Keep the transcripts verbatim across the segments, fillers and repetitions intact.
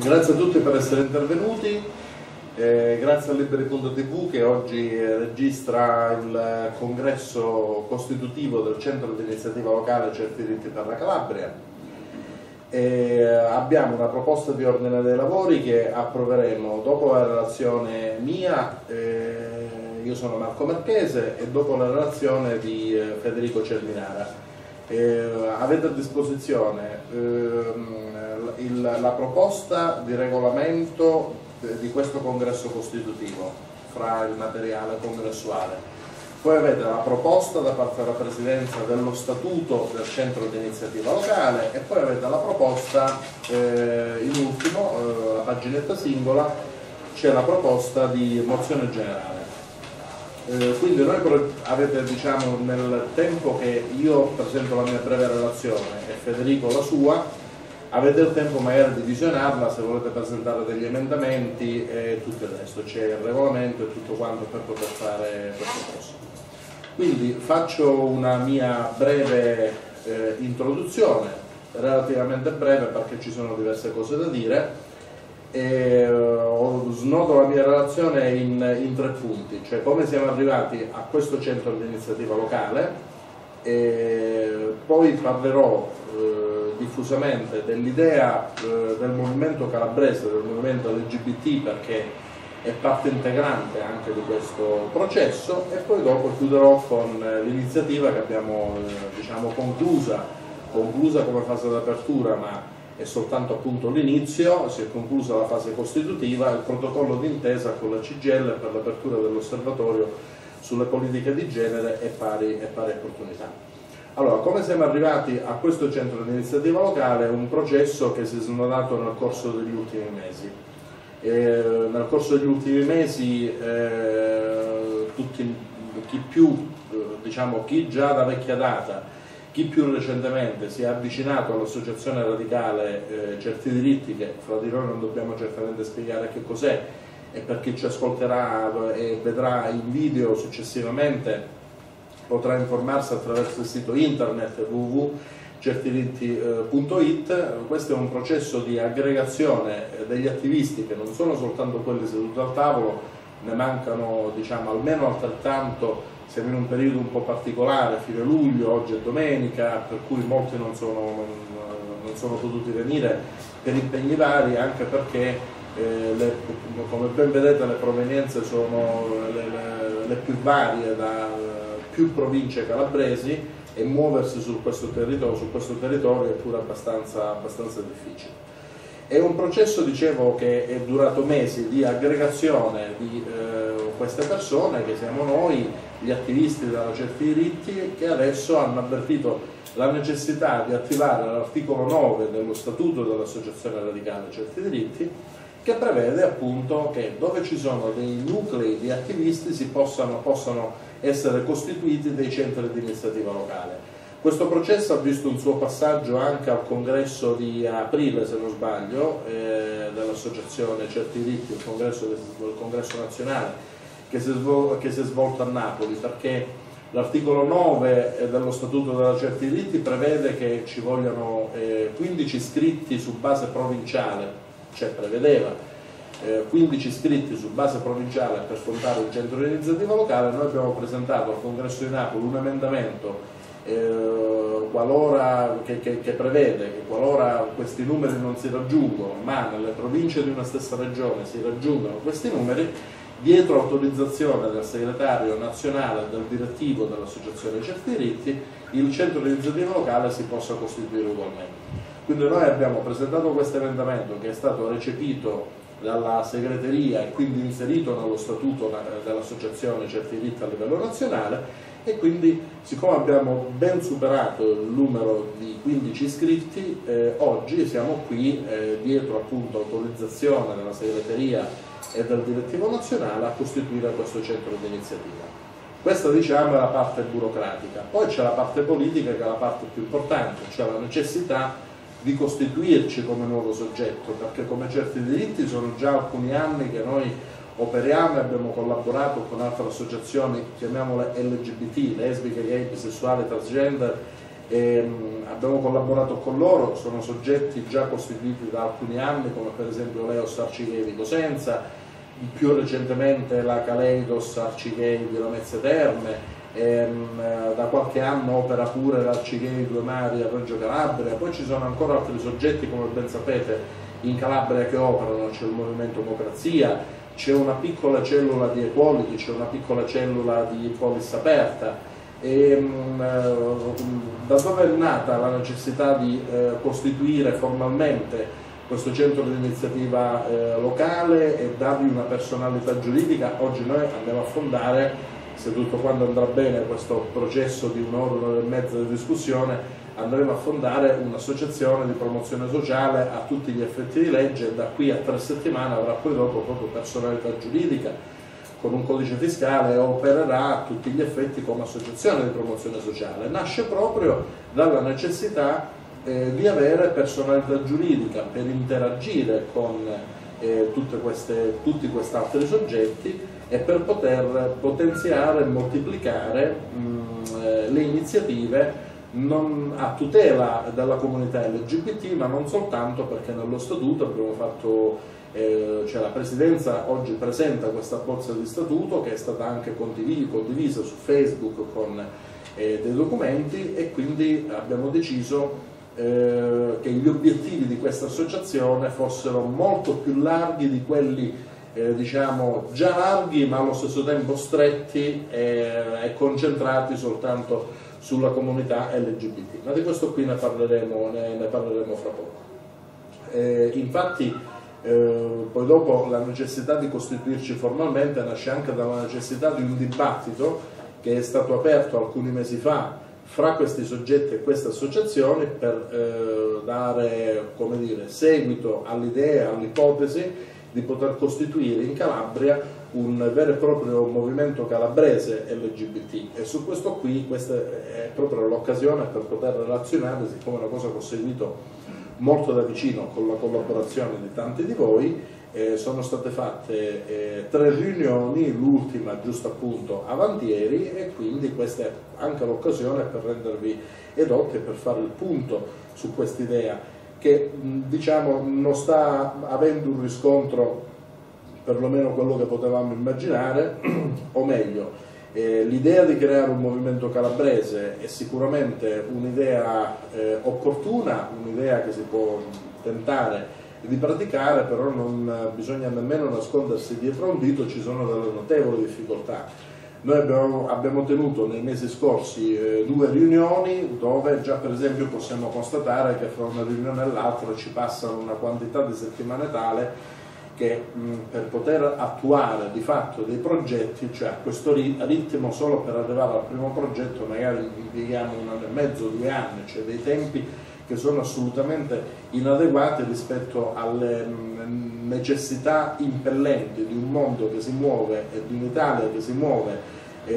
Grazie a tutti per essere intervenuti, eh, grazie a Liberi punto tv che oggi registra il congresso costitutivo del Centro di Iniziativa Locale Certi Diritti per la Calabria. E abbiamo una proposta di ordine dei lavori che approveremo dopo la relazione mia, eh, io sono Marco Marchese, e dopo la relazione di eh, Federico Cerminara. Eh, avete a disposizione eh, il, la proposta di regolamento di questo congresso costitutivo fra il materiale congressuale, poi avete la proposta da parte della Presidenza dello Statuto del Centro di Iniziativa Locale e poi avete la proposta, eh, in ultimo, eh, la paginetta singola, c'è la proposta di mozione generale. Eh, quindi noi avete, diciamo, nel tempo che io presento la mia breve relazione e Federico la sua, avete il tempo magari di visionarla se volete presentare degli emendamenti e tutto il resto, c'è il regolamento e tutto quanto per poter fare questo corso. Quindi faccio una mia breve eh, introduzione, relativamente breve perché ci sono diverse cose da dire. E uh, snodo la mia relazione in, in tre punti, cioè come siamo arrivati a questo centro di iniziativa locale, e poi parlerò uh, diffusamente dell'idea uh, del movimento calabrese, del movimento L G B T, perché è parte integrante anche di questo processo, e poi dopo chiuderò con uh, l'iniziativa che abbiamo uh, diciamo conclusa, conclusa come fase d'apertura, ma è soltanto appunto l'inizio. Si è conclusa la fase costitutiva, il protocollo d'intesa con la C G I L per l'apertura dell'osservatorio sulle politiche di genere e pari, e pari opportunità. Allora, come siamo arrivati a questo centro di iniziativa locale? Un processo che si è snodato nel corso degli ultimi mesi. E nel corso degli ultimi mesi eh, tutti, chi più, diciamo, chi già da vecchia data, chi più recentemente si è avvicinato all'associazione radicale eh, Certi Diritti, che fra di noi non dobbiamo certamente spiegare che cos'è, e per chi ci ascolterà e vedrà in video successivamente potrà informarsi attraverso il sito internet w w w punto certi diritti punto it. Questo è un processo di aggregazione degli attivisti che non sono soltanto quelli seduti al tavolo, ne mancano, diciamo, almeno altrettanto. Siamo in un periodo un po' particolare, fine luglio, oggi è domenica, per cui molti non sono, non, non sono potuti venire per impegni vari, anche perché, eh, le, come ben vedete, le provenienze sono le, le, le più varie da più province calabresi, e muoversi su questo territorio, su questo territorio è pure abbastanza, abbastanza difficile. È un processo, dicevo, che è durato mesi di aggregazione di eh, queste persone, che siamo noi, gli attivisti della Certi Diritti, che adesso hanno avvertito la necessità di attivare l'articolo nove dello Statuto dell'Associazione Radicale Certi Diritti, che prevede appunto che dove ci sono dei nuclei di attivisti si possano, possano essere costituiti dei centri di iniziativa locale. Questo processo ha visto un suo passaggio anche al congresso di aprile, se non sbaglio, eh, dell'Associazione Certi Diritti, il congresso, il congresso nazionale, che si, svol che si è svolto a Napoli, perché l'articolo nove dello Statuto della Certi Diritti prevede che ci vogliano eh, quindici iscritti su base provinciale, cioè prevedeva eh, quindici iscritti su base provinciale per fondare un centro di iniziativa locale. Noi abbiamo presentato al congresso di Napoli un emendamento Eh, qualora, che, che, che prevede che qualora questi numeri non si raggiungono, ma nelle province di una stessa regione si raggiungono questi numeri, dietro autorizzazione del segretario nazionale e del direttivo dell'Associazione Certi Diritti, il centro di iniziativa locale si possa costituire ugualmente. Quindi noi abbiamo presentato questo emendamento, che è stato recepito dalla segreteria e quindi inserito nello statuto dell'Associazione Certi Diritti a livello nazionale, e quindi, siccome abbiamo ben superato il numero di quindici iscritti, eh, oggi siamo qui eh, dietro appunto autorizzazione della segreteria e del direttivo nazionale a costituire questo centro di iniziativa. Questa, diciamo, è la parte burocratica. Poi c'è la parte politica, che è la parte più importante, cioè la necessità di costituirci come nuovo soggetto, perché come Certi Diritti sono già alcuni anni che noi operiamo e abbiamo collaborato con altre associazioni, chiamiamole L G B T, lesbiche, gay, bisessuali, transgender E, mh, abbiamo collaborato con loro, sono soggetti già costituiti da alcuni anni, come per esempio l'Eos Arcigay di Cosenza, più recentemente la Caleidos Arcigay di Lamezia Terme, e, mh, da qualche anno opera pure l'Arcigay Due Mari a Reggio Calabria. Poi ci sono ancora altri soggetti, come ben sapete, in Calabria che operano. C'è il Movimento Democrazia, c'è una piccola cellula di Equality, c'è una piccola cellula di Polis Aperta. E, mh, da dove è nata la necessità di eh, costituire formalmente questo centro di iniziativa eh, locale e dargli una personalità giuridica? Oggi noi andiamo a fondare, se tutto quanto andrà bene, questo processo di un'ora, un'ora e mezza di discussione, andremo a fondare un'associazione di promozione sociale a tutti gli effetti di legge, e da qui a tre settimane avrà poi dopo proprio personalità giuridica con un codice fiscale e opererà a tutti gli effetti come associazione di promozione sociale. Nasce proprio dalla necessità eh, di avere personalità giuridica per interagire con eh, tutte queste, tutti questi altri soggetti e per poter potenziare e moltiplicare mh, eh, le iniziative non a tutela della comunità L G B T, ma non soltanto, perché nello statuto abbiamo fatto, eh, cioè la Presidenza oggi presenta questa bozza di statuto che è stata anche condivisa, condivisa su Facebook con eh, dei documenti, e quindi abbiamo deciso eh, che gli obiettivi di questa associazione fossero molto più larghi di quelli eh, diciamo già larghi ma allo stesso tempo stretti e, e concentrati soltanto sulla comunità L G B T, ma di questo qui ne parleremo, ne, ne parleremo fra poco. Eh, infatti eh, poi dopo la necessità di costituirci formalmente nasce anche dalla necessità di un dibattito che è stato aperto alcuni mesi fa fra questi soggetti e queste associazioni per eh, dare, come dire, seguito all'idea, all'ipotesi di poter costituire in Calabria un vero e proprio movimento calabrese L G B T, e su questo qui questa è proprio l'occasione per poter relazionare, siccome è una cosa che ho seguito molto da vicino con la collaborazione di tanti di voi. Eh, sono state fatte eh, tre riunioni, l'ultima giusto appunto avanti ieri, e quindi questa è anche l'occasione per rendervi edotti e per fare il punto su quest'idea che diciamo non sta avendo un riscontro, perlomeno quello che potevamo immaginare, o meglio, eh, l'idea di creare un movimento calabrese è sicuramente un'idea eh, opportuna, un'idea che si può tentare di praticare, però non bisogna nemmeno nascondersi dietro a un dito, ci sono delle notevoli difficoltà. Noi abbiamo, abbiamo tenuto nei mesi scorsi eh, due riunioni dove già per esempio possiamo constatare che fra una riunione e l'altra ci passano una quantità di settimane tale che mh, per poter attuare di fatto dei progetti, cioè a questo ritmo solo per arrivare al primo progetto magari impieghiamo un anno e mezzo, due anni, cioè dei tempi che sono assolutamente inadeguati rispetto alle mh, necessità impellenti di un mondo che si muove e di un'Italia che si muove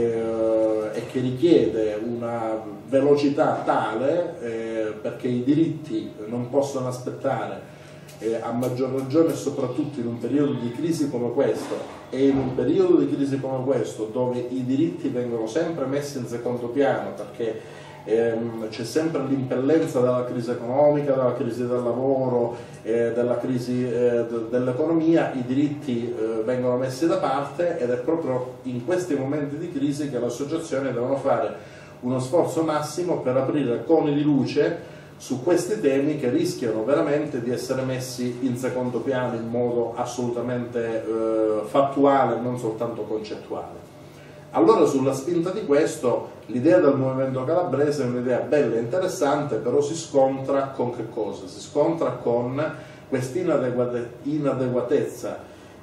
eh, e che richiede una velocità tale eh, perché i diritti non possono aspettare. Eh, a maggior ragione e soprattutto in un periodo di crisi come questo, e in un periodo di crisi come questo dove i diritti vengono sempre messi in secondo piano perché ehm, c'è sempre l'impellenza della crisi economica, della crisi del lavoro, eh, della crisi eh, dell'economia, i diritti eh, vengono messi da parte, ed è proprio in questi momenti di crisi che le associazioni devono fare uno sforzo massimo per aprire coni di luce su questi temi che rischiano veramente di essere messi in secondo piano in modo assolutamente eh, fattuale, non soltanto concettuale. Allora, sulla spinta di questo, l'idea del movimento calabrese è un'idea bella e interessante, però si scontra con che cosa? Si scontra con questa inadeguatezza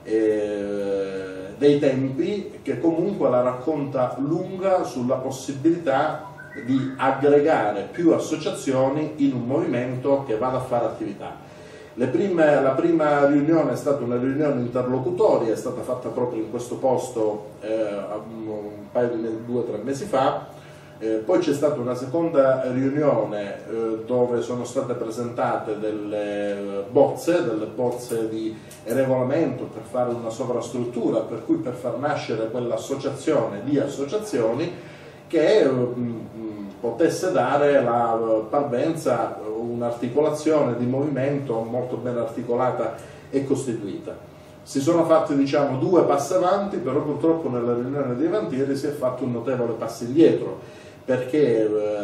eh, dei tempi, che comunque la racconta lunga sulla possibilità di aggregare più associazioni in un movimento che vada a fare attività. Le prime, la prima riunione è stata una riunione interlocutoria, è stata fatta proprio in questo posto eh, un paio di due o tre mesi fa, eh, poi c'è stata una seconda riunione eh, dove sono state presentate delle bozze, delle bozze di regolamento per fare una sovrastruttura, per cui per far nascere quell'associazione di associazioni che mh, potesse dare la parvenza, un'articolazione di movimento molto ben articolata e costituita. Si sono fatti, diciamo, due passi avanti, però purtroppo nella riunione dei Vantieri si è fatto un notevole passo indietro, perché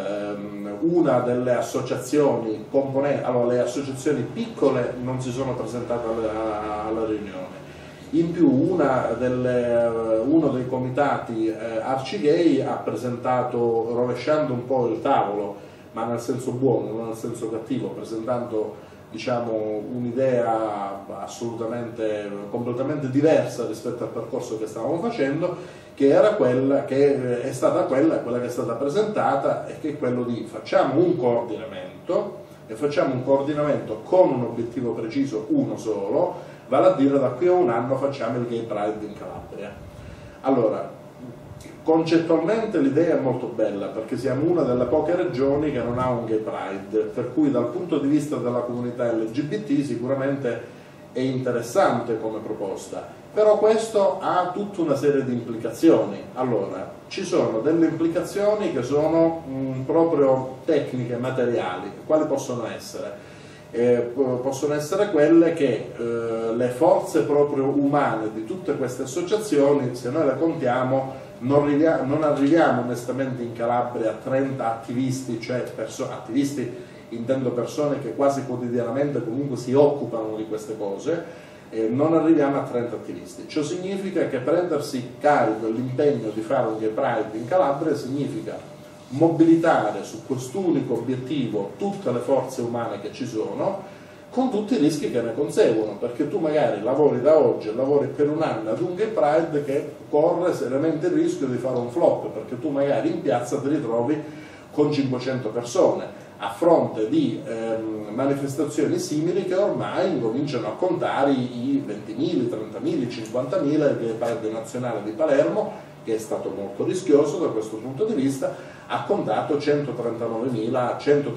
ehm, una delle associazioni componenti, allora le associazioni piccole non si sono presentate alla, alla riunione. In più una delle, uno dei comitati eh, arcigay ha presentato, rovesciando un po' il tavolo, ma nel senso buono, non nel senso cattivo, presentando, diciamo, un'idea assolutamente, completamente diversa rispetto al percorso che stavamo facendo, che era quella che è stata quella, quella che è stata presentata, e che è quello di facciamo un coordinamento, e facciamo un coordinamento con un obiettivo preciso, uno solo, vale a dire da qui a un anno facciamo il Gay Pride in Calabria. Allora, concettualmente l'idea è molto bella, perché siamo una delle poche regioni che non ha un Gay Pride, per cui dal punto di vista della comunità L G B T sicuramente è interessante come proposta, però questo ha tutta una serie di implicazioni. Allora, ci sono delle implicazioni che sono mh, proprio tecniche, materiali. Quali possono essere? Eh, possono essere quelle che eh, le forze proprio umane di tutte queste associazioni, se noi le contiamo, non arriviamo, non arriviamo onestamente in Calabria a trenta attivisti, cioè attivisti intendo persone che quasi quotidianamente comunque si occupano di queste cose, eh, non arriviamo a trenta attivisti. Ciò significa che prendersi carico e l'impegno di fare un Gay Pride in Calabria significa mobilitare su quest'unico obiettivo tutte le forze umane che ci sono, con tutti i rischi che ne conseguono, perché tu magari lavori da oggi e lavori per un anno ad un Gay Pride che corre seriamente il rischio di fare un flop, perché tu magari in piazza ti ritrovi con cinquecento persone a fronte di ehm, manifestazioni simili che ormai incominciano a contare i ventimila, i trentamila, i cinquantamila. Il Gay Pride nazionale di Palermo, che è stato molto rischioso da questo punto di vista, ha contato centotrentanovemila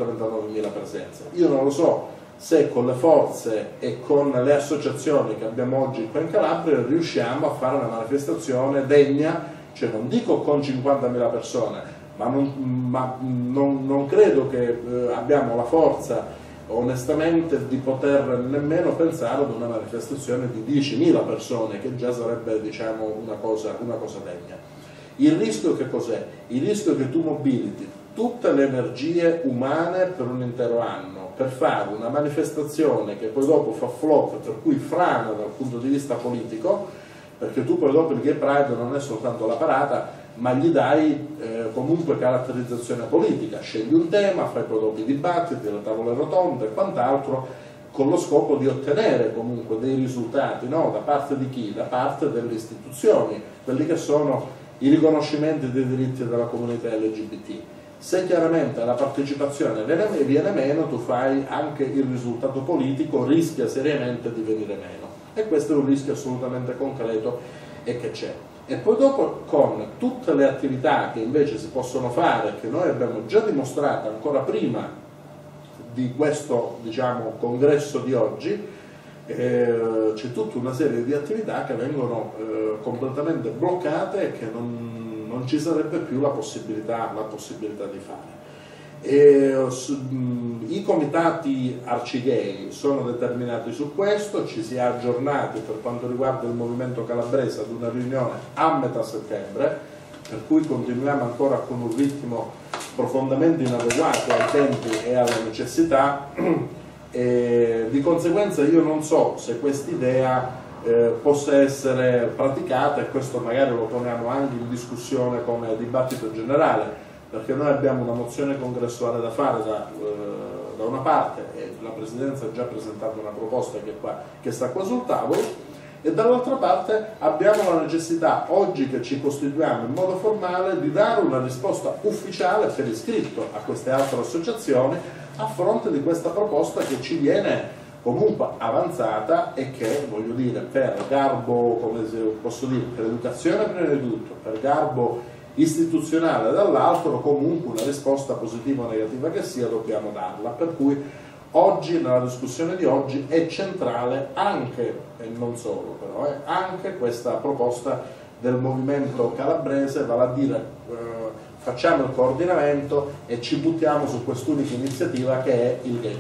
presenze. Io non lo so se con le forze e con le associazioni che abbiamo oggi qua in Calabria riusciamo a fare una manifestazione degna, cioè non dico con cinquantamila persone, ma non, ma non, non credo che eh, abbiamo la forza onestamente di poter nemmeno pensare ad una manifestazione di diecimila persone, che già sarebbe, diciamo, una cosa, una cosa degna. Il rischio che cos'è? Il rischio che tu mobiliti tutte le energie umane per un intero anno per fare una manifestazione che poi dopo fa flop, per cui frana dal punto di vista politico, perché tu poi dopo il Gay Pride non è soltanto la parata, ma gli dai eh, comunque caratterizzazione politica, scegli un tema, fai poi dopo i dibattiti, le tavole rotonde e quant'altro, con lo scopo di ottenere comunque dei risultati, no? Da parte di chi? Da parte delle istituzioni, quelli che sono i riconoscimenti dei diritti della comunità L G B T. Se chiaramente la partecipazione viene, viene meno, tu fai anche il risultato politico, rischia seriamente di venire meno, e questo è un rischio assolutamente concreto e che c'è. E poi dopo, con tutte le attività che invece si possono fare, che noi abbiamo già dimostrato ancora prima di questo, diciamo, congresso di oggi, eh, c'è tutta una serie di attività che vengono eh, completamente bloccate e che non, non ci sarebbe più la possibilità, la possibilità di fare. E, su, mh, i comitati arcigay sono determinati su questo, ci si è aggiornati per quanto riguarda il movimento calabrese ad una riunione a metà settembre, per cui continuiamo ancora con un ritmo profondamente inadeguato ai tempi e alle necessità, e di conseguenza io non so se quest'idea eh, possa essere praticata, e questo magari lo poniamo anche in discussione come dibattito generale, perché noi abbiamo una mozione congressuale da fare da, eh, da una parte, e la Presidenza ha già presentato una proposta che, qua, che sta qua sul tavolo, e dall'altra parte abbiamo la necessità, oggi che ci costituiamo in modo formale, di dare una risposta ufficiale per iscritto a queste altre associazioni a fronte di questa proposta che ci viene comunque avanzata e che, voglio dire, per garbo, come posso dire, per educazione prima di tutto, per garbo istituzionale dall'altro, comunque una risposta positiva o negativa che sia dobbiamo darla, per cui oggi, nella discussione di oggi, è centrale anche, e non solo però, eh, anche questa proposta del movimento calabrese, vale a dire eh, facciamo il coordinamento e ci buttiamo su quest'unica iniziativa che è il Gay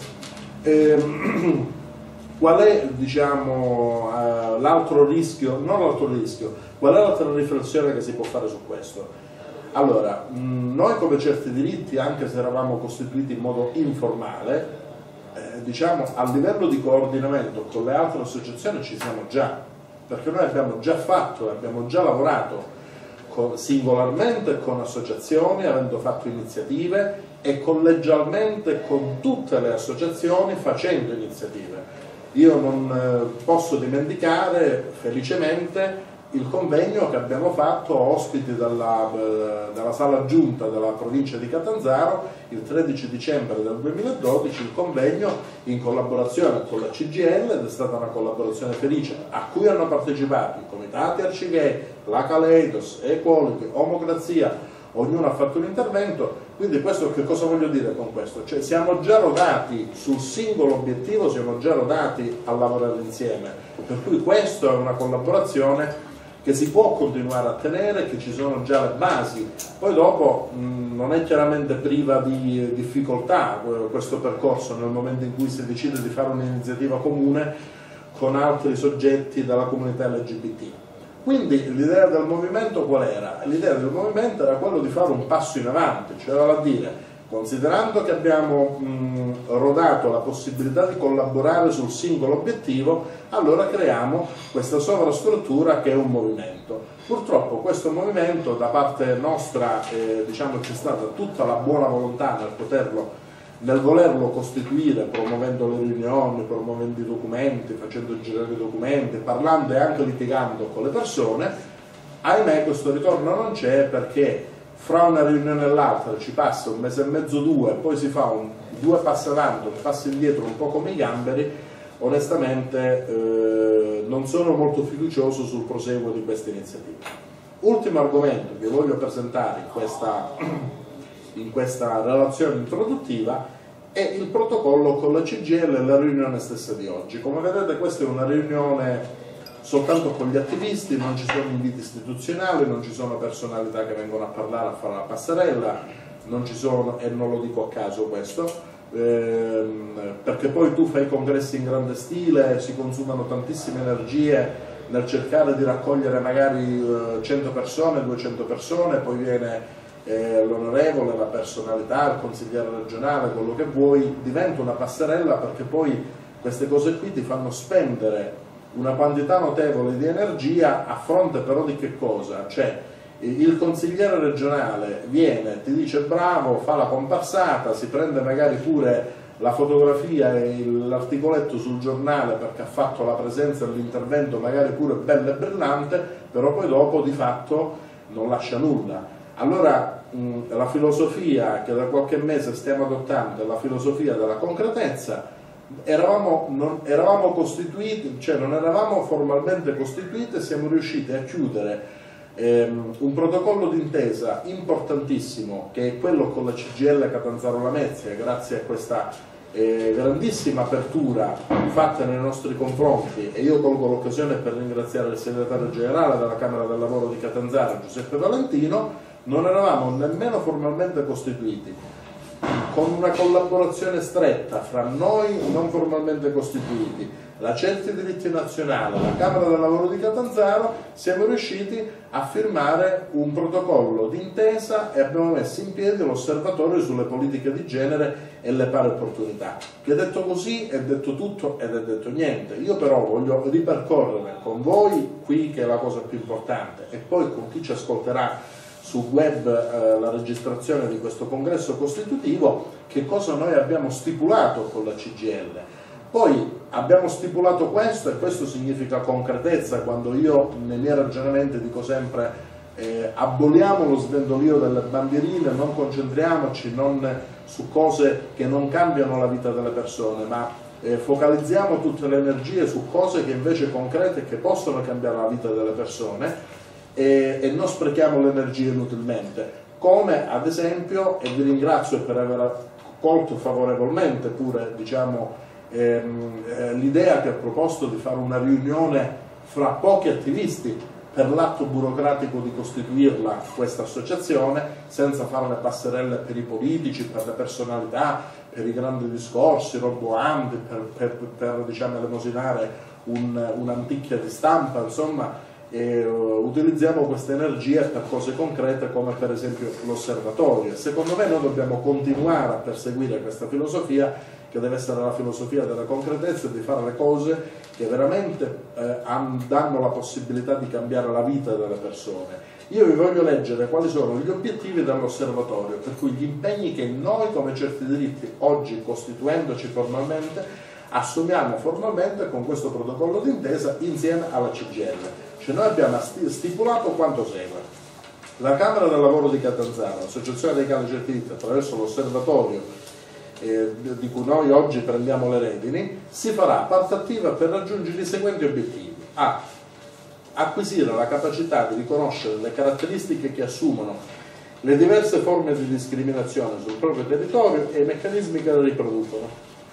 Pride. Ehm, qual è, diciamo, eh, l'altro rischio, non l'altro rischio, qual è l'altra riflessione che si può fare su questo? Allora, mh, noi come Certi Diritti, anche se eravamo costituiti in modo informale, eh, diciamo a livello di coordinamento con le altre associazioni ci siamo già, perché noi abbiamo già fatto, abbiamo già lavorato con, singolarmente con associazioni, avendo fatto iniziative, e collegialmente con tutte le associazioni facendo iniziative. Io non eh, posso dimenticare felicemente il convegno che abbiamo fatto ospiti dalla, eh, dalla sala giunta della provincia di Catanzaro il tredici dicembre del duemiladodici, il convegno in collaborazione con la C G I L, ed è stata una collaborazione felice a cui hanno partecipato i comitati Arcigay, la Caleidos, Equality, Omocrazia, ognuno ha fatto un intervento. Quindi questo che cosa voglio dire con questo? Cioè siamo già rodati sul singolo obiettivo, siamo già rodati a lavorare insieme, per cui questa è una collaborazione che si può continuare a tenere, che ci sono già le basi. Poi dopo mh, non è chiaramente priva di difficoltà questo percorso nel momento in cui si decide di fare un'iniziativa comune con altri soggetti della comunità L G B T. Quindi l'idea del movimento qual era? L'idea del movimento era quello di fare un passo in avanti, cioè vale a dire, considerando che abbiamo mh, rodato la possibilità di collaborare sul singolo obiettivo, allora creiamo questa sovrastruttura che è un movimento. Purtroppo questo movimento da parte nostra, eh, diciamo, c'è stata tutta la buona volontà nel poterlo, nel volerlo costituire, promuovendo le riunioni, promuovendo i documenti, facendo girare i documenti, parlando e anche litigando con le persone. Ahimè questo ritorno non c'è, perché fra una riunione e l'altra ci passa un mese e mezzo, due, poi si fa un, due passi avanti, un passo indietro, un po' come i gamberi. Onestamente eh, non sono molto fiducioso sul proseguo di questa iniziativa. Ultimo argomento che voglio presentare in questa, in questa relazione introduttiva è il protocollo con la C G I L e la riunione stessa di oggi. Come vedete questa è una riunione soltanto con gli attivisti, non ci sono inviti istituzionali, non ci sono personalità che vengono a parlare, a fare la passerella, non ci sono, e non lo dico a caso questo, ehm, perché poi tu fai congressi in grande stile, si consumano tantissime energie nel cercare di raccogliere magari eh, cento persone, duecento persone, poi viene eh, l'onorevole, la personalità, il consigliere regionale, quello che vuoi, diventa una passerella, perché poi queste cose qui ti fanno spendere una quantità notevole di energia a fronte però di che cosa? Cioè il consigliere regionale viene, ti dice bravo, fa la comparsata, si prende magari pure la fotografia e l'articoletto sul giornale perché ha fatto la presenza e l'intervento magari pure bello e brillante, però poi dopo di fatto non lascia nulla. Allora mh, la filosofia che da qualche mese stiamo adottando è la filosofia della concretezza. Eravamo, non, eravamo costituiti, cioè non eravamo formalmente costituiti, e siamo riusciti a chiudere ehm, un protocollo d'intesa importantissimo, che è quello con la C G I L Catanzaro Lamezia, grazie a questa eh, grandissima apertura fatta nei nostri confronti. E io colgo l'occasione per ringraziare il segretario generale della Camera del Lavoro di Catanzaro, Giuseppe Valentino. Non eravamo nemmeno formalmente costituiti, con una collaborazione stretta fra noi non formalmente costituiti, la Certi Diritti Nazionale, la Camera del Lavoro di Catanzaro, siamo riusciti a firmare un protocollo d'intesa e abbiamo messo in piedi l'osservatorio sulle politiche di genere e le pari opportunità. Che detto così è detto tutto ed è detto niente. Io però voglio ripercorrere con voi, qui che è la cosa più importante, e poi con chi ci ascolterà sul web eh, la registrazione di questo congresso costitutivo, che cosa noi abbiamo stipulato con la C G I L. Poi abbiamo stipulato questo, e questo significa concretezza. Quando io nei miei ragionamenti dico sempre eh, aboliamo lo svendolio delle bandierine, non concentriamoci non su cose che non cambiano la vita delle persone, ma eh, focalizziamo tutte le energie su cose che invece concrete, che possono cambiare la vita delle persone, e, e non sprechiamo l'energia inutilmente, come ad esempio, e vi ringrazio per aver colto favorevolmente pure, diciamo, ehm, eh, l'idea che ho proposto di fare una riunione fra pochi attivisti, per l'atto burocratico di costituirla questa associazione, senza fare le passerelle per i politici, per le personalità, per i grandi discorsi roboanti, per, per, per diciamo, elemosinare un, un'anticchia di stampa, insomma, e, uh, utilizziamo questa energia per cose concrete come per esempio l'osservatorio. Secondo me noi dobbiamo continuare a perseguire questa filosofia, che deve essere la filosofia della concretezza e di fare le cose che veramente eh, danno la possibilità di cambiare la vita delle persone. Io vi voglio leggere quali sono gli obiettivi dell'osservatorio, per cui gli impegni che noi come Certi Diritti, oggi costituendoci formalmente, assumiamo formalmente con questo protocollo d'intesa insieme alla C G I L. Cioè noi abbiamo stipulato quanto segue. La Camera del Lavoro di Catanzaro, l'Associazione dei Cali Certi Diritti, attraverso l'osservatorio Eh, di cui noi oggi prendiamo le redini, si farà parte attiva per raggiungere i seguenti obiettivi: A. Acquisire la capacità di riconoscere le caratteristiche che assumono le diverse forme di discriminazione sul proprio territorio e i meccanismi che le riproducono.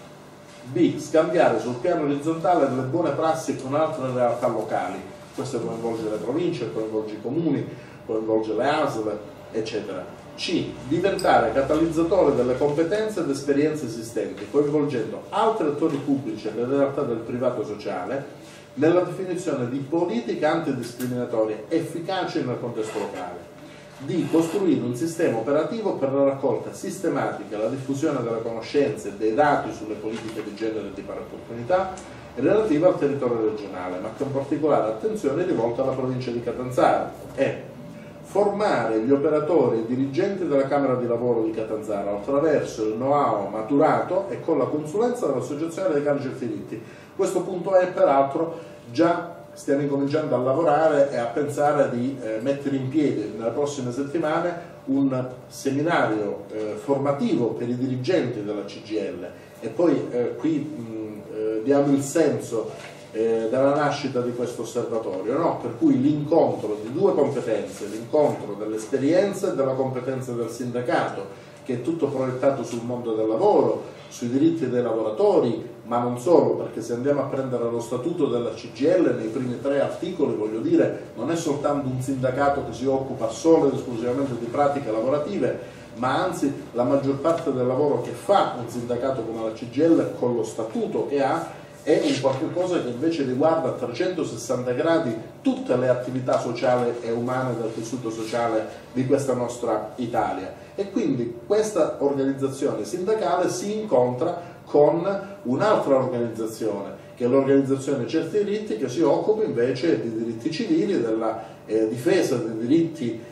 B. Scambiare sul piano orizzontale delle buone prassi con altre realtà locali. Questo coinvolge le province, coinvolge i comuni, coinvolge le A S L, eccetera. C. Diventare catalizzatore delle competenze ed esperienze esistenti, coinvolgendo altri attori pubblici e le realtà del privato sociale nella definizione di politiche antidiscriminatorie efficaci nel contesto locale. D. Costruire un sistema operativo per la raccolta sistematica e la diffusione delle conoscenze e dei dati sulle politiche di genere e di pari opportunità relative al territorio regionale, ma con particolare attenzione rivolta alla provincia di Catanzaro. E formare gli operatori e dirigenti della Camera di Lavoro di Catanzaro attraverso il know-how maturato e con la consulenza dell'Associazione dei Cali Certi Diritti. Questo punto è peraltro già stiamo incominciando a lavorare e a pensare di eh, mettere in piedi nelle prossime settimane un seminario eh, formativo per i dirigenti della C G I L, e poi eh, qui mh, eh, diamo il senso Eh, dalla nascita di questo osservatorio, no? Per cui l'incontro di due competenze, l'incontro dell'esperienza e della competenza del sindacato, che è tutto proiettato sul mondo del lavoro, sui diritti dei lavoratori, ma non solo, perché se andiamo a prendere lo statuto della C G I L nei primi tre articoli, voglio dire, non è soltanto un sindacato che si occupa solo ed esclusivamente di pratiche lavorative, ma anzi la maggior parte del lavoro che fa un sindacato come la C G I L con lo statuto che ha è un qualche cosa che invece riguarda a trecentosessanta gradi tutte le attività sociali e umane del tessuto sociale di questa nostra Italia, e quindi questa organizzazione sindacale si incontra con un'altra organizzazione, che è l'organizzazione Certi Diritti, che si occupa invece di diritti civili, della eh, difesa dei diritti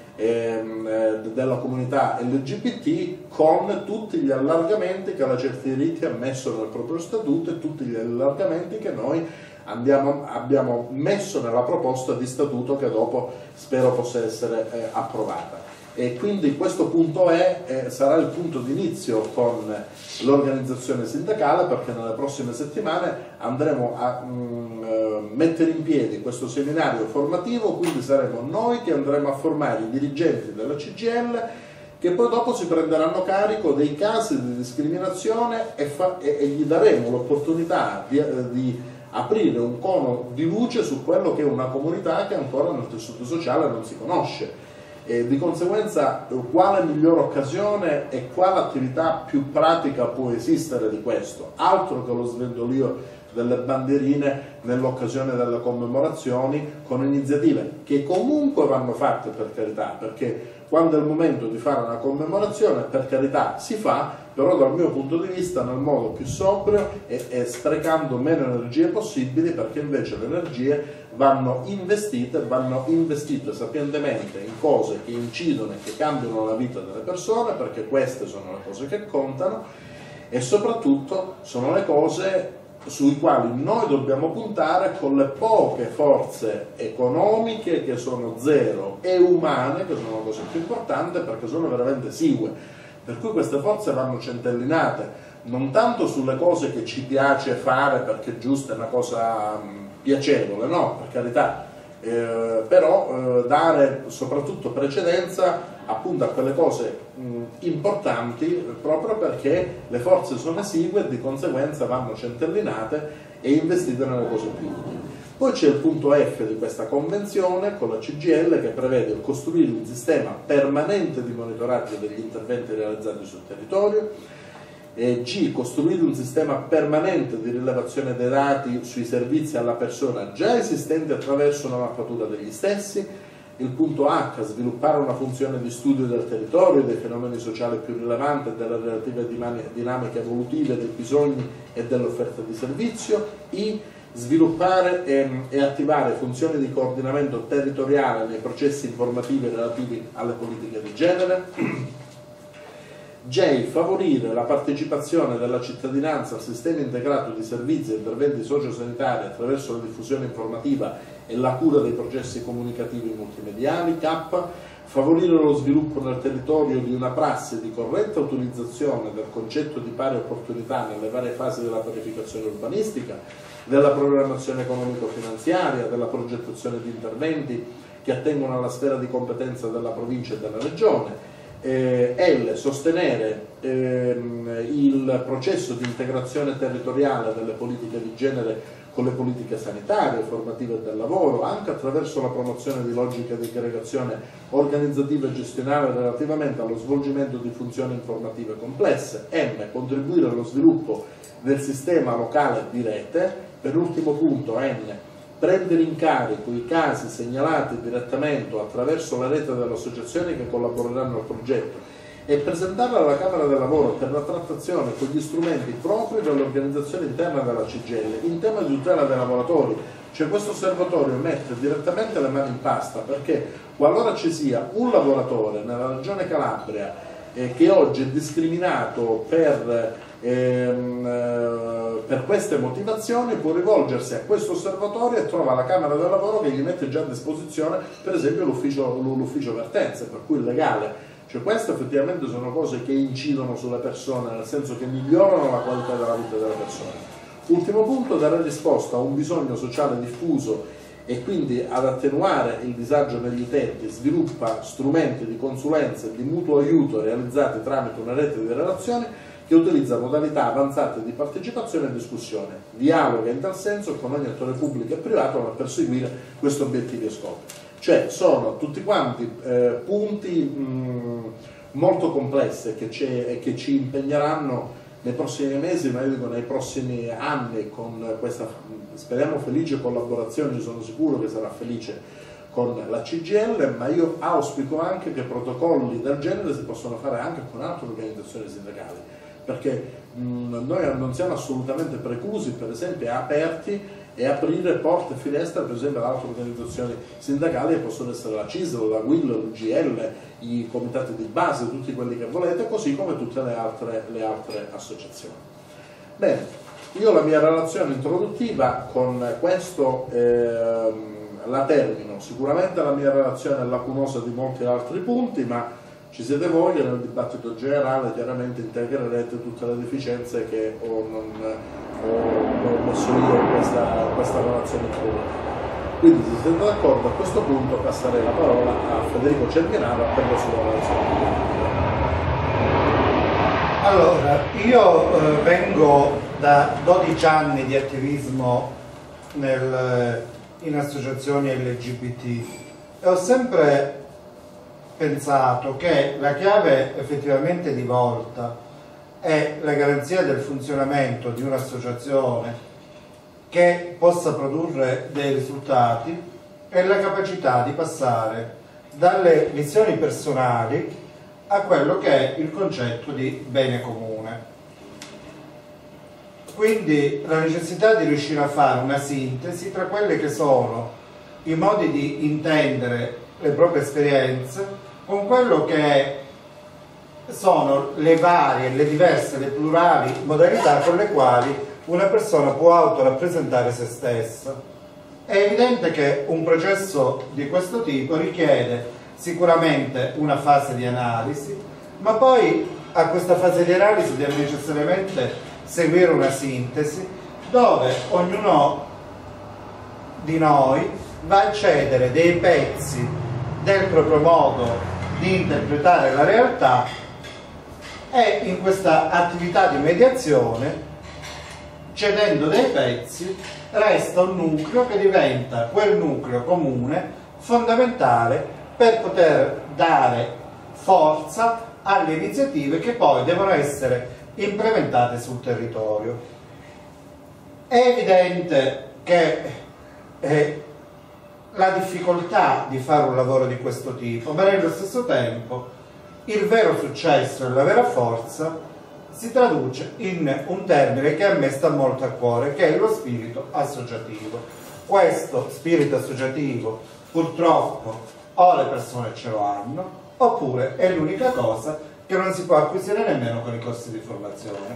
della comunità L G B T, con tutti gli allargamenti che la Certi Diritti ha messo nel proprio statuto e tutti gli allargamenti che noi andiamo, abbiamo messo nella proposta di statuto che dopo spero possa essere eh, approvata. E quindi questo punto è, eh, sarà il punto di inizio con l'organizzazione sindacale, perché nelle prossime settimane andremo a mh, eh, mettere in piedi questo seminario formativo, quindi saremo noi che andremo a formare i dirigenti della C G I L, che poi dopo si prenderanno carico dei casi di discriminazione e, fa, e, e gli daremo l'opportunità di, eh, di aprire un cono di luce su quello che è una comunità che ancora nel tessuto sociale non si conosce. E di conseguenza quale migliore occasione e quale attività più pratica può esistere di questo? Altro che lo sventolio delle bandierine nell'occasione delle commemorazioni, con iniziative che comunque vanno fatte, per carità, perché quando è il momento di fare una commemorazione, per carità, si fa, però dal mio punto di vista nel modo più sobrio e, e sprecando meno energie possibili, perché invece le energie vanno investite, vanno investite sapientemente in cose che incidono e che cambiano la vita delle persone, perché queste sono le cose che contano e soprattutto sono le cose sui quali noi dobbiamo puntare con le poche forze economiche che sono zero e umane, che sono la cosa più importante, perché sono veramente esigue. Per cui queste forze vanno centellinate non tanto sulle cose che ci piace fare perché giusto è una cosa mh, piacevole, no, per carità, eh, però eh, dare soprattutto precedenza appunto a quelle cose mh, importanti, proprio perché le forze sono esigue e di conseguenza vanno centellinate e investite nelle cose più utili. Poi c'è il punto F di questa convenzione con la C G I L che prevede il costruire un sistema permanente di monitoraggio degli interventi realizzati sul territorio, e G, costruire un sistema permanente di rilevazione dei dati sui servizi alla persona già esistenti attraverso una mappatura degli stessi. Il punto H, sviluppare una funzione di studio del territorio, dei fenomeni sociali più rilevanti e delle relative dinamiche evolutive dei bisogni e dell'offerta di servizio. I, sviluppare e, e attivare funzioni di coordinamento territoriale nei processi informativi relativi alle politiche di genere. J, favorire la partecipazione della cittadinanza al sistema integrato di servizi e interventi sociosanitari attraverso la diffusione informativa e la cura dei processi comunicativi multimediali. K, favorire lo sviluppo nel territorio di una prassi di corretta utilizzazione del concetto di pari opportunità nelle varie fasi della pianificazione urbanistica, della programmazione economico-finanziaria, della progettazione di interventi che attengono alla sfera di competenza della provincia e della regione. Eh, L, sostenere ehm, il processo di integrazione territoriale delle politiche di genere con le politiche sanitarie, formative e del lavoro, anche attraverso la promozione di logiche di aggregazione organizzativa e gestionale relativamente allo svolgimento di funzioni informative complesse. M, contribuire allo sviluppo del sistema locale di rete. Per ultimo punto, N, prendere in carico i casi segnalati direttamente o attraverso la rete delle associazioni che collaboreranno al progetto e presentarla alla Camera del Lavoro per la trattazione con gli strumenti propri dell'organizzazione interna della C G I L in tema di tutela dei lavoratori. Cioè questo osservatorio mette direttamente le mani in pasta, perché qualora ci sia un lavoratore nella regione Calabria eh, che oggi è discriminato per Ehm, eh, per queste motivazioni, può rivolgersi a questo osservatorio e trova la Camera del Lavoro che gli mette già a disposizione per esempio l'ufficio vertenze, per cui il legale. Cioè queste effettivamente sono cose che incidono sulle persone, nel senso che migliorano la qualità della vita delle persone. Ultimo punto, dare risposta a un bisogno sociale diffuso e quindi ad attenuare il disagio degli utenti, sviluppa strumenti di consulenza e di mutuo aiuto realizzati tramite una rete di relazioni che utilizza modalità avanzate di partecipazione e discussione, dialoga in tal senso con ogni attore pubblico e privato per perseguire questi obiettivi e scopi. Cioè sono tutti quanti eh, punti mh, molto complessi che, e che ci impegneranno nei prossimi mesi, ma io dico nei prossimi anni, con questa, speriamo, felice collaborazione. Io sono sicuro che sarà felice con la C G I L, ma io auspico anche che protocolli del genere si possano fare anche con altre organizzazioni sindacali, perché mh, noi non siamo assolutamente preclusi, per esempio, aperti e aprire porte e finestre per esempio ad altre organizzazioni sindacali che possono essere la C I S L, la U I L, l'U G L, i comitati di base, tutti quelli che volete, così come tutte le altre, le altre associazioni. Bene, io la mia relazione introduttiva con questo ehm, la termino. Sicuramente la mia relazione è lacunosa di molti altri punti, ma ci siete voi che nel dibattito generale chiaramente integrerete tutte le deficienze che ho, non, ho, ho messo io in questa, questa relazione introduttiva. Quindi se siete d'accordo, a questo punto passerei la parola a Federico Cerminara per la sua relazione introduttiva. Allora, io eh, vengo da dodici anni di attivismo nel, in associazioni L G B T e ho sempre pensato che la chiave effettivamente di volta è la garanzia del funzionamento di un'associazione che possa produrre dei risultati e la capacità di passare dalle visioni personali a quello che è il concetto di bene comune. Quindi la necessità di riuscire a fare una sintesi tra quelle che sono i modi di intendere le proprie esperienze con quello che sono le varie, le diverse, le plurali modalità con le quali una persona può autorappresentare se stessa. È evidente che un processo di questo tipo richiede sicuramente una fase di analisi, ma poi a questa fase di analisi deve necessariamente seguire una sintesi dove ognuno di noi va a cedere dei pezzi del proprio modo di interpretare la realtà e in questa attività di mediazione, cedendo dei pezzi, resta un nucleo che diventa quel nucleo comune fondamentale per poter dare forza alle iniziative che poi devono essere implementate sul territorio. È evidente che eh, la difficoltà di fare un lavoro di questo tipo, ma nello stesso tempo il vero successo e la vera forza si traduce in un termine che a me sta molto a cuore, che è lo spirito associativo. Questo spirito associativo purtroppo o le persone ce lo hanno, oppure è l'unica cosa che non si può acquisire nemmeno con i corsi di formazione,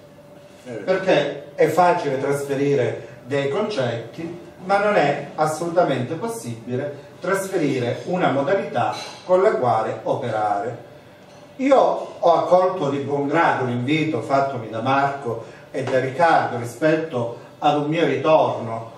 perché è facile trasferire dei concetti, ma non è assolutamente possibile trasferire una modalità con la quale operare. Io ho accolto di buon grado l'invito fattomi da Marco e da Riccardo rispetto ad un mio ritorno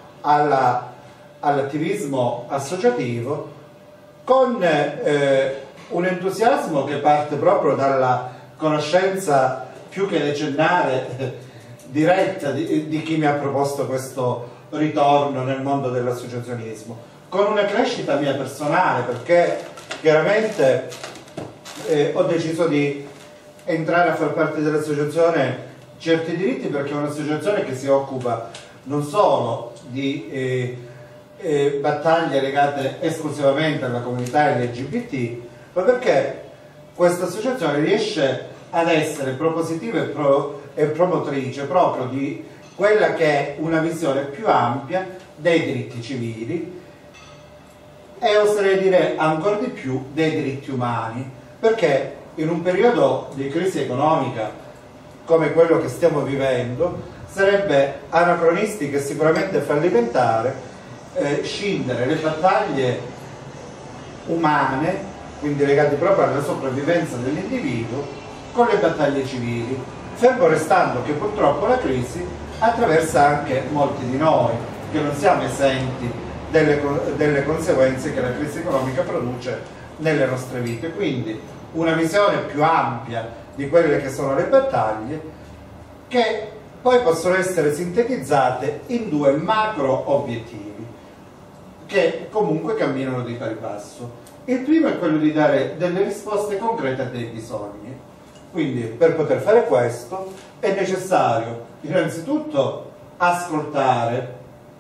all'attivismo all associativo con eh, un entusiasmo che parte proprio dalla conoscenza più che decennale diretta di, di chi mi ha proposto questo ritorno nel mondo dell'associazionismo, con una crescita mia personale, perché chiaramente eh, ho deciso di entrare a far parte dell'associazione Certi Diritti, perché è un'associazione che si occupa non solo di eh, eh, battaglie legate esclusivamente alla comunità L G B T, ma perché questa associazione riesce ad essere propositiva e, pro, e promotrice proprio di quella che è una visione più ampia dei diritti civili e oserei dire ancora di più dei diritti umani, perché in un periodo di crisi economica come quello che stiamo vivendo sarebbe anacronistico e sicuramente fallimentare eh, scindere le battaglie umane, quindi legate proprio alla sopravvivenza dell'individuo, con le battaglie civili, fermo restando che purtroppo la crisi attraversa anche molti di noi, che non siamo esenti delle, delle conseguenze che la crisi economica produce nelle nostre vite. Quindi una visione più ampia di quelle che sono le battaglie, che poi possono essere sintetizzate in due macro obiettivi che comunque camminano di pari passo. Il primo è quello di dare delle risposte concrete a dei bisogni. Quindi per poter fare questo è necessario innanzitutto ascoltare,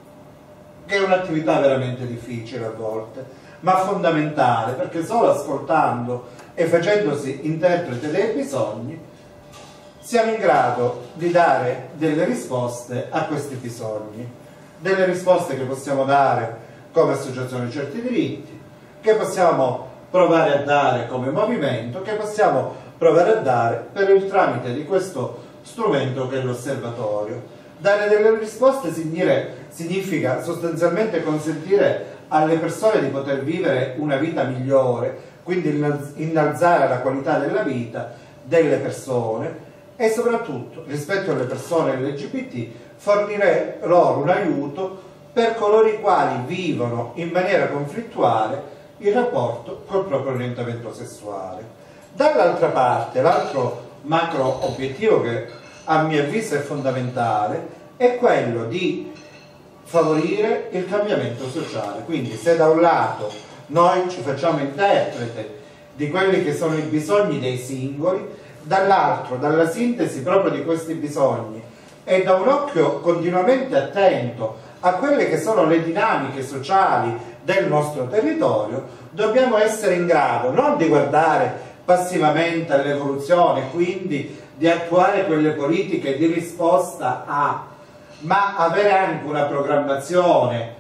che è un'attività veramente difficile a volte, ma fondamentale, perché solo ascoltando e facendosi interprete dei bisogni siamo in grado di dare delle risposte a questi bisogni, delle risposte che possiamo dare come associazione Certi Diritti, che possiamo provare a dare come movimento, che possiamo provare a dare per il tramite di questo strumento che è l'osservatorio. Dare delle risposte significa sostanzialmente consentire alle persone di poter vivere una vita migliore, quindi innalzare la qualità della vita delle persone e soprattutto rispetto alle persone L G B T fornire loro un aiuto per coloro i quali vivono in maniera conflittuale il rapporto col proprio orientamento sessuale. Dall'altra parte, l'altro macro obiettivo che a mio avviso è fondamentale è quello di favorire il cambiamento sociale. Quindi se da un lato noi ci facciamo interprete di quelli che sono i bisogni dei singoli, dall'altro dalla sintesi proprio di questi bisogni e da un occhio continuamente attento a quelle che sono le dinamiche sociali del nostro territorio, dobbiamo essere in grado non di guardare passivamente all'evoluzione, quindi di attuare quelle politiche di risposta a, ma avere anche una programmazione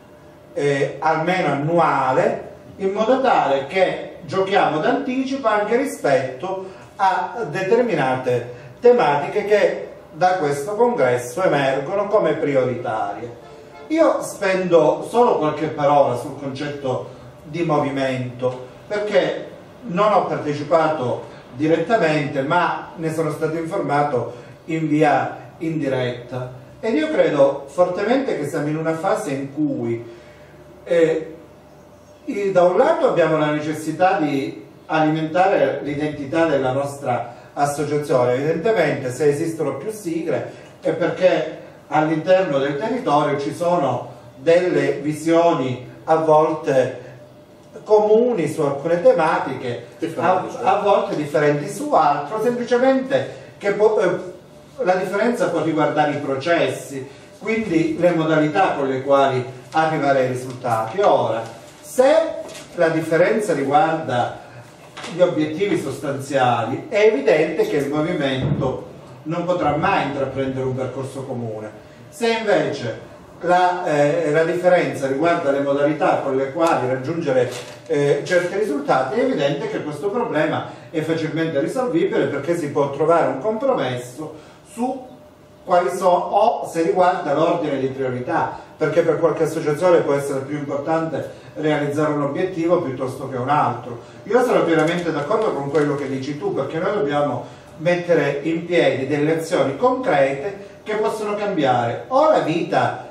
eh, almeno annuale, in modo tale che giochiamo d'anticipo anche rispetto a determinate tematiche che da questo congresso emergono come prioritarie. Io spendo solo qualche parola sul concetto di movimento, perché non ho partecipato direttamente, ma ne sono stato informato in via indiretta, ed io credo fortemente che siamo in una fase in cui eh, da un lato abbiamo la necessità di alimentare l'identità della nostra associazione. Evidentemente se esistono più sigle è perché all'interno del territorio ci sono delle visioni a volte comuni su alcune tematiche, a, a volte differenti su altro, semplicemente che può, eh, la differenza può riguardare i processi, quindi le modalità con le quali arrivare ai risultati. Ora, se la differenza riguarda gli obiettivi sostanziali, è evidente che il movimento non potrà mai intraprendere un percorso comune. Se invece la, eh, la differenza riguarda le modalità con le quali raggiungere eh, certi risultati, è evidente che questo problema è facilmente risolvibile, perché si può trovare un compromesso su quali sono, o se riguarda l'ordine di priorità, perché per qualche associazione può essere più importante realizzare un obiettivo piuttosto che un altro. Io sono pienamente d'accordo con quello che dici tu, perché noi dobbiamo mettere in piedi delle azioni concrete che possono cambiare o la vita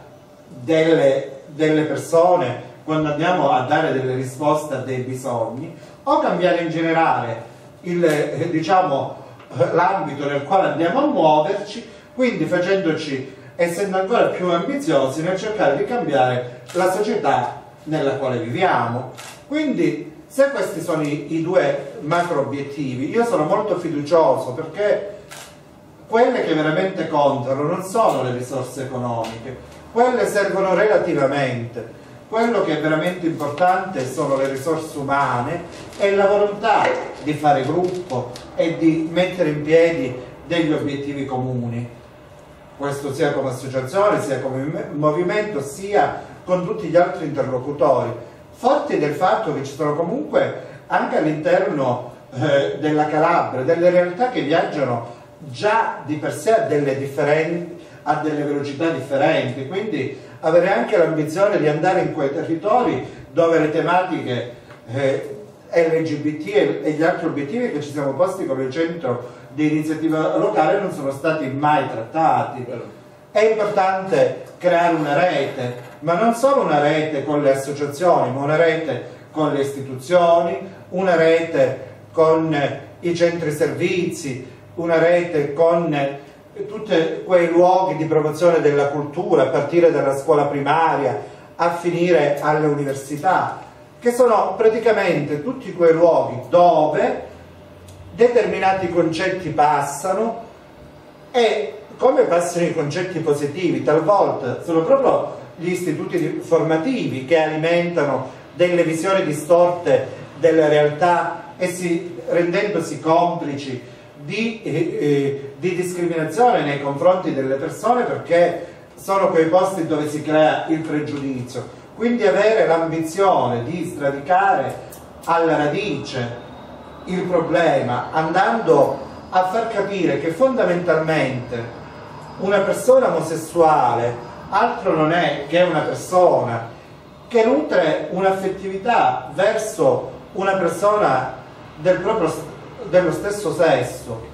delle, delle persone quando andiamo a dare delle risposte a dei bisogni, o cambiare in generale il, eh, diciamo, l'ambito nel quale andiamo a muoverci, quindi facendoci, essendo ancora più ambiziosi nel cercare di cambiare la società nella quale viviamo. Quindi, se questi sono i, i due macro obiettivi, io sono molto fiducioso, perché quelle che veramente contano non sono le risorse economiche, quelle servono relativamente. Quello che è veramente importante sono le risorse umane e la volontà di fare gruppo e di mettere in piedi degli obiettivi comuni. Questo sia come associazione, sia come movimento, sia con tutti gli altri interlocutori, forti del fatto che ci sono comunque anche all'interno eh, della Calabria delle realtà che viaggiano già di per sé a delle, differenti, a delle velocità differenti, quindi avere anche l'ambizione di andare in quei territori dove le tematiche eh, L G B T e, e gli altri obiettivi che ci siamo posti come centro di iniziativa locale non sono stati mai trattati. È importante creare una rete, ma non solo una rete con le associazioni, ma una rete con le istituzioni, una rete con i centri servizi, una rete con tutti quei luoghi di promozione della cultura, a partire dalla scuola primaria a finire alle università, che sono praticamente tutti quei luoghi dove determinati concetti passano, e come passano i concetti positivi, talvolta sono proprio gli istituti formativi che alimentano delle visioni distorte della realtà e si, rendendosi complici di, eh, eh, di discriminazione nei confronti delle persone, perché sono quei posti dove si crea il pregiudizio. Quindi avere l'ambizione di sradicare alla radice il problema, andando a far capire che fondamentalmente una persona omosessuale altro non è che una persona che nutre un'affettività verso una persona del proprio, dello stesso sesso,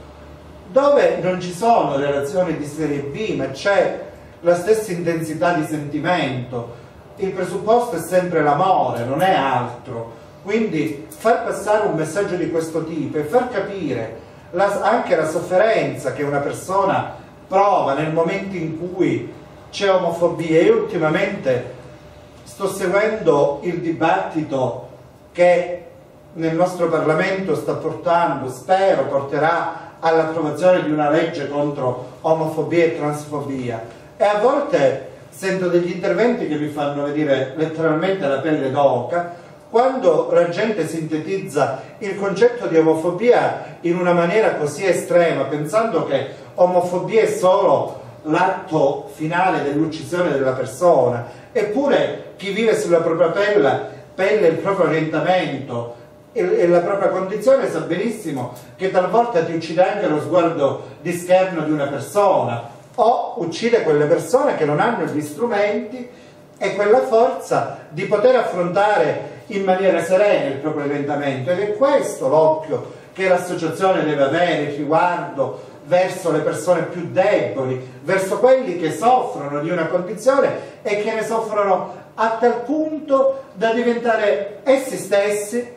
dove non ci sono relazioni di serie B, ma c'è la stessa intensità di sentimento. Il presupposto è sempre l'amore, non è altro. Quindi far passare un messaggio di questo tipo e far capire la, anche la sofferenza che una persona prova nel momento in cui c'è omofobia. Io ultimamente sto seguendo il dibattito che nel nostro Parlamento sta portando, spero porterà all'approvazione di una legge contro omofobia e transfobia, e a volte sento degli interventi che mi fanno vedere letteralmente la pelle d'oca, quando la gente sintetizza il concetto di omofobia in una maniera così estrema, pensando che omofobia è solo l'atto finale dell'uccisione della persona. Eppure chi vive sulla propria pelle, pelle il proprio orientamento e, e la propria condizione sa benissimo che talvolta ti uccide anche lo sguardo di scherno di una persona, o uccide quelle persone che non hanno gli strumenti e quella forza di poter affrontare in maniera serena il proprio orientamento. Ed è questo l'occhio che l'associazione deve avere riguardo verso le persone più deboli, verso quelli che soffrono di una condizione e che ne soffrono a tal punto da diventare essi stessi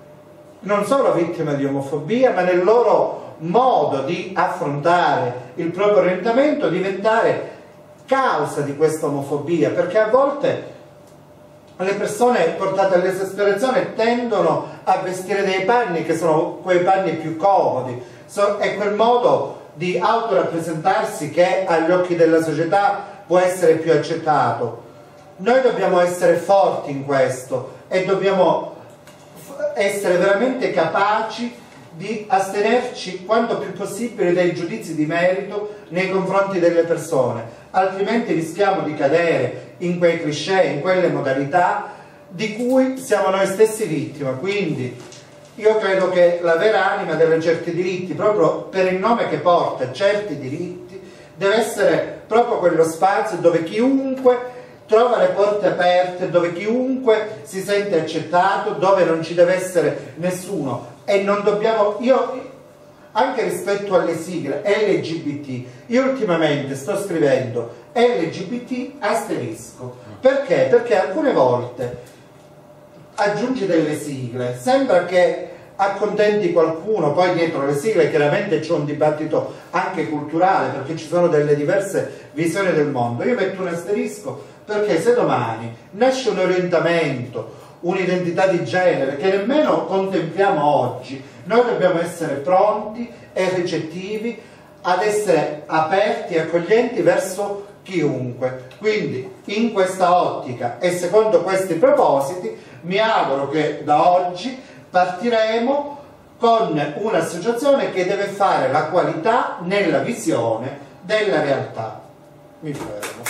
non solo vittime di omofobia, ma nel loro modo di affrontare il proprio orientamento diventare causa di questa omofobia, perché a volte le persone portate all'esasperazione tendono a vestire dei panni che sono quei panni più comodi, so, è quel modo di autorappresentarsi che agli occhi della società può essere più accettato. Noi dobbiamo essere forti in questo e dobbiamo essere veramente capaci di astenerci quanto più possibile dai giudizi di merito nei confronti delle persone, altrimenti rischiamo di cadere in quei cliché, in quelle modalità di cui siamo noi stessi vittima. Quindi io credo che la vera anima delle certi diritti, proprio per il nome che porta, certi diritti, deve essere proprio quello spazio dove chiunque trova le porte aperte, dove chiunque si sente accettato, dove non ci deve essere nessuno. E non dobbiamo, io anche rispetto alle sigle L G B T, io ultimamente sto scrivendo L G B T asterisco. Perché? Perché alcune volte aggiungi delle sigle, sembra che accontenti qualcuno, poi dietro le sigle chiaramente c'è un dibattito anche culturale, perché ci sono delle diverse visioni del mondo. Io metto un asterisco perché se domani nasce un orientamento, un'identità di genere che nemmeno contempliamo oggi, noi dobbiamo essere pronti e ricettivi ad essere aperti e accoglienti verso chiunque. Quindi in questa ottica e secondo questi propositi mi auguro che da oggi partiremo con un'associazione che deve fare la qualità nella visione della realtà. Mi fermo.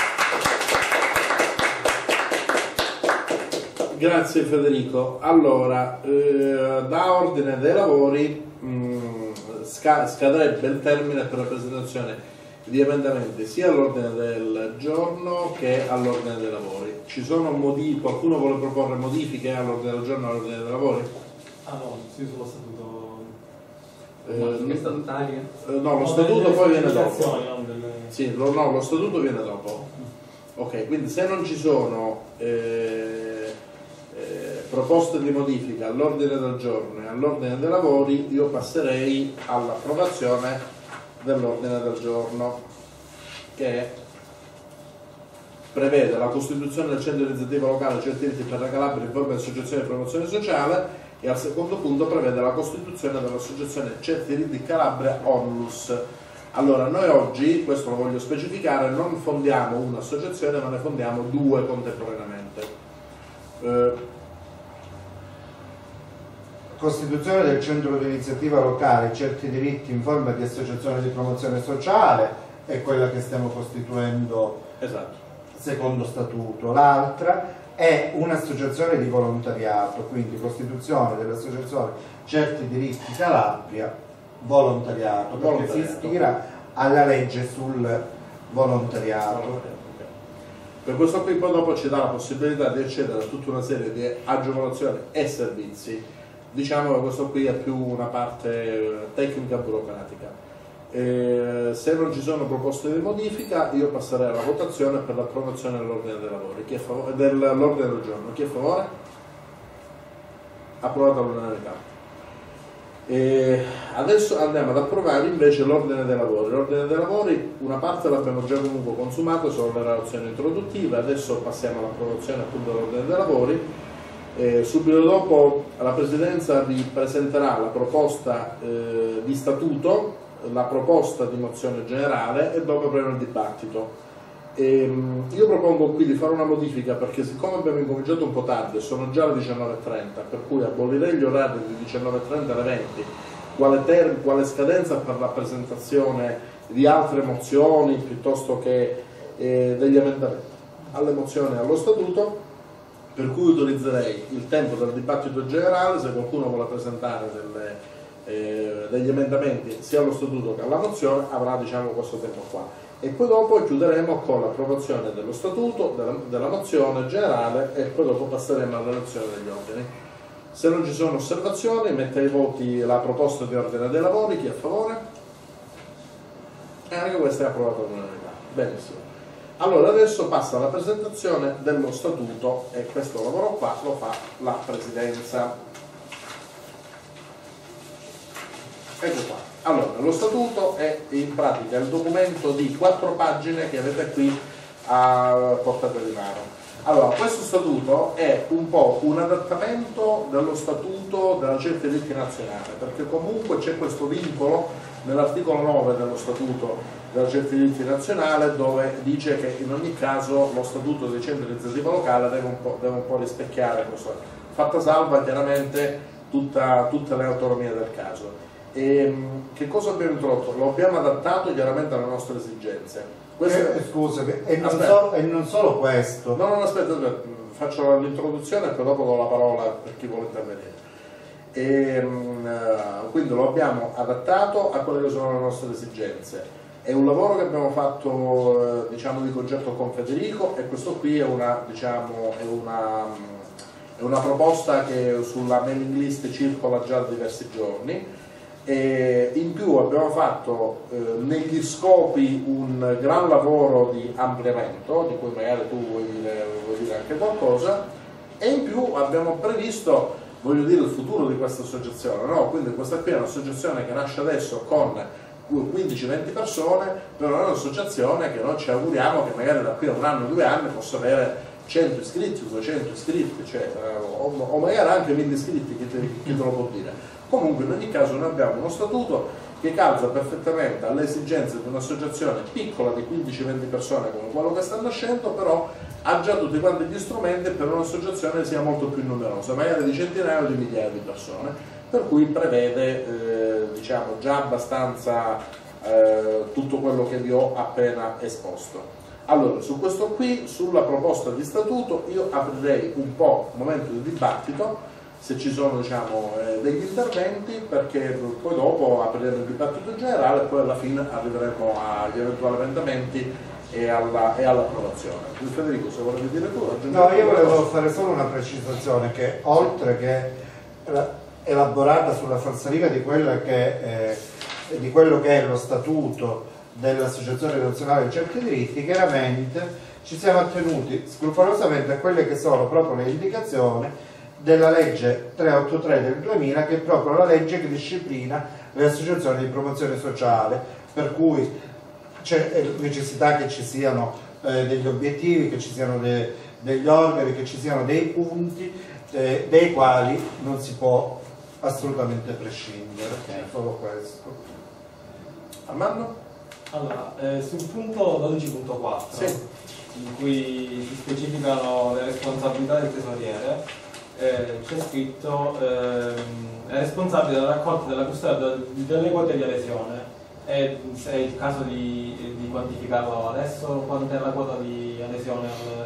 Grazie Federico. Allora, eh, da ordine dei lavori mh, sca scadrebbe il termine per la presentazione di emendamenti sia all'ordine del giorno che all'ordine dei lavori. Ci sono modifiche, qualcuno vuole proporre modifiche all'ordine del giorno e all'ordine dei lavori? Ah no, sì, sullo statuto. Eh, statutarie? Eh, no, lo statuto poi viene dopo. Non delle... Sì, lo, no, lo statuto viene dopo. Ok, quindi se non ci sono eh, eh, proposte di modifica all'ordine del giorno e all'ordine dei lavori, io passerei all'approvazione dell'ordine del giorno, che prevede la costituzione del centro di iniziativa locale Certi Diritti per la Calabria in forma di associazione di promozione sociale, e al secondo punto prevede la costituzione dell'associazione Certi Diritti Calabria Onlus. Allora, noi oggi, questo lo voglio specificare, non fondiamo un'associazione ma ne fondiamo due contemporaneamente. Eh, Costituzione del centro di iniziativa locale Certi Diritti in forma di associazione di promozione sociale è quella che stiamo costituendo, esatto, secondo statuto. L'altra è un'associazione di volontariato, quindi costituzione dell'associazione Certi Diritti Calabria Volontariato, perché volontariato. si ispira alla legge sul volontariato. Per questo qui poi dopo ci dà la possibilità di accedere a tutta una serie di agevolazioni e servizi. Diciamo che questo qui è più una parte tecnica burocratica. E se non ci sono proposte di modifica, io passerei alla votazione per l'approvazione dell'ordine dei lavori. Chi è favore, dell'ordine del giorno. Chi è a favore? Approvato all'unanimità. E adesso andiamo ad approvare invece l'ordine dei lavori. L'ordine dei lavori, una parte l'abbiamo già comunque consumato, sono le relazioni introduttive. Adesso passiamo all'approvazione appunto dell'ordine dei lavori. Eh, subito dopo la Presidenza vi presenterà la proposta eh, di statuto, la proposta di mozione generale e dopo avremo il dibattito. E, mh, io propongo qui di fare una modifica, perché siccome abbiamo incominciato un po' tardi e sono già le diciannove e trenta, per cui abolirei gli orari di diciannove e trenta alle venti, quale, term quale scadenza per la presentazione di altre mozioni piuttosto che eh, degli emendamenti alle mozioni e allo statuto, per cui utilizzerei il tempo del dibattito generale. Se qualcuno vuole presentare delle, eh, degli emendamenti sia allo statuto che alla mozione avrà, diciamo, questo tempo qua, e poi dopo chiuderemo con l'approvazione dello statuto, della, della mozione generale, e poi dopo passeremo alla relazione degli ordini. Se non ci sono osservazioni, mette ai voti la proposta di ordine dei lavori. Chi è a favore? E anche questa è approvata all'unanimità. Benissimo. Allora adesso passa alla presentazione dello statuto, e questo lavoro qua lo fa la Presidenza. ecco qua. Allora, lo statuto è in pratica il documento di quattro pagine che avete qui a portata di mano. Allora, questo statuto è un po' un adattamento dello statuto della Certi Diritti Nazionale, perché comunque c'è questo vincolo nell'articolo nove dello statuto della Certi Diritti Nazionale, dove dice che in ogni caso lo statuto del centro di iniziativa locale deve un po', deve un po' rispecchiare questo, fatta salva chiaramente tutta, tutte le autonomie del caso. E, che cosa abbiamo introdotto? Lo abbiamo adattato chiaramente alle nostre esigenze. Questo... Eh, scusami, e non, so, e non solo questo. No, no, aspetta, aspetta, faccio l'introduzione e poi dopo do la parola per chi vuole intervenire. E, uh, quindi lo abbiamo adattato a quelle che sono le nostre esigenze. È un lavoro che abbiamo fatto, eh, diciamo, di concerto con Federico, e questo qui è una, diciamo, è una, è una proposta che sulla mailing list circola già da diversi giorni. E in più abbiamo fatto eh, negli scopi un gran lavoro di ampliamento, di cui magari tu vuoi dire, vuoi dire anche qualcosa, e in più abbiamo previsto, voglio dire, il futuro di questa associazione, no? Quindi questa qui è un'associazione che nasce adesso con quindici venti persone, però è un'associazione che noi ci auguriamo che magari da qui a un anno, due anni possa avere cento iscritti, duecento iscritti, cioè, o, o magari anche mille iscritti, chi te, chi te lo può dire. Comunque in ogni caso noi abbiamo uno statuto che calza perfettamente alle esigenze di un'associazione piccola di quindici venti persone come quello che sta nascendo, però ha già tutti quanti gli strumenti per un'associazione che sia molto più numerosa, magari di centinaia o di migliaia di persone, per cui prevede eh, diciamo già abbastanza eh, tutto quello che vi ho appena esposto. Allora, su questo qui, sulla proposta di statuto, io aprirei un po' un momento di dibattito, se ci sono, diciamo, eh, degli interventi, perché poi dopo apriremo il dibattito generale e poi alla fine arriveremo agli eventuali emendamenti e all'approvazione. All Federico, se volevi dire tu? No, io volevo fare solo una precisazione, che oltre che elaborata sulla falsariga di, quella che, eh, di quello che è lo statuto dell'Associazione Nazionale di Certi Diritti, chiaramente ci siamo attenuti scrupolosamente a quelle che sono proprio le indicazioni della legge trecentoottantatré del duemila, che è proprio la legge che disciplina le associazioni di promozione sociale, per cui c'è necessità che ci siano eh, degli obiettivi, che ci siano de, degli organi, che ci siano dei punti eh, dei quali non si può assolutamente prescindere. Okay. Solo questo. Armando? Allora, eh, sul punto dodici punto quattro, sì, in cui si specificano le responsabilità del tesoriere, eh, c'è scritto ehm, è responsabile della raccolta e della custodia delle quote di adesione. E se è il caso di, di quantificarlo adesso, quanto è la quota di adesione?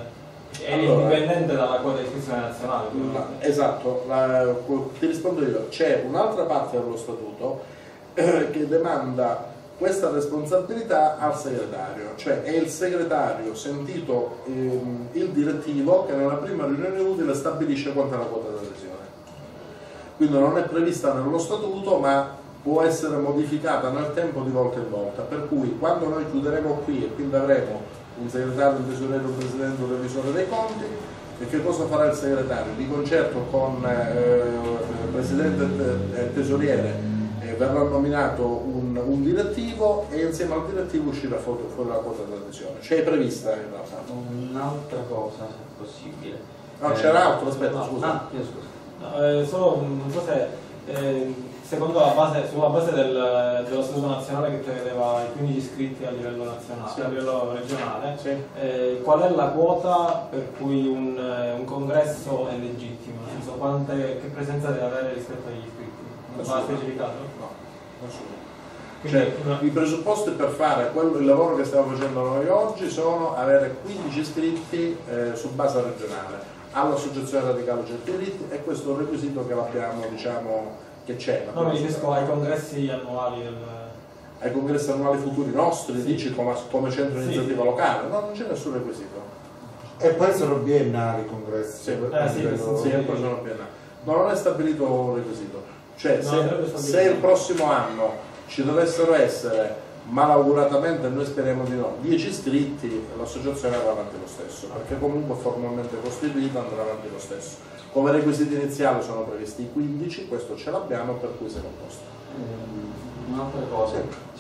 È allora, indipendente dalla quota di iscrizione nazionale? La, esatto, la, ti rispondo io. C'è un'altra parte dello statuto eh, che demanda questa responsabilità al segretario, cioè è il segretario, sentito ehm, il direttivo, che nella prima riunione utile stabilisce quanto è la quota di adesione. Quindi non è prevista nello statuto, ma può essere modificata nel tempo di volta in volta, per cui quando noi chiuderemo qui e quindi avremo un segretario, un tesoriere, un presidente, un revisore dei conti, e che cosa farà il segretario? Di concerto con eh, il presidente e tesoriere eh, verrà nominato un, un direttivo, e insieme al direttivo uscirà fuori, fuori la quota di adesione, cioè è prevista in realtà. Un'altra cosa, se possibile. No, eh, c'era altro, aspetta, no, scusa. Ah, scusa. No, eh, solo non so se eh, secondo la base, sulla base del, dello Statuto nazionale che prevedeva i quindici iscritti a livello nazionale, sì, a livello regionale, sì, eh, qual è la quota per cui un, un congresso è legittimo? Nel senso, quante, che presenza deve avere rispetto agli iscritti? Non va specificato? No, nessuno. Cioè, i presupposti per fare quello, il lavoro che stiamo facendo noi oggi sono avere quindici iscritti eh, su base regionale all'Associazione Radicale Certi Diritti, e questo è un requisito che abbiamo, diciamo, che c'è. No, mi riferisco ai congressi annuali del... ai congressi annuali futuri nostri, sì, dici come, come centro di iniziativa, sì, locale, no, non c'è nessun requisito. E poi sono biennali i congressi. Sì, eh, sì, sì, sì, e poi sono biennali. No, non è stabilito un requisito. Cioè, no, se, se il prossimo anno ci dovessero essere, malauguratamente noi speriamo di no, dieci iscritti, l'associazione andrà avanti lo stesso, perché comunque formalmente costituita andrà avanti lo stesso. Come requisiti iniziali sono previsti i quindici, questo ce l'abbiamo, per cui siamo a posto. un'altra cosa,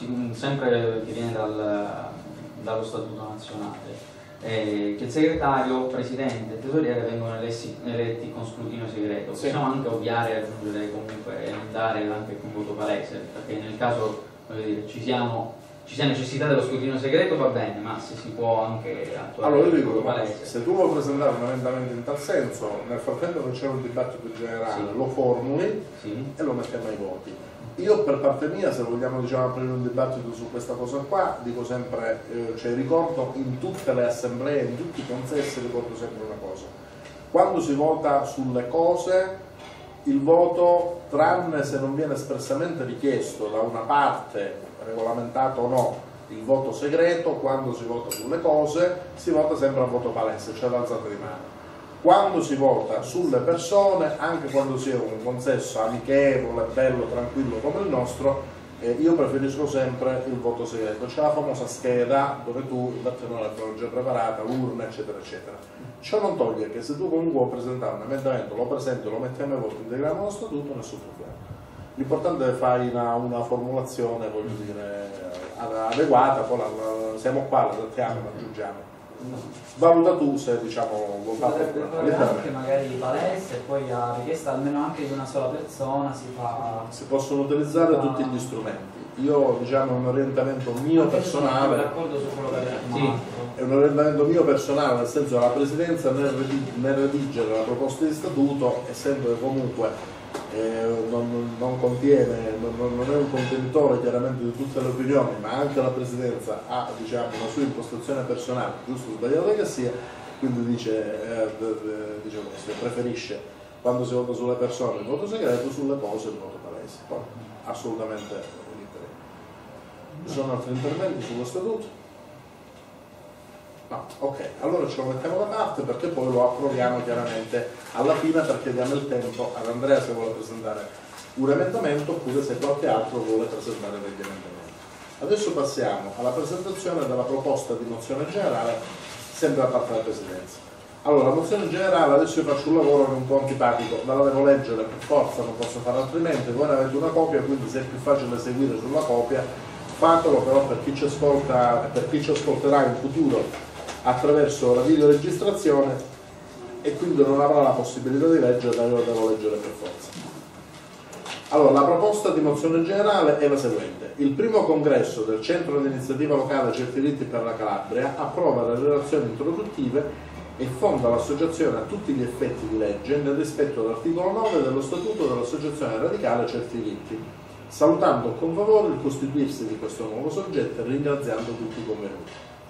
sempre che viene dal, dallo Statuto Nazionale, eh, che il segretario, presidente e tesoriere vengono eletti, eletti con scrutinio segreto. Sì. Possiamo anche ovviare e aggiungere comunque, emendare anche con voto palese, perché nel caso, voglio dire, ci siamo... ci sia necessità dello scrutinio segreto va bene, ma se si può anche attuare Allora io il dico, voto palese. se tu vuoi presentare un emendamento in tal senso, nel frattempo che c'è un dibattito generale, Sì. lo formuli Sì. e lo mettiamo ai voti. Io per parte mia, se vogliamo diciamo, aprire un dibattito su questa cosa qua, dico sempre, eh, cioè ricordo in tutte le assemblee, in tutti i consessi, ricordo sempre una cosa. Quando si vota sulle cose, il voto, tranne se non viene espressamente richiesto da una parte, regolamentato o no, il voto segreto, quando si vota sulle cose, si vota sempre a voto palese, cioè l'alzata di mano. Quando si vota sulle persone, anche quando sia un consesso amichevole, bello, tranquillo come il nostro, eh, io preferisco sempre il voto segreto. C'è la famosa scheda dove tu la tecnologia già preparata, l'urna, eccetera, eccetera. Ciò non toglie che se tu comunque vuoi presentare un emendamento, lo presenti, lo mettiamo ai voti, integriamo lo statuto, nessun problema. L'importante è fare una, una formulazione, voglio dire, adeguata, poi la, la, siamo qua, la trattiamo, la aggiungiamo. Valuta tu se diciamo votato anche magari palese e poi a richiesta almeno anche di una sola persona si fa. Si possono utilizzare tutti gli strumenti. Io diciamo un orientamento mio personale. D'accordo su quello che avete Sì. È un orientamento mio personale, nel senso che la Presidenza nel, nel redigere la proposta di statuto, essendo che comunque eh, non, non contiene, non, non è un contenitore chiaramente di tutte le opinioni, ma anche la Presidenza ha diciamo, una sua impostazione personale, giusto o sbagliata che sia, quindi dice, eh, diciamo, preferisce quando si vota sulle persone il voto segreto, sulle cose il voto palese. Poi assolutamente libero. Ci sono altri interventi sullo statuto? No, ok, allora ce lo mettiamo da parte perché poi lo approviamo chiaramente alla fine, perché diamo il tempo ad Andrea se vuole presentare un emendamento oppure se qualche altro vuole presentare degli emendamenti. Adesso passiamo alla presentazione della proposta di mozione generale sempre da parte della Presidenza. Allora, la mozione generale, adesso io faccio un lavoro che è un po' antipatico, ve la devo leggere per forza, non posso fare altrimenti, voi ne avete una copia, quindi se è più facile seguire sulla copia, fatelo, però per chi ci ascolta, per chi ci ascolterà in futuro attraverso la videoregistrazione e quindi non avrà la possibilità di leggere, io la devo leggere per forza. Allora, la proposta di mozione generale è la seguente. Il primo congresso del Centro di Iniziativa Locale Certi Diritti per la Calabria approva le relazioni introduttive e fonda l'associazione a tutti gli effetti di legge nel rispetto dell'articolo nove dello Statuto dell'Associazione Radicale Certi Diritti, salutando con favore il costituirsi di questo nuovo soggetto e ringraziando tutti i convenuti.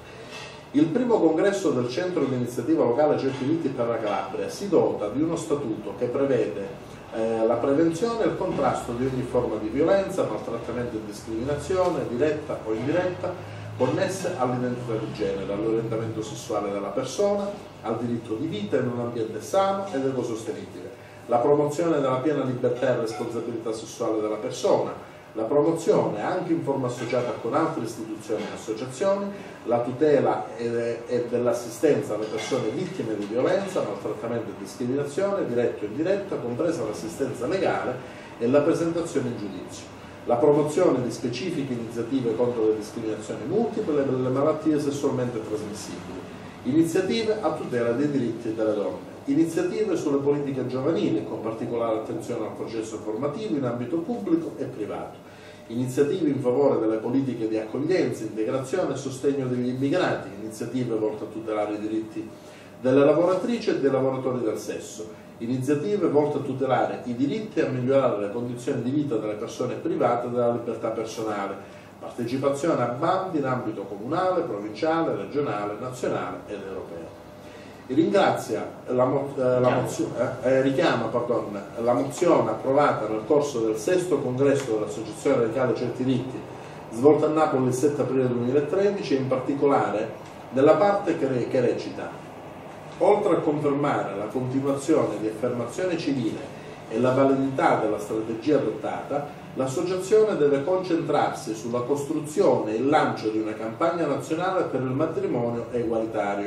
Il primo congresso del Centro di Iniziativa Locale Certi Diritti per la Calabria si dota di uno statuto che prevede eh, la prevenzione e il contrasto di ogni forma di violenza, maltrattamento e discriminazione, diretta o indiretta, connesse all'identità di genere, all'orientamento sessuale della persona, al diritto di vita in un ambiente sano ed ecosostenibile, la promozione della piena libertà e responsabilità sessuale della persona, la promozione, anche in forma associata con altre istituzioni e associazioni, la tutela e, e dell'assistenza alle persone vittime di violenza, maltrattamento e discriminazione, diretta o indiretta, compresa l'assistenza legale e la presentazione in giudizio, la promozione di specifiche iniziative contro le discriminazioni multiple e le malattie sessualmente trasmissibili, iniziative a tutela dei diritti delle donne, iniziative sulle politiche giovanili, con particolare attenzione al processo formativo in ambito pubblico e privato, iniziative in favore delle politiche di accoglienza, integrazione e sostegno degli immigrati, iniziative volte a tutelare i diritti delle lavoratrici e dei lavoratori del sesso, iniziative volte a tutelare i diritti e a migliorare le condizioni di vita delle persone private della libertà personale, partecipazione a bandi in ambito comunale, provinciale, regionale, nazionale ed europeo. Ringrazia la, la mozione, eh, richiama pardon, la mozione approvata nel corso del sesto congresso dell'Associazione Radicale Certi Diritti, svolta a Napoli il sette aprile duemilatredici, e in particolare nella parte che, re, che recita: oltre a confermare la continuazione di affermazione civile e la validità della strategia adottata, l'associazione deve concentrarsi sulla costruzione e il lancio di una campagna nazionale per il matrimonio egualitario,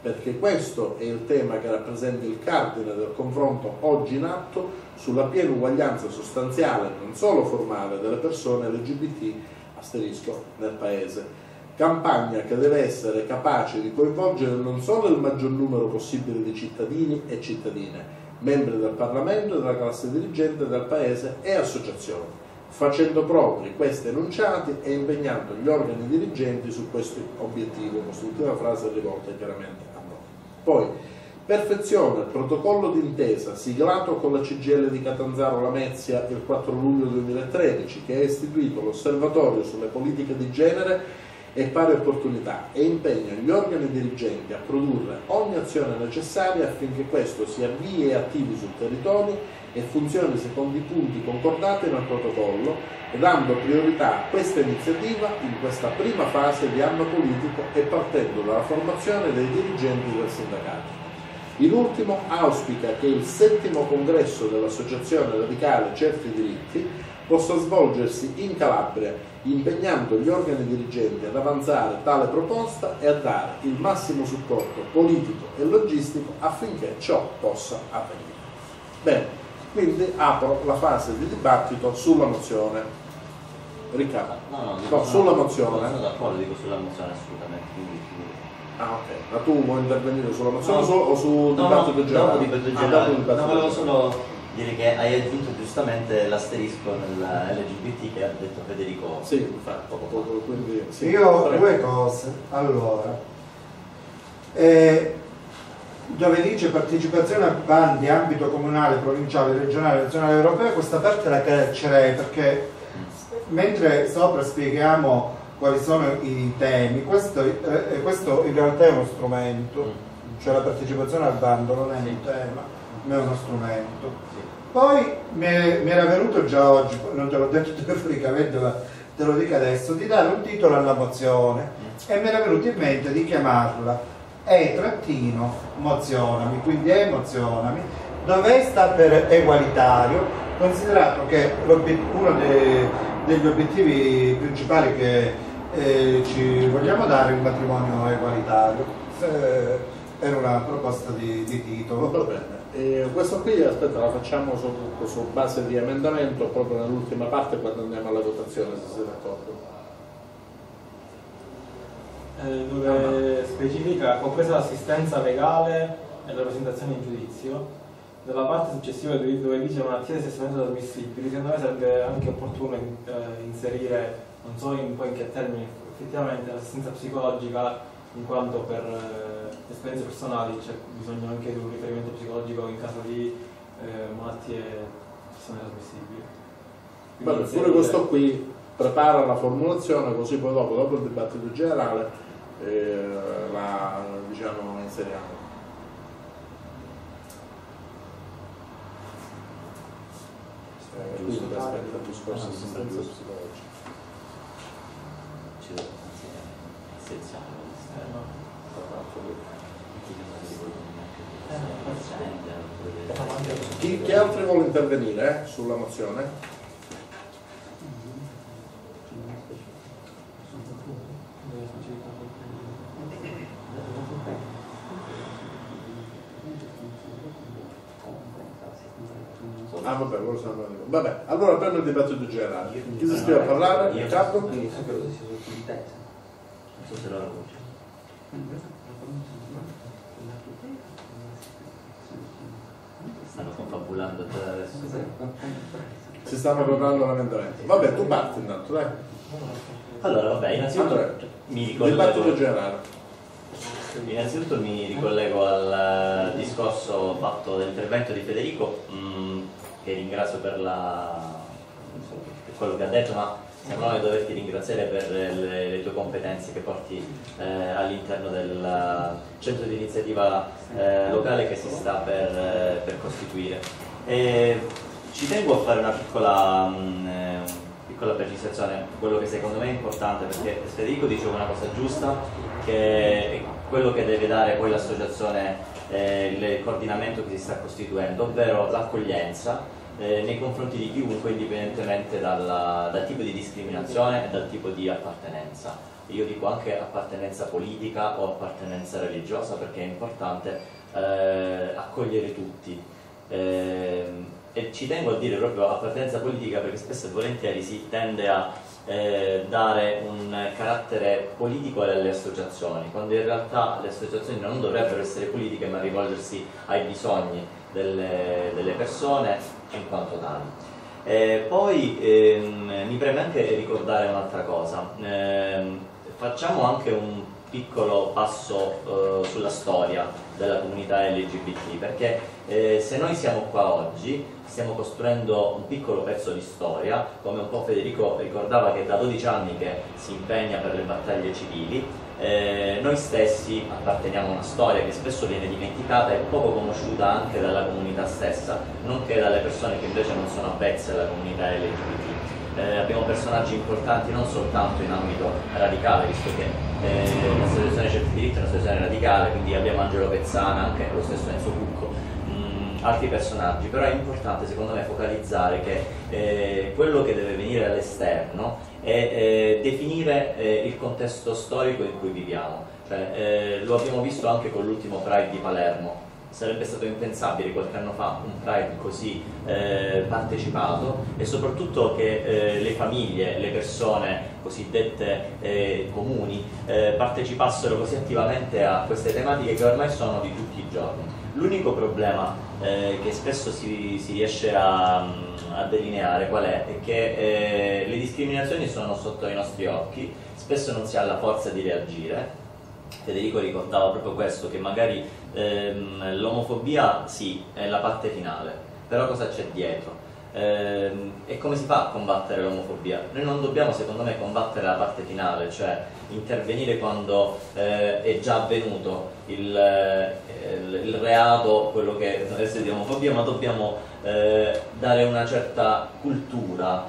perché questo è il tema che rappresenta il cardine del confronto oggi in atto sulla piena uguaglianza sostanziale, non solo formale, delle persone L G B T asterisco nel Paese. Campagna che deve essere capace di coinvolgere non solo il maggior numero possibile di cittadini e cittadine, membri del Parlamento e della classe dirigente del Paese e associazioni, facendo propri questi enunciati e impegnando gli organi dirigenti su questo obiettivo. Quest'ultima frase rivolta chiaramente a noi. Poi, perfeziona il protocollo d'intesa siglato con la C G I L di Catanzaro Lamezia il quattro luglio duemilatredici, che ha istituito l'Osservatorio sulle politiche di genere e pari opportunità e impegna gli organi dirigenti a produrre ogni azione necessaria affinché questo si avvii e attivi sul territorio e funzioni secondo i punti concordati nel protocollo, e dando priorità a questa iniziativa in questa prima fase di anno politico e partendo dalla formazione dei dirigenti del sindacato. In ultimo, auspica che il settimo congresso dell'Associazione Radicale Certi Diritti possa svolgersi in Calabria, impegnando gli organi dirigenti ad avanzare tale proposta e a dare il massimo supporto politico e logistico affinché ciò possa avvenire. Bene, quindi apro la fase di dibattito sulla mozione. Riccardo. No, no, no, no sulla no, mozione. Sono d'accordo, dico sulla mozione assolutamente. Quindi, quindi... Ah, ok. Ma tu vuoi intervenire sulla mozione no, o su no, dibattito no, generale? Dopo dibattito ah, generale. dopo dibattito no, volevo generale. solo dire che hai aggiunto giustamente l'asterisco nella L G B T che ha detto Federico. Sì, infatti, poco poco, quindi, sì. Io ho Prego. due cose. Allora, eh, dove dice partecipazione a bandi ambito comunale, provinciale, regionale, nazionale e europeo, questa parte la caccerei perché mentre sopra spieghiamo quali sono i temi, questo, eh, questo in realtà è uno strumento, cioè la partecipazione al bando non è un tema, ma è uno strumento. Poi mi, è, mi era venuto già oggi, non te l'ho detto telefonicamente ma te lo dico adesso, di dare un titolo alla mozione e mi era venuto in mente di chiamarla E-mozionami, quindi emozionami, dove sta per egualitario, considerato che uno dei, degli obiettivi principali che eh, ci vogliamo dare è il matrimonio egualitario. Eh, era una proposta di, di titolo. Va bene. E questo qui, aspetta, la facciamo su, su base di emendamento proprio nell'ultima parte quando andiamo alla votazione, se siete d'accordo. Eh, dove specifica compresa l'assistenza legale e la presentazione in giudizio. Nella parte successiva dove dice malattie sessualmente trasmissibili, secondo me sarebbe anche opportuno eh, inserire, non so in, poi in che termini, effettivamente l'assistenza psicologica, in quanto per eh, esperienze personali c'è bisogno anche di un riferimento psicologico in caso di eh, malattie sessualmente trasmissibili. Vabbè, pure inserire... questo qui prepara la formulazione, così poi dopo, dopo il dibattito generale eh, la diciamo inseriamo. Eh, quindi aspetta il discorso di assistenza psicologica. Ci devo consigliare essenziale. Chi, chi altri vuole intervenire eh, sulla mozione? Ah vabbè, lo sanno. Vabbè, allora prendo il dibattito generale. Chi si iscrive a parlare? Riccardo? Non so se la voce. Stanno confabulando adesso. Si stanno preparando l'emendamento. Vabbè, tu parti intanto, dai. Allora, vabbè, innanzitutto Allora, mi dibattito ricollego, generale. innanzitutto mi ricollego al discorso fatto dell'intervento di Federico, mh, che ringrazio per, la, per quello che ha detto, ma sembrava di doverti ringraziare per le, le tue competenze che porti eh, all'interno del centro di iniziativa eh, locale che si sta per, eh, per costituire. E ci tengo a fare una piccola, mh, eh, piccola precisazione, quello che secondo me è importante, perché Federico diceva una cosa giusta, che è quello che deve dare poi l'associazione, eh, il coordinamento che si sta costituendo, ovvero l'accoglienza. eh, nei confronti di chiunque, indipendentemente dalla, dal tipo di discriminazione e dal tipo di appartenenza. Io dico anche appartenenza politica o appartenenza religiosa, perché è importante eh, accogliere tutti. Eh, e ci tengo a dire proprio appartenenza politica, perché spesso e volentieri si tende a eh, dare un carattere politico alle associazioni, quando in realtà le associazioni non dovrebbero essere politiche ma rivolgersi ai bisogni delle, delle persone in quanto tali. Eh, poi ehm, mi preme anche ricordare un'altra cosa, eh, facciamo anche un piccolo passo eh, sulla storia della comunità L G B T, perché eh, se noi siamo qua oggi stiamo costruendo un piccolo pezzo di storia, come un po' Federico ricordava che da dodici anni che si impegna per le battaglie civili. Eh, noi stessi apparteniamo a una storia che spesso viene dimenticata e poco conosciuta anche dalla comunità stessa, nonché dalle persone che invece non sono avvezze alla comunità L G B T. Eh, abbiamo personaggi importanti non soltanto in ambito radicale, visto che eh, l'associazione Certi Diritti è un'associazione radicale, quindi abbiamo Angelo Pezzana, anche lo stesso Enzo Cucco, mh, altri personaggi, però è importante secondo me focalizzare che eh, quello che deve venire all'esterno è eh, definire eh, il contesto storico in cui viviamo. Cioè, eh, lo abbiamo visto anche con l'ultimo Pride di Palermo. Sarebbe stato impensabile qualche anno fa un Pride così eh, partecipato, e soprattutto che eh, le famiglie, le persone cosiddette eh, comuni eh, partecipassero così attivamente a queste tematiche che ormai sono di tutti i giorni. L'unico problema eh, che spesso si, si riesce a, a delineare qual è? È che eh, le discriminazioni sono sotto i nostri occhi, spesso non si ha la forza di reagire. Federico ricordava proprio questo, che magari ehm, l'omofobia sì, è la parte finale, però cosa c'è dietro? Ehm, e come si fa a combattere l'omofobia? Noi non dobbiamo, secondo me, combattere la parte finale, cioè intervenire quando eh, è già avvenuto il, eh, il, il reato, quello che deve essere di omofobia, ma dobbiamo eh, dare una certa cultura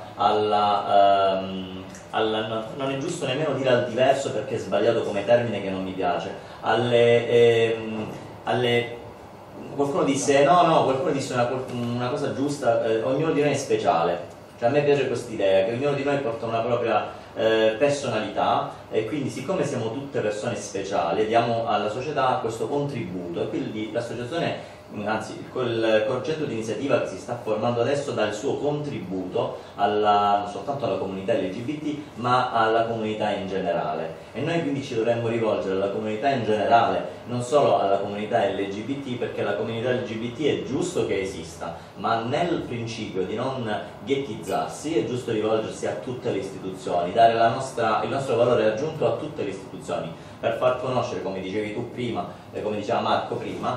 alla... Ehm, Alla, non è giusto nemmeno dire al diverso, perché è sbagliato come termine, che non mi piace, alle, ehm, alle qualcuno disse no no qualcuno disse una, una cosa giusta, eh, ognuno di noi è speciale, cioè a me piace quest'idea che ognuno di noi porta una propria eh, personalità, e quindi siccome siamo tutte persone speciali diamo alla società questo contributo, e quindi l'associazione, anzi quel concetto di iniziativa che si sta formando adesso, dà il suo contributo alla, non soltanto alla comunità L G B T ma alla comunità in generale, e noi quindi ci dovremmo rivolgere alla comunità in generale, non solo alla comunità L G B T, perché la comunità L G B T è giusto che esista, ma nel principio di non ghettizzarsi è giusto rivolgersi a tutte le istituzioni, dare la nostra, il nostro valore aggiunto a tutte le istituzioni, per far conoscere, come dicevi tu prima, eh, come diceva Marco prima,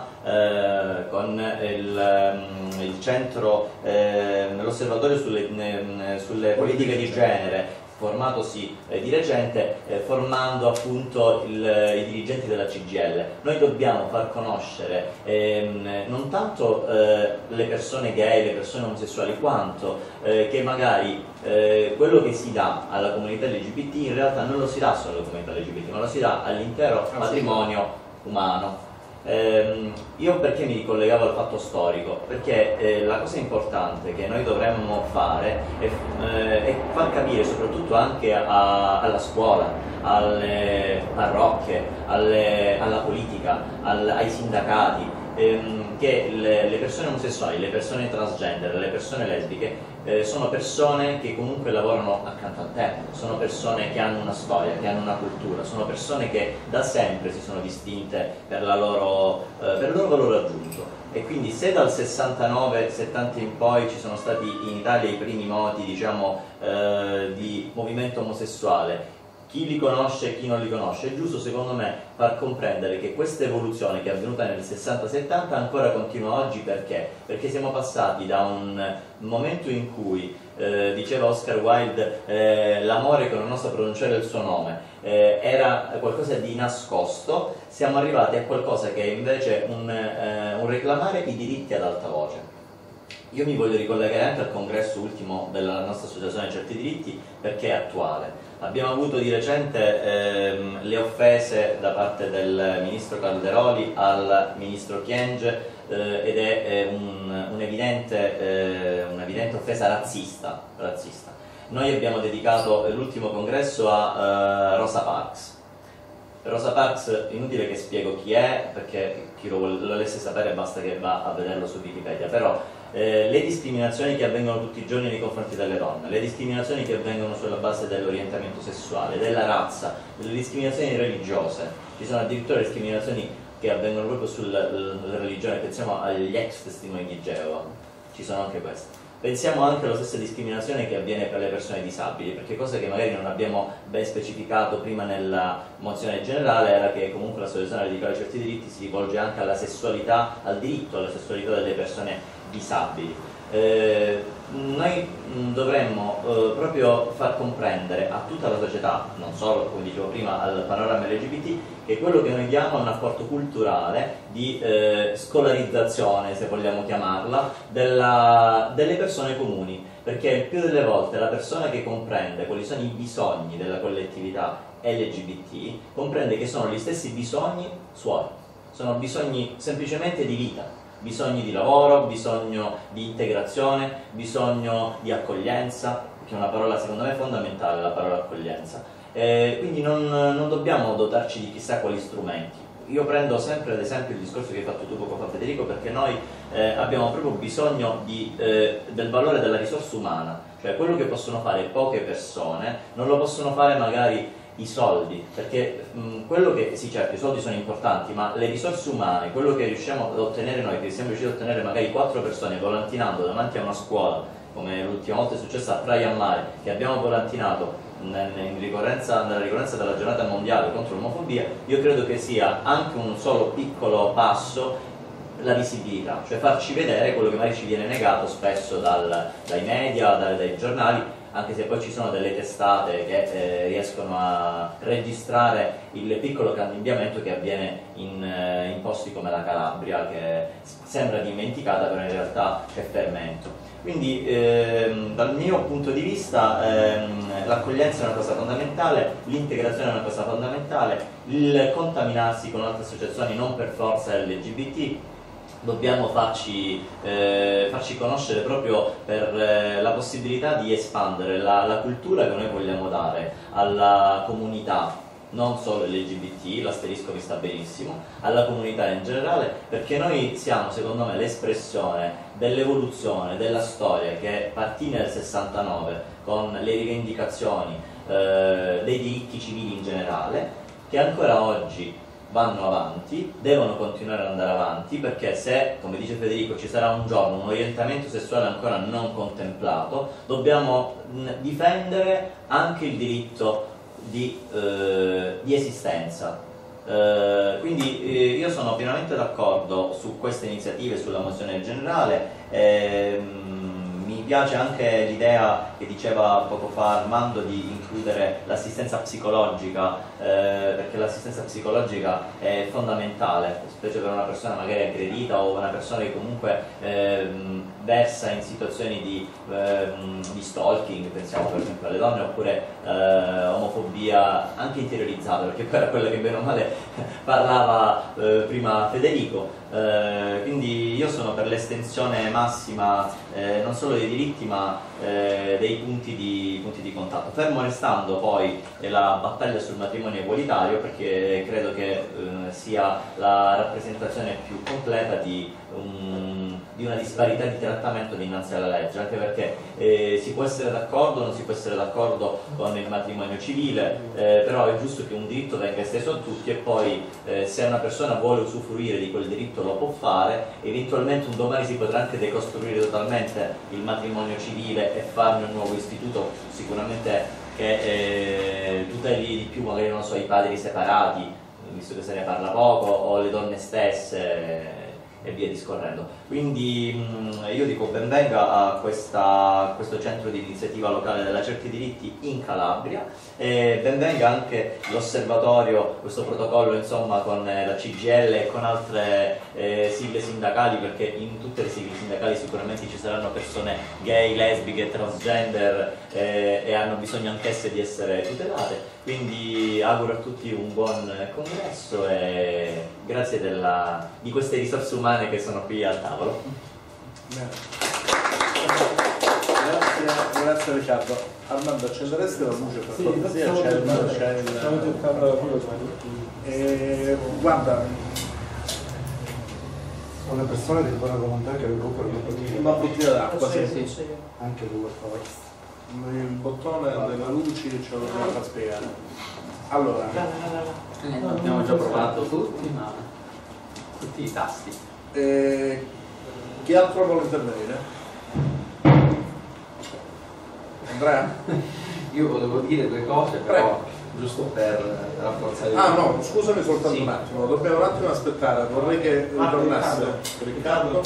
eh, con il, il centro, eh, l'osservatorio sulle, eh, sulle politiche di genere, formatosi eh, di recente, eh, formando appunto il, i dirigenti della C G I L. Noi dobbiamo far conoscere ehm, non tanto eh, le persone gay, le persone omosessuali, quanto eh, che magari eh, quello che si dà alla comunità L G B T in realtà non lo si dà solo alla comunità L G B T, ma lo si dà all'intero patrimonio umano. Eh, io perché mi ricollegavo al fatto storico? Perché eh, la cosa importante che noi dovremmo fare è, eh, è far capire soprattutto anche a, alla scuola, alle parrocchie, alle, alla politica, al, ai sindacati, ehm, che le, le persone omosessuali, le persone transgender, le persone lesbiche eh, sono persone che comunque lavorano accanto a te, sono persone che hanno una storia, che hanno una cultura, sono persone che da sempre si sono distinte per, la loro, eh, per il loro valore aggiunto. E quindi se dal sessantanove settanta in poi ci sono stati in Italia i primi moti, diciamo, eh, di movimento omosessuale, chi li conosce e chi non li conosce, è giusto secondo me far comprendere che questa evoluzione che è avvenuta nel sessanta settanta ancora continua oggi. Perché? Perché siamo passati da un momento in cui, eh, diceva Oscar Wilde, eh, l'amore che non osa pronunciare il suo nome eh, era qualcosa di nascosto, siamo arrivati a qualcosa che è invece un, eh, un reclamare i diritti ad alta voce. Io mi voglio ricollegare anche al congresso ultimo della nostra associazione Certi Diritti, perché è attuale. Abbiamo avuto di recente ehm, le offese da parte del ministro Calderoli al ministro Kyenge eh, ed è eh, un, un evidente, eh, un'evidente offesa razzista, razzista. Noi abbiamo dedicato l'ultimo congresso a eh, Rosa Parks. Rosa Parks, inutile che spiego chi è, perché chi lo, lo volesse sapere basta che va a vederlo su Wikipedia, però eh, le discriminazioni che avvengono tutti i giorni nei confronti delle donne, le discriminazioni che avvengono sulla base dell'orientamento sessuale, della razza, le discriminazioni religiose, ci sono addirittura discriminazioni che avvengono proprio sulla religione, pensiamo agli ex testimoni di Geova, ci sono anche queste. Pensiamo anche alla stessa discriminazione che avviene per le persone disabili, perché cosa che magari non abbiamo ben specificato prima nella mozione generale era che comunque l'associazione radicale ai certi diritti si rivolge anche alla sessualità, al diritto alla sessualità delle persone disabili. Eh, noi mh, dovremmo eh, proprio far comprendere a tutta la società, non solo, come dicevo prima, al panorama L G B T, che quello che noi diamo è un apporto culturale di eh, scolarizzazione, se vogliamo chiamarla, della, delle persone comuni, perché il più delle volte la persona che comprende quali sono i bisogni della collettività L G B T comprende che sono gli stessi bisogni suoi, sono bisogni semplicemente di vita, bisogni di lavoro, bisogno di integrazione, bisogno di accoglienza, che è una parola secondo me fondamentale, la parola accoglienza. Eh, quindi non, non dobbiamo dotarci di chissà quali strumenti. Io prendo sempre ad esempio il discorso che hai fatto tu poco fa, Federico, perché noi eh, abbiamo proprio bisogno di, eh, del valore della risorsa umana, cioè quello che possono fare poche persone non lo possono fare magari i soldi, perché mh, quello che, sì certo i soldi sono importanti, ma le risorse umane, quello che riusciamo ad ottenere noi, che siamo riusciti ad ottenere magari quattro persone volantinando davanti a una scuola, come l'ultima volta è successa a Praia a Mare, che abbiamo volantinato in ricorrenza, nella ricorrenza della giornata mondiale contro l'omofobia, io credo che sia anche un solo piccolo passo la visibilità, cioè farci vedere quello che magari ci viene negato spesso dal, dai media, dai, dai giornali, anche se poi ci sono delle testate che eh, riescono a registrare il piccolo cambiamento che avviene in, eh, in posti come la Calabria, che sembra dimenticata però in realtà è fermento. Quindi ehm, dal mio punto di vista ehm, l'accoglienza è una cosa fondamentale, l'integrazione è una cosa fondamentale, il contaminarsi con altre associazioni non per forza L G B T, dobbiamo farci, eh, farci conoscere proprio per eh, la possibilità di espandere la, la cultura che noi vogliamo dare alla comunità, non solo L G B T, l'asterisco mi sta benissimo, alla comunità in generale, perché noi siamo secondo me l'espressione dell'evoluzione della storia che partì nel sessantanove con le rivendicazioni eh, dei diritti civili in generale, che ancora oggi vanno avanti, devono continuare ad andare avanti, perché se, come dice Federico, ci sarà un giorno un orientamento sessuale ancora non contemplato, dobbiamo difendere anche il diritto di, eh, di esistenza. Eh, quindi eh, io sono pienamente d'accordo su queste iniziative, sulla mozione generale. ehm, Mi piace anche l'idea che diceva poco fa Armando di includere l'assistenza psicologica, eh, perché l'assistenza psicologica è fondamentale, specie per una persona magari aggredita o una persona che comunque ehm, versa in situazioni di, ehm, di stalking, pensiamo per esempio alle donne, oppure eh, omofobia anche interiorizzata, perché poi era quella che bene o male parlava eh, prima Federico. Eh, quindi io sono per l'estensione massima eh, non solo dei diritti ma eh, dei punti di, punti di contatto, fermo restando poi la battaglia sul matrimonio egualitario, perché credo che eh, sia la rappresentazione più completa di, um, di una disparità di trattamento dinanzi alla legge, anche perché eh, si può essere d'accordo o non si può essere d'accordo con il matrimonio civile, eh, però è giusto che un diritto venga esteso a tutti, e poi eh, se una persona vuole usufruire di quel diritto lo può fare, eventualmente un domani si potrà anche decostruire totalmente il matrimonio civile e farne un nuovo istituto sicuramente che eh, tuteli di più magari non so, i padri separati, visto che se ne parla poco, o le donne stesse e via discorrendo. Quindi mh, io dico ben venga a, questa, a questo centro di iniziativa locale della Certi Diritti in Calabria, e ben venga anche l'osservatorio, questo protocollo insomma con eh, la C G I L e con altre eh, sigle sindacali, perché in tutte le sigle sindacali sicuramente ci saranno persone gay, lesbiche, transgender eh, e hanno bisogno anch'esse di essere tutelate. Quindi auguro a tutti un buon congresso e grazie della, di queste risorse umane umane che sono qui al tavolo. Grazie, grazie Riccardo. Armando, accenderesti la luce per Sì, cortesia? C'è il, c'è il... Stavo cercando la foto. Eh, guarda, Sono le persone di buona volontà che recuperano un pochino. una bottiglia d'acqua, sì. Sì, sì. Anche tu, per favore. Il bottone delle luci ce lo dobbiamo far spiegare. Allora, Eh, abbiamo già provato tutti, ma tutti i tasti. eh, chi altro vuole intervenire? Andrea? Io volevo dire due cose, però giusto per rafforzare. Ah no, scusami soltanto Sì. un attimo, dobbiamo un attimo aspettare, vorrei che ritornasse Riccardo.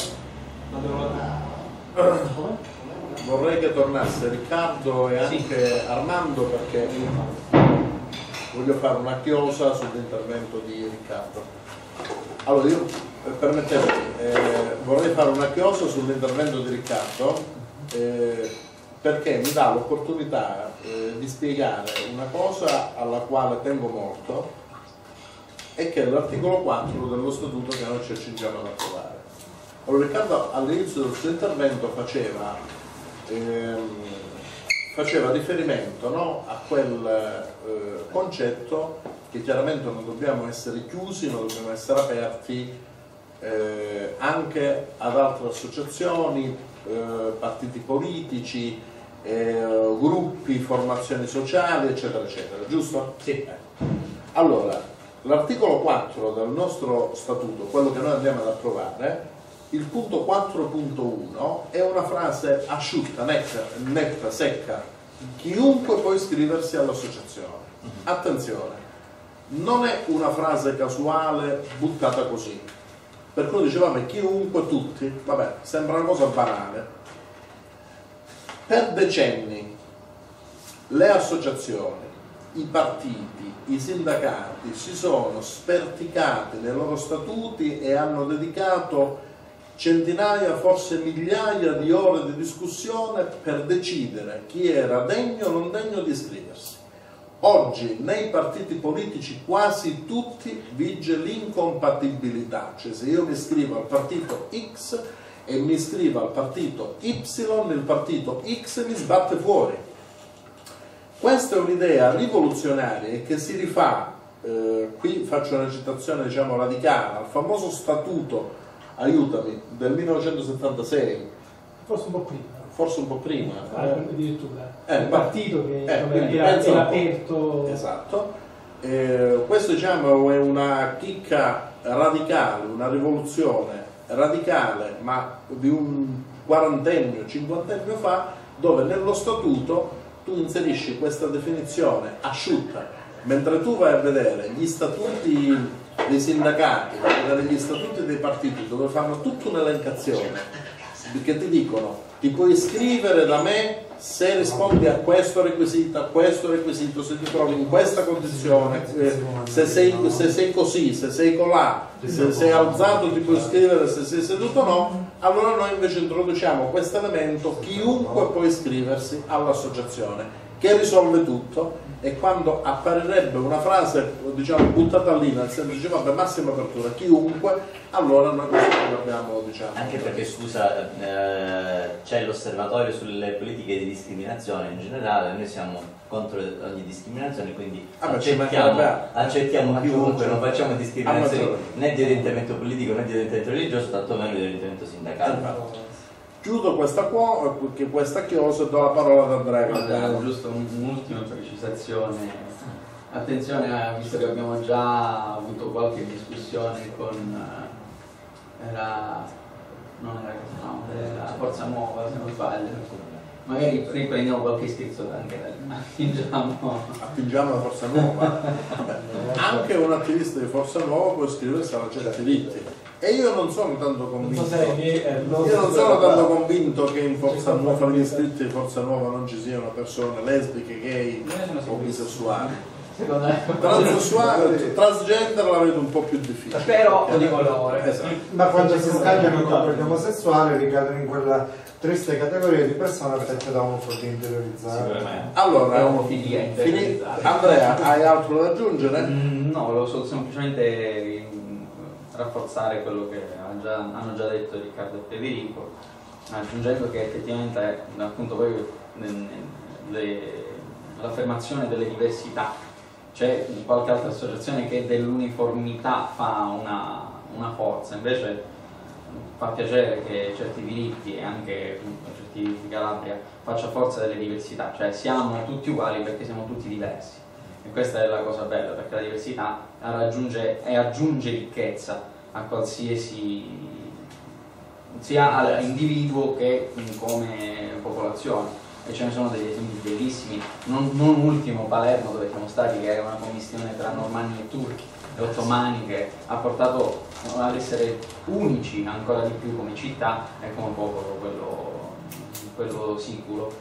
Vorrei che tornasse Riccardo e anche Armando perché voglio fare una chiosa sull'intervento di Riccardo. Allora io, eh, permettetemi, eh, vorrei fare una chiosa sull'intervento di Riccardo eh, perché mi dà l'opportunità eh, di spiegare una cosa alla quale tengo molto e che è l'articolo quattro dello statuto che noi ci accingiamo ad approvare. Allora Riccardo all'inizio del suo intervento faceva ehm, faceva riferimento, no, a quel eh, concetto che chiaramente non dobbiamo essere chiusi, ma dobbiamo essere aperti eh, anche ad altre associazioni, eh, partiti politici, eh, gruppi, formazioni sociali, eccetera, eccetera, giusto? Sì. Allora, l'articolo quattro del nostro statuto, quello che noi andiamo ad approvare, il punto quattro punto uno è una frase asciutta, netta, netta, secca. Chiunque può iscriversi all'associazione. Attenzione, non è una frase casuale buttata così. Per cui dicevamo chiunque, tutti, vabbè, sembra una cosa banale. Per decenni le associazioni, i partiti, i sindacati si sono sperticati nei loro statuti e hanno dedicato centinaia, forse migliaia di ore di discussione per decidere chi era degno o non degno di iscriversi. Oggi nei partiti politici quasi tutti vige l'incompatibilità, cioè se io mi iscrivo al partito X e mi iscrivo al partito Y, il partito X mi sbatte fuori. Questa è un'idea rivoluzionaria e che si rifà, eh, qui faccio una citazione diciamo radicale, al famoso statuto, aiutami, del millenovecentosettantasei, forse un po' prima. Forse un po' prima. Ah, eh. addirittura. Eh, il partito che eh, insomma, era, pensa era un po'. aperto. Esatto. Eh, questo diciamo è una chicca radicale, una rivoluzione radicale, ma di un quarantennio, cinquantennio fa, dove nello statuto tu inserisci questa definizione asciutta, mentre tu vai a vedere gli statuti dei sindacati, vai a vedere gli statuti dei partiti, dove fanno tutta un'elencazione che ti dicono ti puoi iscrivere da me se rispondi a questo requisito, a questo requisito, se ti trovi in questa condizione, eh, se, sei, se sei così, se sei colà, se sei alzato ti puoi iscrivere, se sei seduto no. Allora noi invece introduciamo questo elemento, chiunque può iscriversi all'associazione, che risolve tutto. E quando apparirebbe una frase diciamo buttata lì nel senso dice vabbè massima apertura chiunque, allora noi questo abbiamo diciamo anche perché scusa eh, c'è l'osservatorio sulle politiche di discriminazione in generale, noi siamo contro ogni discriminazione, quindi ah, accettiamo, accettiamo ah, chiunque, non facciamo discriminazioni ah, né di orientamento politico né di orientamento religioso, tanto meno di orientamento sindacale. Chiudo questa, questa chiosa e do la parola ad Andrea. Guarda, giusto un'ultima precisazione. Attenzione, visto che abbiamo già avuto qualche discussione con era, non era no, era Forza Nuova, se non sbaglio. Magari riprendiamo qualche iscritto anche da attingiamo. Attingiamo la Forza Nuova. Anche un attivista di Forza Nuova può iscriversi alla Certi Diritti. E io non sono tanto convinto, io non sono tanto convinto che in Forza Nuova, fra gli iscritti di Forza Nuova non ci siano persone lesbiche, gay o bisessuali. Transessuali, transgender la vedo un po' più difficile. Però o di colore. Esatto. Ma quando si scambiano con gli omosessuali ricadono in quella triste categoria di persone affette da omofobia interiorizzata. Sicuramente. Allora, Omofilia interiorizzata. Andrea, hai altro da aggiungere? Mm, no, volevo solo semplicemente rafforzare quello che ha già, hanno già detto Riccardo e Federico, aggiungendo che effettivamente appunto poi l'affermazione delle diversità, c'è qualche altra associazione che dell'uniformità fa una, una forza, invece fa piacere che certi diritti e anche certi diritti di Calabria faccia forza delle diversità, cioè siamo tutti uguali perché siamo tutti diversi, e questa è la cosa bella, perché la diversità raggiunge e aggiunge ricchezza a qualsiasi, sia all'individuo che come popolazione, e ce ne sono degli esempi bellissimi, non, non ultimo Palermo, dove siamo stati, che è una commistione tra normanni e turchi e ottomani, che ha portato ad essere unici ancora di più come città e come popolo, quello, quello sicuro.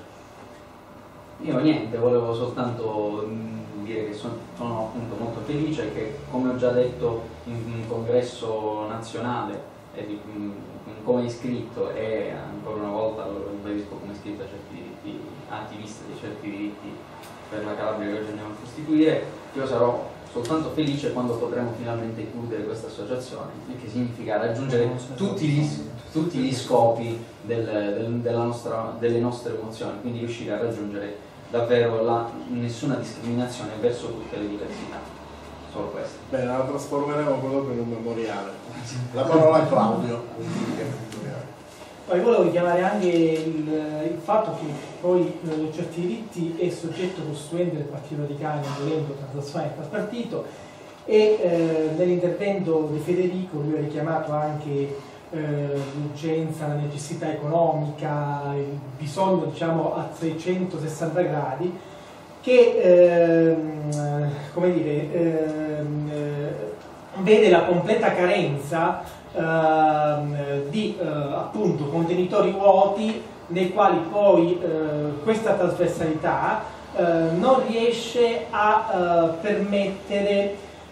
Io niente, volevo soltanto mh, dire che sono, sono appunto molto felice che, come ho già detto in un congresso nazionale, e di, mh, come iscritto, e ancora una volta lo ribadisco come iscritto a certi diritti, attivista di certi diritti per la Calabria che oggi andiamo a costituire, io sarò soltanto felice quando potremo finalmente chiudere questa associazione, il che significa raggiungere tutti gli, tutti gli scopi del, del, della nostra, delle nostre emozioni, quindi riuscire a raggiungere davvero la, nessuna discriminazione verso tutte le diversità. Solo questo. Bene, la trasformeremo proprio in un memoriale. La parola a Claudio. Poi volevo richiamare anche il, il fatto che poi eh, certi diritti è soggetto costituente del Partito Radicale, volendo trasversale tra partito, e eh, nell'intervento di Federico lui ha richiamato anche eh, l'urgenza, la necessità economica, il bisogno, diciamo, a trecentosessanta gradi, che ehm, come dire, ehm, vede la completa carenza ehm, di eh, appunto contenitori vuoti nei quali poi eh, questa trasversalità eh, non riesce a eh, permettere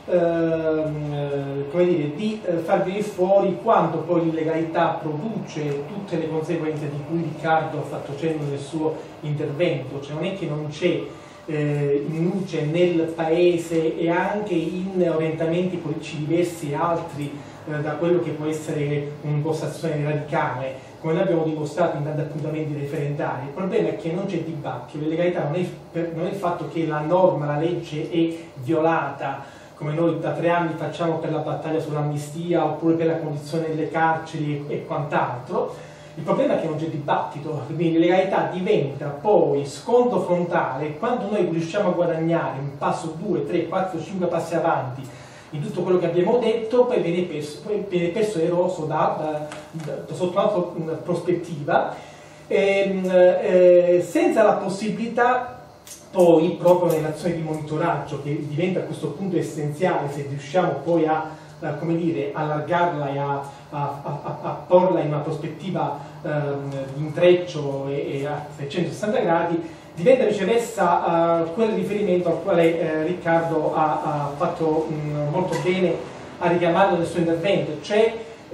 ehm, come dire, di eh, far venire fuori quanto poi l'illegalità produce, tutte le conseguenze di cui Riccardo ha fatto cenno nel suo intervento. Cioè non è che non c'è Eh, in luce nel paese e anche in orientamenti politici diversi e altri eh, da quello che può essere un'impostazione radicale, come noi abbiamo dimostrato in tanti appuntamenti referendari. Il problema è che non c'è dibattito, l'illegalità non è, per, non è il fatto che la norma, la legge è violata, come noi da tre anni facciamo per la battaglia sull'amnistia oppure per la condizione delle carceri e, e quant'altro. Il problema è che non c'è dibattito, quindi l'illegalità diventa poi scontro frontale quando noi riusciamo a guadagnare un passo, due, tre, quattro, cinque passi avanti in tutto quello che abbiamo detto, poi viene perso, poi viene perso eroso da, da, da, sotto un'altra prospettiva, e, eh, senza la possibilità poi, proprio nelle azioni di monitoraggio, che diventa a questo punto essenziale se riusciamo poi a Uh, come dire, allargarla e a, a, a, a porla in una prospettiva um, di intreccio e, e a trecentosessanta gradi, diventa viceversa uh, quel riferimento al quale uh, Riccardo ha, ha fatto um, molto bene a richiamarlo nel suo intervento, cioè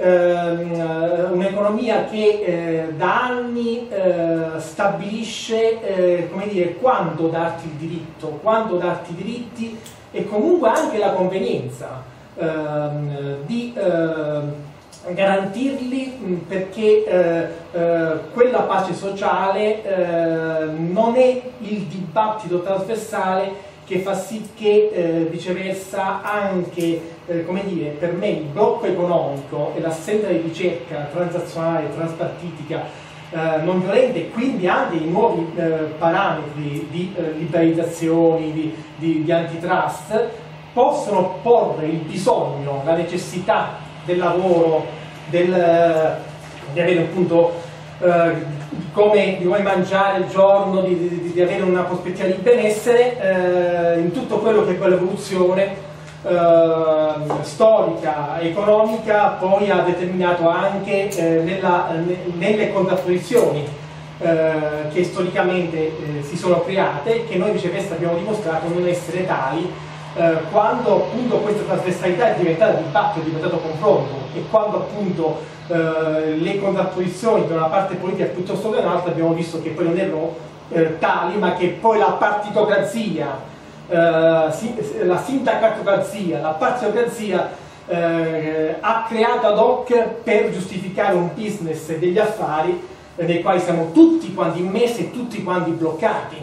uh, un'economia che uh, da anni uh, stabilisce uh, come dire, quando darti il diritto, quando darti i diritti e comunque anche la convenienza Uh, di uh, garantirli, mh, perché uh, uh, quella pace sociale uh, non è il dibattito trasversale che fa sì che uh, viceversa anche uh, come dire, per me il blocco economico e l'assenza di ricerca transazionale, transpartitica uh, non violenta, e quindi anche i nuovi uh, parametri di uh, liberalizzazioni, di, di, di antitrust possono porre il bisogno, la necessità del lavoro, del, di avere appunto eh, come, di come mangiare il giorno, di, di, di avere una prospettiva di benessere eh, in tutto quello che è quell'evoluzione eh, storica, economica, poi ha determinato anche eh, nella, nelle contrapposizioni eh, che storicamente eh, si sono create, che noi viceversa abbiamo dimostrato non essere tali. Eh, quando appunto questa trasversalità è diventata dibattito, è diventato confronto, e quando appunto eh, le contrapposizioni da una parte politica piuttosto che da un'altra abbiamo visto che poi non erano eh, tali, ma che poi la partitocrazia, eh, si, la sindacatocrazia, la partitocrazia eh, eh, ha creato ad hoc per giustificare un business e degli affari eh, nei quali siamo tutti quanti immessi e tutti quanti bloccati.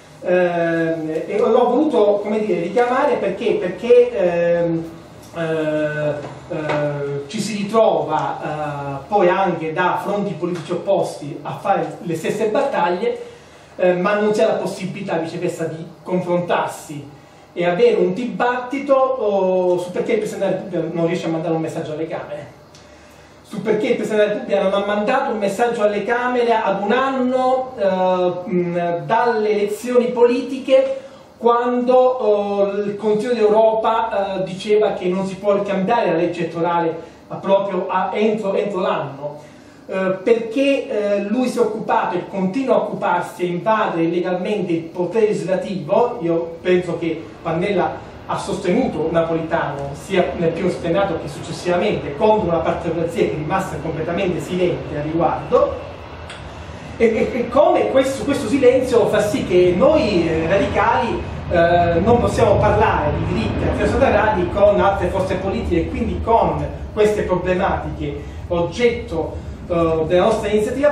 Eh, e l'ho voluto, come dire, richiamare perché, perché ehm, eh, eh, ci si ritrova eh, poi anche da fronti politici opposti a fare le stesse battaglie, eh, ma non c'è la possibilità viceversa di confrontarsi e avere un dibattito oh, su perché il Presidente della Repubblica non riesce a mandare un messaggio alle Camere, su perché il Presidente della Repubblica non ha mandato un messaggio alle Camere ad un anno eh, mh, dalle elezioni politiche, quando eh, il Consiglio d'Europa eh, diceva che non si può cambiare la legge elettorale proprio a, entro, entro l'anno. Eh, perché eh, lui si è occupato e continua a occuparsi e invadere illegalmente il potere legislativo. Io penso che Pannella ha sostenuto Napolitano sia nel primo settennato che successivamente contro una partitocrazia che è rimasta completamente silente a riguardo, e, e, e come questo, questo silenzio fa sì che noi eh, radicali eh, non possiamo parlare di diritti antistatalari con altre forze politiche e quindi con queste problematiche oggetto della nostra iniziativa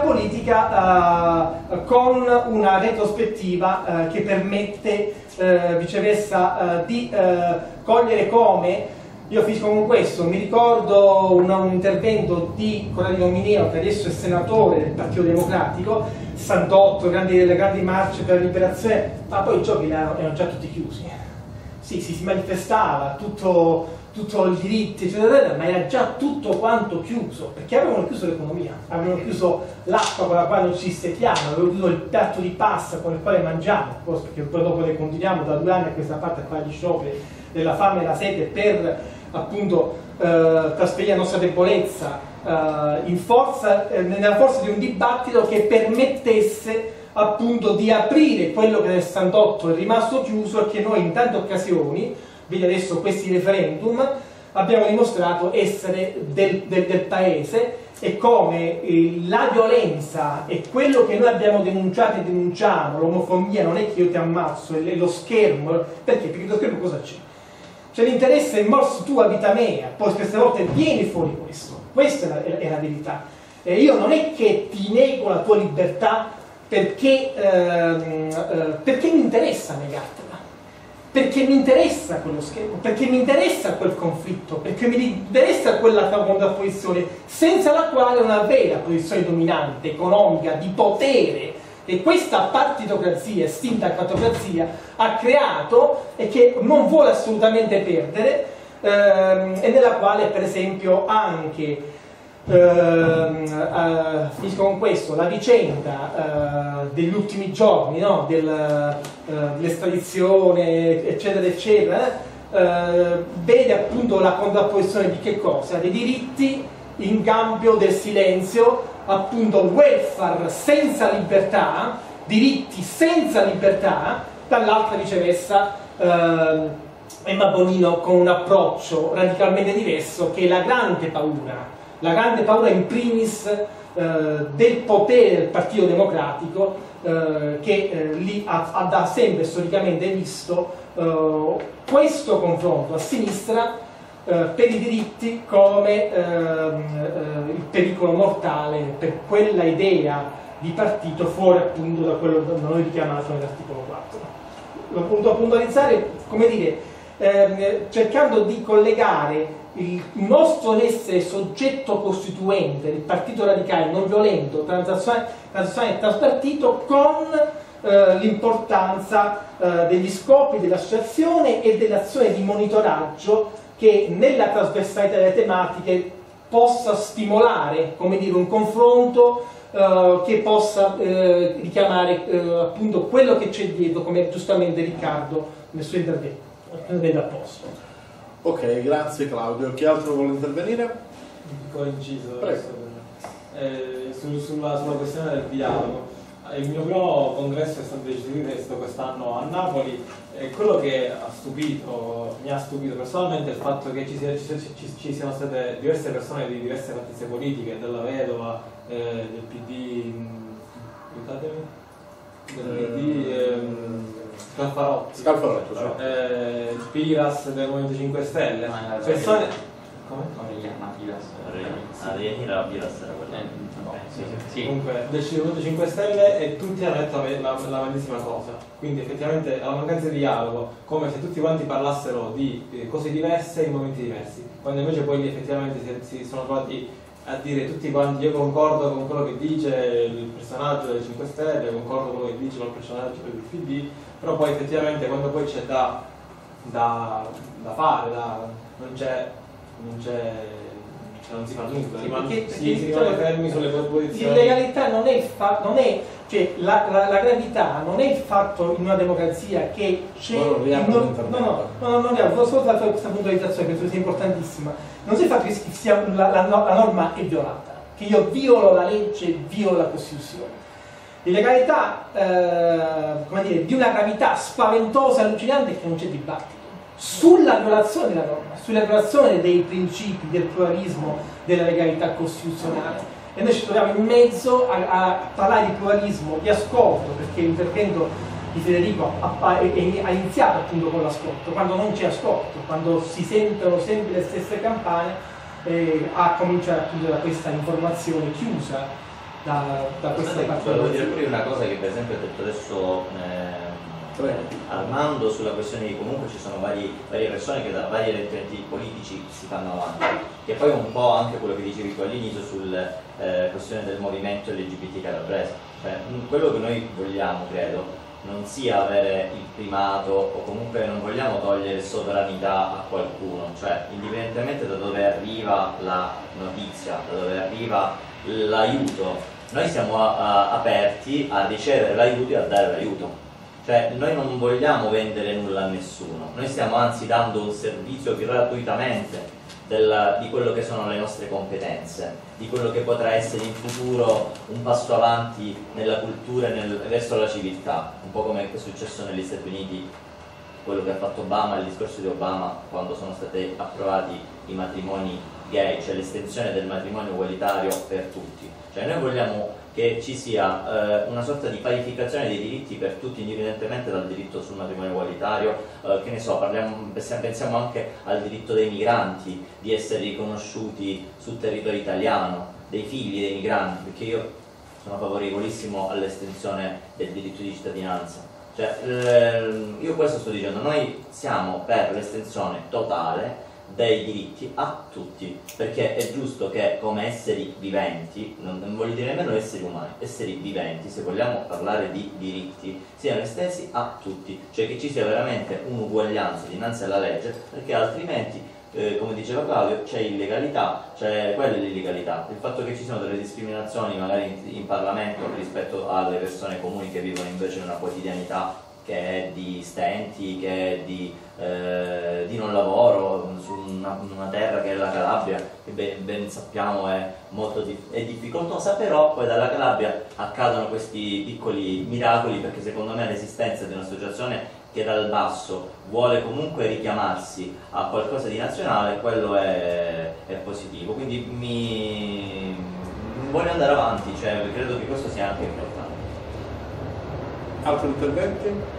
politica uh, con una retrospettiva uh, che permette uh, viceversa uh, di uh, cogliere come, io finisco con questo, mi ricordo un, un intervento di Corrado Mineo, che adesso è senatore del Partito Democratico, sessantotto, grandi, le grandi marce per la liberazione, ma poi i giochi erano, erano già tutti chiusi. Sì, si, si manifestava tutto tutto il diritto, eccetera, ma era già tutto quanto chiuso, perché avevano chiuso l'economia, avevano chiuso l'acqua con la quale non ci stecchiamo, avevano chiuso il piatto di pasta con il quale mangiamo, perché poi dopo ne continuiamo da due anni a questa parte a fare gli scioperi della fame e la sete per appunto eh, trasferire la nostra debolezza eh, in forza, eh, nella forza di un dibattito che permettesse appunto di aprire quello che nel sessantotto è rimasto chiuso e che noi in tante occasioni, vedi adesso questi referendum, abbiamo dimostrato essere del, del, del paese, e come eh, la violenza e quello che noi abbiamo denunciato e denunciamo, l'omofobia non è che io ti ammazzo, è lo schermo, perché? Perché lo schermo cosa c'è? C'è l'interesse morso tua vita mea, poi queste volte vieni fuori questo, questa è la, è, è la verità. E io non è che ti nego la tua libertà perché, ehm, eh, perché mi interessa negartela. Perché mi interessa quello schermo, perché mi interessa quel conflitto, perché mi interessa quella contrapposizione, senza la quale una vera posizione dominante, economica, di potere, che questa partitocrazia, estinta catocrazia, ha creato e che non vuole assolutamente perdere, ehm, e nella quale per esempio anche Uh, uh, finisco con questo, la vicenda uh, degli ultimi giorni, no? Del, uh, dell'estradizione eccetera eccetera, uh, vede appunto la contrapposizione di che cosa? Dei diritti in cambio del silenzio, appunto welfare senza libertà, diritti senza libertà, dall'altra viceversa uh, Emma Bonino con un approccio radicalmente diverso, che è la grande paura la grande paura in primis eh, del potere del Partito Democratico, eh, che eh, lì ha, ha da sempre storicamente visto eh, questo confronto a sinistra eh, per i diritti come eh, eh, il pericolo mortale per quella idea di partito fuori appunto da quello da noi richiamato nell'articolo quattro. L'ho voluto puntualizzare, come dire, eh, cercando di collegare il nostro essere soggetto costituente del Partito Radicale non violento, transazionale e traspartito con eh, l'importanza eh, degli scopi dell'associazione e dell'azione di monitoraggio che nella trasversalità delle tematiche possa stimolare, come dire, un confronto eh, che possa eh, richiamare eh, appunto quello che c'è dietro, come giustamente Riccardo nel suo intervento vede a posto. Ok, grazie Claudio. Chi altro vuole intervenire? Un piccolo inciso Prego. Eh, su, sulla, sulla questione del dialogo. Il mio primo congresso è stato deciso di testo quest'anno a Napoli, e quello che ha stupito, mi ha stupito personalmente è il fatto che ci, sia, ci, ci, ci siano state diverse persone di diverse partite politiche, della Vedova, eh, del P D, aiutatemi, del P D, ehm, Scalfarotti, Scalfarotto, cioè. eh, Piras del Movimento cinque Stelle, persone, Come? Orellana, Vilas. Arena Vilas era quella. Eh, no, sì, sì, sì. Comunque del Movimento cinque Stelle e tutti hanno detto la, la medesima cosa, quindi effettivamente la mancanza di dialogo, come se tutti quanti parlassero di eh, cose diverse in momenti diversi, quando invece poi lì effettivamente si, si sono trovati a dire tutti quanti io concordo con quello che dice il personaggio del cinque Stelle, concordo con quello che dice il personaggio del P D, però poi effettivamente quando poi c'è da, da, da fare, da, non c'è non c'è non si fa nulla, sì, ma perché, si, perché, si rimane cioè, fermi sulle posizioni. L'illegalità non è il fatto, non è, cioè la, la, la gravità non è il fatto in una democrazia che c'è. No, no, no, no, no, no, no, no, solo fare questa puntualizzazione che penso sia importantissima. Non si è il fatto che sia, la, la, la norma è violata, che io violo la legge, violo la Costituzione. L'illegalità, eh, come dire, di una gravità spaventosa e allucinante è che non c'è dibattito sulla violazione della norma, sulla violazione dei principi del pluralismo, della legalità costituzionale. E noi ci troviamo in mezzo a, a parlare di pluralismo, di ascolto, perché l'intervento di Federico ha, ha, ha iniziato appunto con l'ascolto, quando non c'è ascolto, quando si sentono sempre le stesse campane, eh, a cominciare appunto da questa informazione chiusa, da, da questa parte. Volevo dire pure una cosa che per esempio ha detto adesso eh, Armando sulla questione di comunque ci sono vari, varie persone che da vari elettorati politici si fanno avanti, che poi è un po' anche quello che dicevi tu all'inizio sulla eh, questione del movimento L G B T calabrese, cioè quello che noi vogliamo credo non sia avere il primato o comunque non vogliamo togliere sovranità a qualcuno, cioè indipendentemente da dove arriva la notizia, da dove arriva l'aiuto, noi siamo a, a, aperti a ricevere l'aiuto e a dare l'aiuto. Cioè noi non vogliamo vendere nulla a nessuno, noi stiamo anzi dando un servizio gratuitamente del, di quello che sono le nostre competenze, di quello che potrà essere in futuro un passo avanti nella cultura e nel, verso la civiltà, un po' come è successo negli Stati Uniti, quello che ha fatto Obama, il discorso di Obama quando sono stati approvati i matrimoni gay, cioè l'estensione del matrimonio ugualitario per tutti. Cioè noi vogliamo che ci sia eh, una sorta di parificazione dei diritti per tutti indipendentemente dal diritto sul matrimonio ugualitario, eh, che ne so, parliamo, pensiamo anche al diritto dei migranti di essere riconosciuti sul territorio italiano, dei figli dei migranti, perché io sono favorevolissimo all'estensione del diritto di cittadinanza. Cioè, eh, io questo sto dicendo, noi siamo per l'estensione totale dei diritti a tutti, perché è giusto che come esseri viventi, non, non voglio dire nemmeno esseri umani, esseri viventi, se vogliamo parlare di diritti, siano estesi a tutti, cioè che ci sia veramente un'uguaglianza dinanzi alla legge, perché altrimenti, eh, come diceva Claudio, c'è illegalità, c'è quella è l'illegalità, il fatto che ci siano delle discriminazioni magari in, in Parlamento rispetto alle persone comuni che vivono invece in una quotidianità che è di stenti, che è di, eh, di non lavoro, su una, una terra che è la Calabria, che ben, ben sappiamo è molto di, è difficoltosa, però poi dalla Calabria accadono questi piccoli miracoli, perché secondo me l'esistenza di un'associazione che dal basso vuole comunque richiamarsi a qualcosa di nazionale, quello è, è positivo, quindi mi voglio andare avanti, cioè credo che questo sia anche importante. Altri interventi?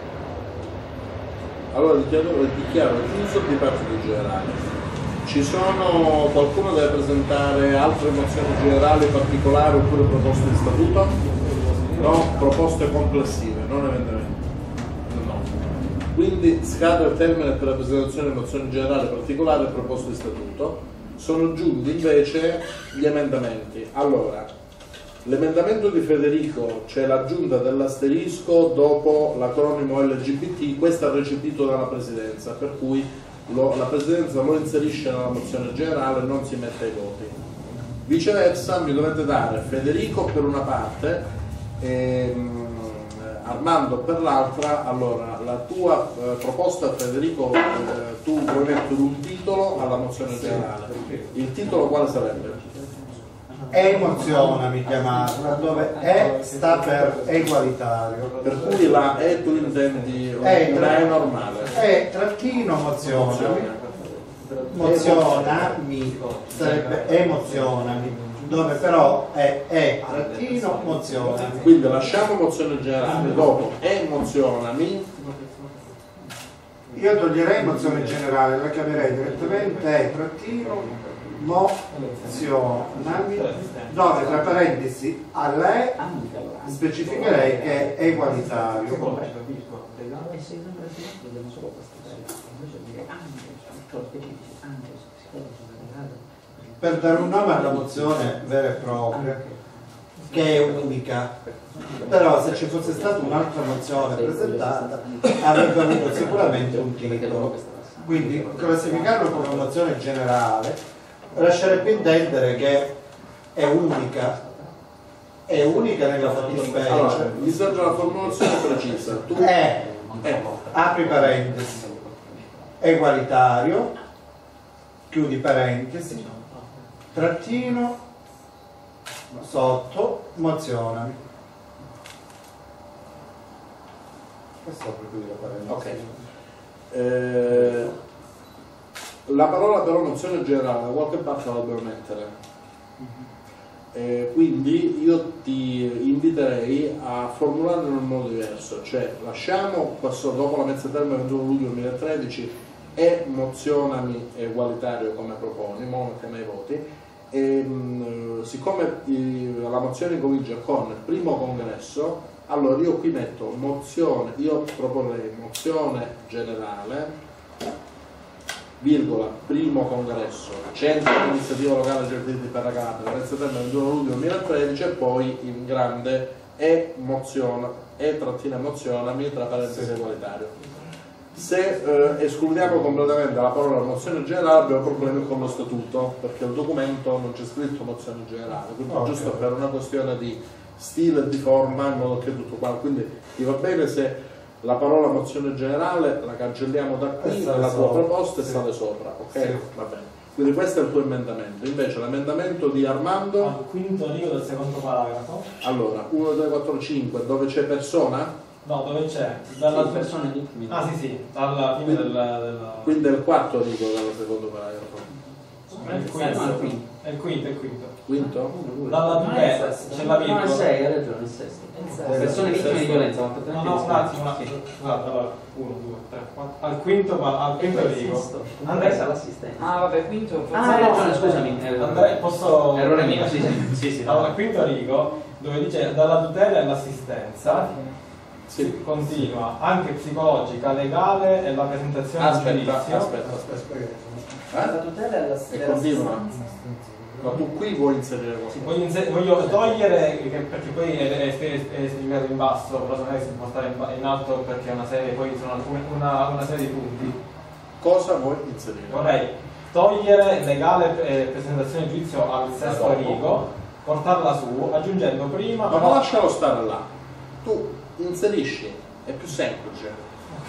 Allora dichiaro, dichiaro chiuso il dibattito generale. Ci sono, qualcuno deve presentare altre mozioni generali particolari oppure proposte di statuto? No, proposte complessive, non emendamenti. No. Quindi scade il termine per la presentazione di mozioni generali particolari e proposte di statuto. Sono giunti invece gli emendamenti. Allora, l'emendamento di Federico, c'è l'aggiunta dell'asterisco dopo l'acronimo L G B T, questo è recepito dalla Presidenza, per cui lo, la Presidenza lo inserisce nella mozione generale e non si mette ai voti. Viceversa mi dovete dare Federico per una parte e Armando per l'altra. Allora, la tua eh, proposta Federico, eh, tu vuoi mettere un titolo alla mozione generale, il titolo quale sarebbe? Emozionami chiamarla, dove E sta per egualitario. Per cui la E tu intendi E, una E normale. E trattino emozionami, emozionami, sarebbe emozionami, dove però è E trattino emozionami. Quindi lasciamo mozione generale, dopo emozionami. Io toglierei emozione generale, la chiamerei direttamente E trattino mozionami, dove tra parentesi a lei specificherei che è egualitario. Per dare un nome alla mozione vera e propria, che è unica, però se ci fosse stata un'altra mozione presentata avrebbe avuto sicuramente un titolo, quindi classificarlo come mozione generale lascerebbe intendere che è unica, è unica nella fattispecie. Allora, mi serve una formulazione precisa. Tu è, eh, apri parentesi, egualitario, chiudi parentesi, trattino, sotto, mozionami. Questo per chiudere parentesi. ok. Eh, la parola però mozione generale da qualche parte la dobbiamo mettere. Eh, quindi io ti inviterei a formularlo in un modo diverso, cioè lasciamo questo dopo la mezza termine ventuno luglio duemilatredici e mozionami egualitario come proponi, mo mettiamo i voti, e mh, siccome i, la mozione comincia con il primo congresso, allora io qui metto mozione, io proporrei mozione generale virgola, primo congresso, centro di iniziativa locale Giardini per la Calabria, mezza termine ventuno luglio duemilatredici, e poi in grande e moziona, e trattina mozionami tra parentesi egualitario. Se eh, escludiamo completamente la parola mozione generale abbiamo problemi con lo statuto, perché il documento non c'è scritto mozione generale, quindi okay. Giusto per una questione di stile e di forma, in modo che tutto qua, quindi ti va bene se la parola mozione generale la cancelliamo da qui, la tua proposta e sì. Sale sopra, ok? Sì. Va bene. Quindi questo è il tuo emendamento. Invece l'emendamento di Armando al quinto rigo del secondo paragrafo. Allora, uno, due, quattro, cinque, dove c'è persona? No, dove c'è? Dalla sì, persone vittime. Ah sì sì, dalla fine del, del... Quindi è il quarto rigo dal secondo paragrafo. È il quinto, è il quinto, è il quinto. Quinto? Dalla tutela, c'è la virgola. No, è sei, hai ragione, è sesto. Persone vittime di violenza. No, no, un attimo, un attimo. Scusate, allora, uno, due, tre, quattro. Al quinto, al quinto rigo. Andrea l'assistenza. Ah, vabbè, quinto. Ah, hai ragione, scusami. Andrea, posso... Errore mio, sì, sì. sì, sì allora, al quinto rigo, dove dice dalla tutela e l'assistenza, sì. Continua, anche psicologica, legale e la presentazione aspetta, di giudizio. Aspetta, aspetta, aspetta. Eh? La tutela e l'assistenza. E continua. Ma tu qui vuoi inserire qualcosa? Sì, voglio, inser voglio togliere, perché poi è, è, è, è spiegato in basso, però non è che si può stare in, in alto perché è una serie, poi sono alcune, una, una serie di punti. Cosa vuoi inserire? Vorrei togliere legale e presentazione di giudizio al sesto rigo, portarla su, aggiungendo prima... Ma però... lascialo stare là. Tu inserisci, è più semplice.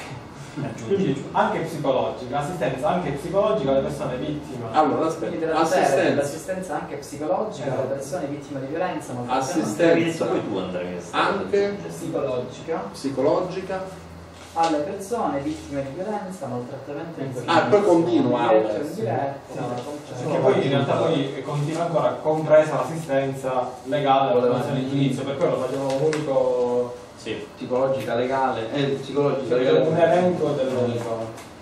Aggiungi anche psicologica, assistenza anche psicologica alle persone vittime. Allora aspetta, assistenza. L'assistenza anche psicologica alle persone vittime di violenza. Assistenza poi tu Andrea, anche psicologica. Psicologica alle persone vittime di violenza, maltrattamento in ah, poi continua diretto e indiretto. Perché poi in realtà poi continua ancora compresa l'assistenza legale alla presentazione di giudizio, per quello facciamo un unico. Sì, psicologica, legale, eh, psicologica, legale, un elenco dell'unico.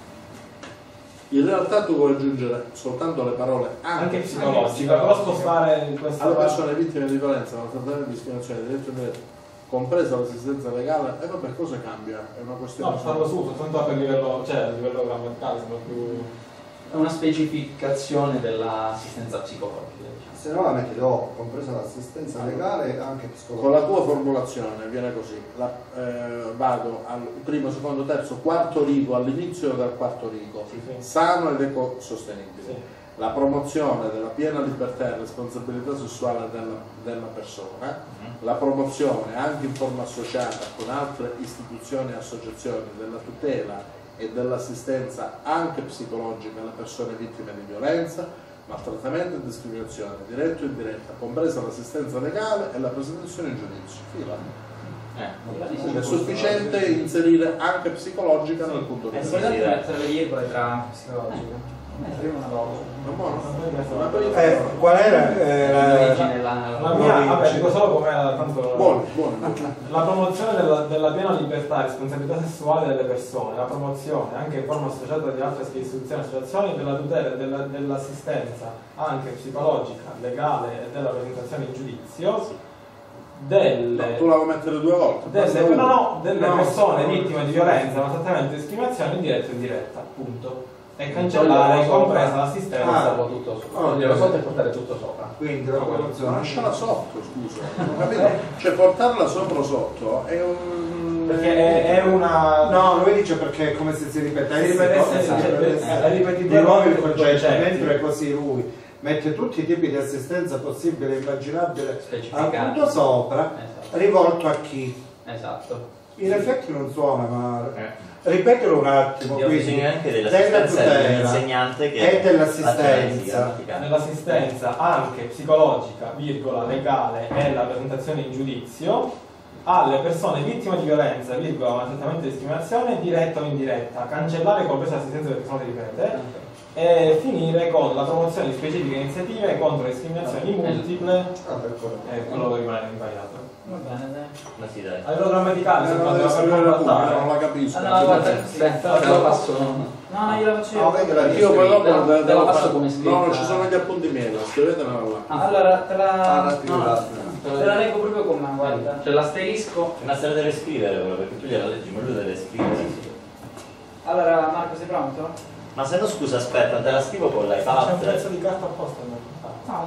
In realtà tu vuoi aggiungere soltanto le parole anche, anche psicologica, però spostare in questa alle persone vittime di violenza, maltrattamento e discriminazione, diritto e diritto, compresa l'assistenza legale, e vabbè, cosa cambia? È una questione. No, farlo su, soltanto a livello, cioè a livello grammaticale, sembra più. È una specificazione dell'assistenza psicologica. Se no la metti dopo, compresa l'assistenza legale e anche psicologica. Con la tua formulazione viene così, la, eh, vado al primo, secondo, terzo, quarto rigo, all'inizio del quarto rigo, sì, sì. Sano ed ecosostenibile. Sì. La promozione della piena libertà e responsabilità sessuale della, della persona, mm-hmm. La promozione anche in forma associata con altre istituzioni e associazioni della tutela e dell'assistenza anche psicologica alle persone vittime di violenza, maltrattamento e discriminazione, diretto e indiretta, compresa l'assistenza legale e la presentazione in giudizio. Eh, è sufficiente inserire anche psicologica nel punto di vista. vista. È mettere le virgole tra psicologica. Eh, qual era eh, L'origine, la... la- La mia, vabbè, dico solo com'era tanto. Buono, buono. La promozione della, della piena libertà e responsabilità sessuale delle persone, la promozione, anche in forma associata di altre istituzioni e associazioni, della tutela e della- dell'assistenza anche psicologica, legale e della presentazione in giudizio delle, No, tu la vuoi mettere due volte? delle, basta no, una. no, delle No, persone no, vittime no, di no. violenza, maltrattamento e discriminazione in diretta e indiretta, appunto. E cancellare compresa l'assistenza. Ah. tutto Oh, togliere sotto e portare tutto sopra. Quindi la promozione. Lasciala sotto, scusa. Non capito? Cioè portarla sopra o sotto è un... Perché è, è una. No, lui dice perché è come se si ripetesse, Si ripetesse, come se esatto, si ripetesse è ripetitivo di nuovo il con concetto, concetti. mentre così lui mette tutti i tipi di assistenza possibile e immaginabile Specificati. appunto sopra, Esatto. rivolto a chi? Esatto. In effetti non suona male. Ripetelo un attimo, Io ho quindi bisogno anche della dell'assistenza tutela dell'insegnante che e dell'assistenza. faccia la Nell'assistenza anche psicologica, virgola, legale e la presentazione in giudizio alle persone vittime di violenza, virgola, maltrattamento e discriminazione, diretta o indiretta, cancellare compresa l'assistenza delle persone, ripete, e finire con la promozione di specifiche iniziative contro le discriminazioni multiple e quello rimane invariato. Va bene, dai. Ma sì, dai. A livello grammaticale, Eh, se non quando deve la scrivere la pubblica, compattare. non la capisco. Allora, guarda, sì. Aspetta, te lo passo. No, no, io la faccio io. Ah, vedi la Io poi dopo Te la- devo te la passo fare- come scritta. No, non ci sono gli appunti miei, scrivetela là. Ah, allora, te la... Ah, la no, scrivata. te la leggo proprio con me, guarda. C'è l'asterisco. Ma se la deve scrivere quello, perché tu gliela leggi, ma lui deve scrivere. Allora, Marco, sei pronto? Ma se no scusa, aspetta, te la scrivo con C'è un l'iPad. pezzo di carta apposta. No,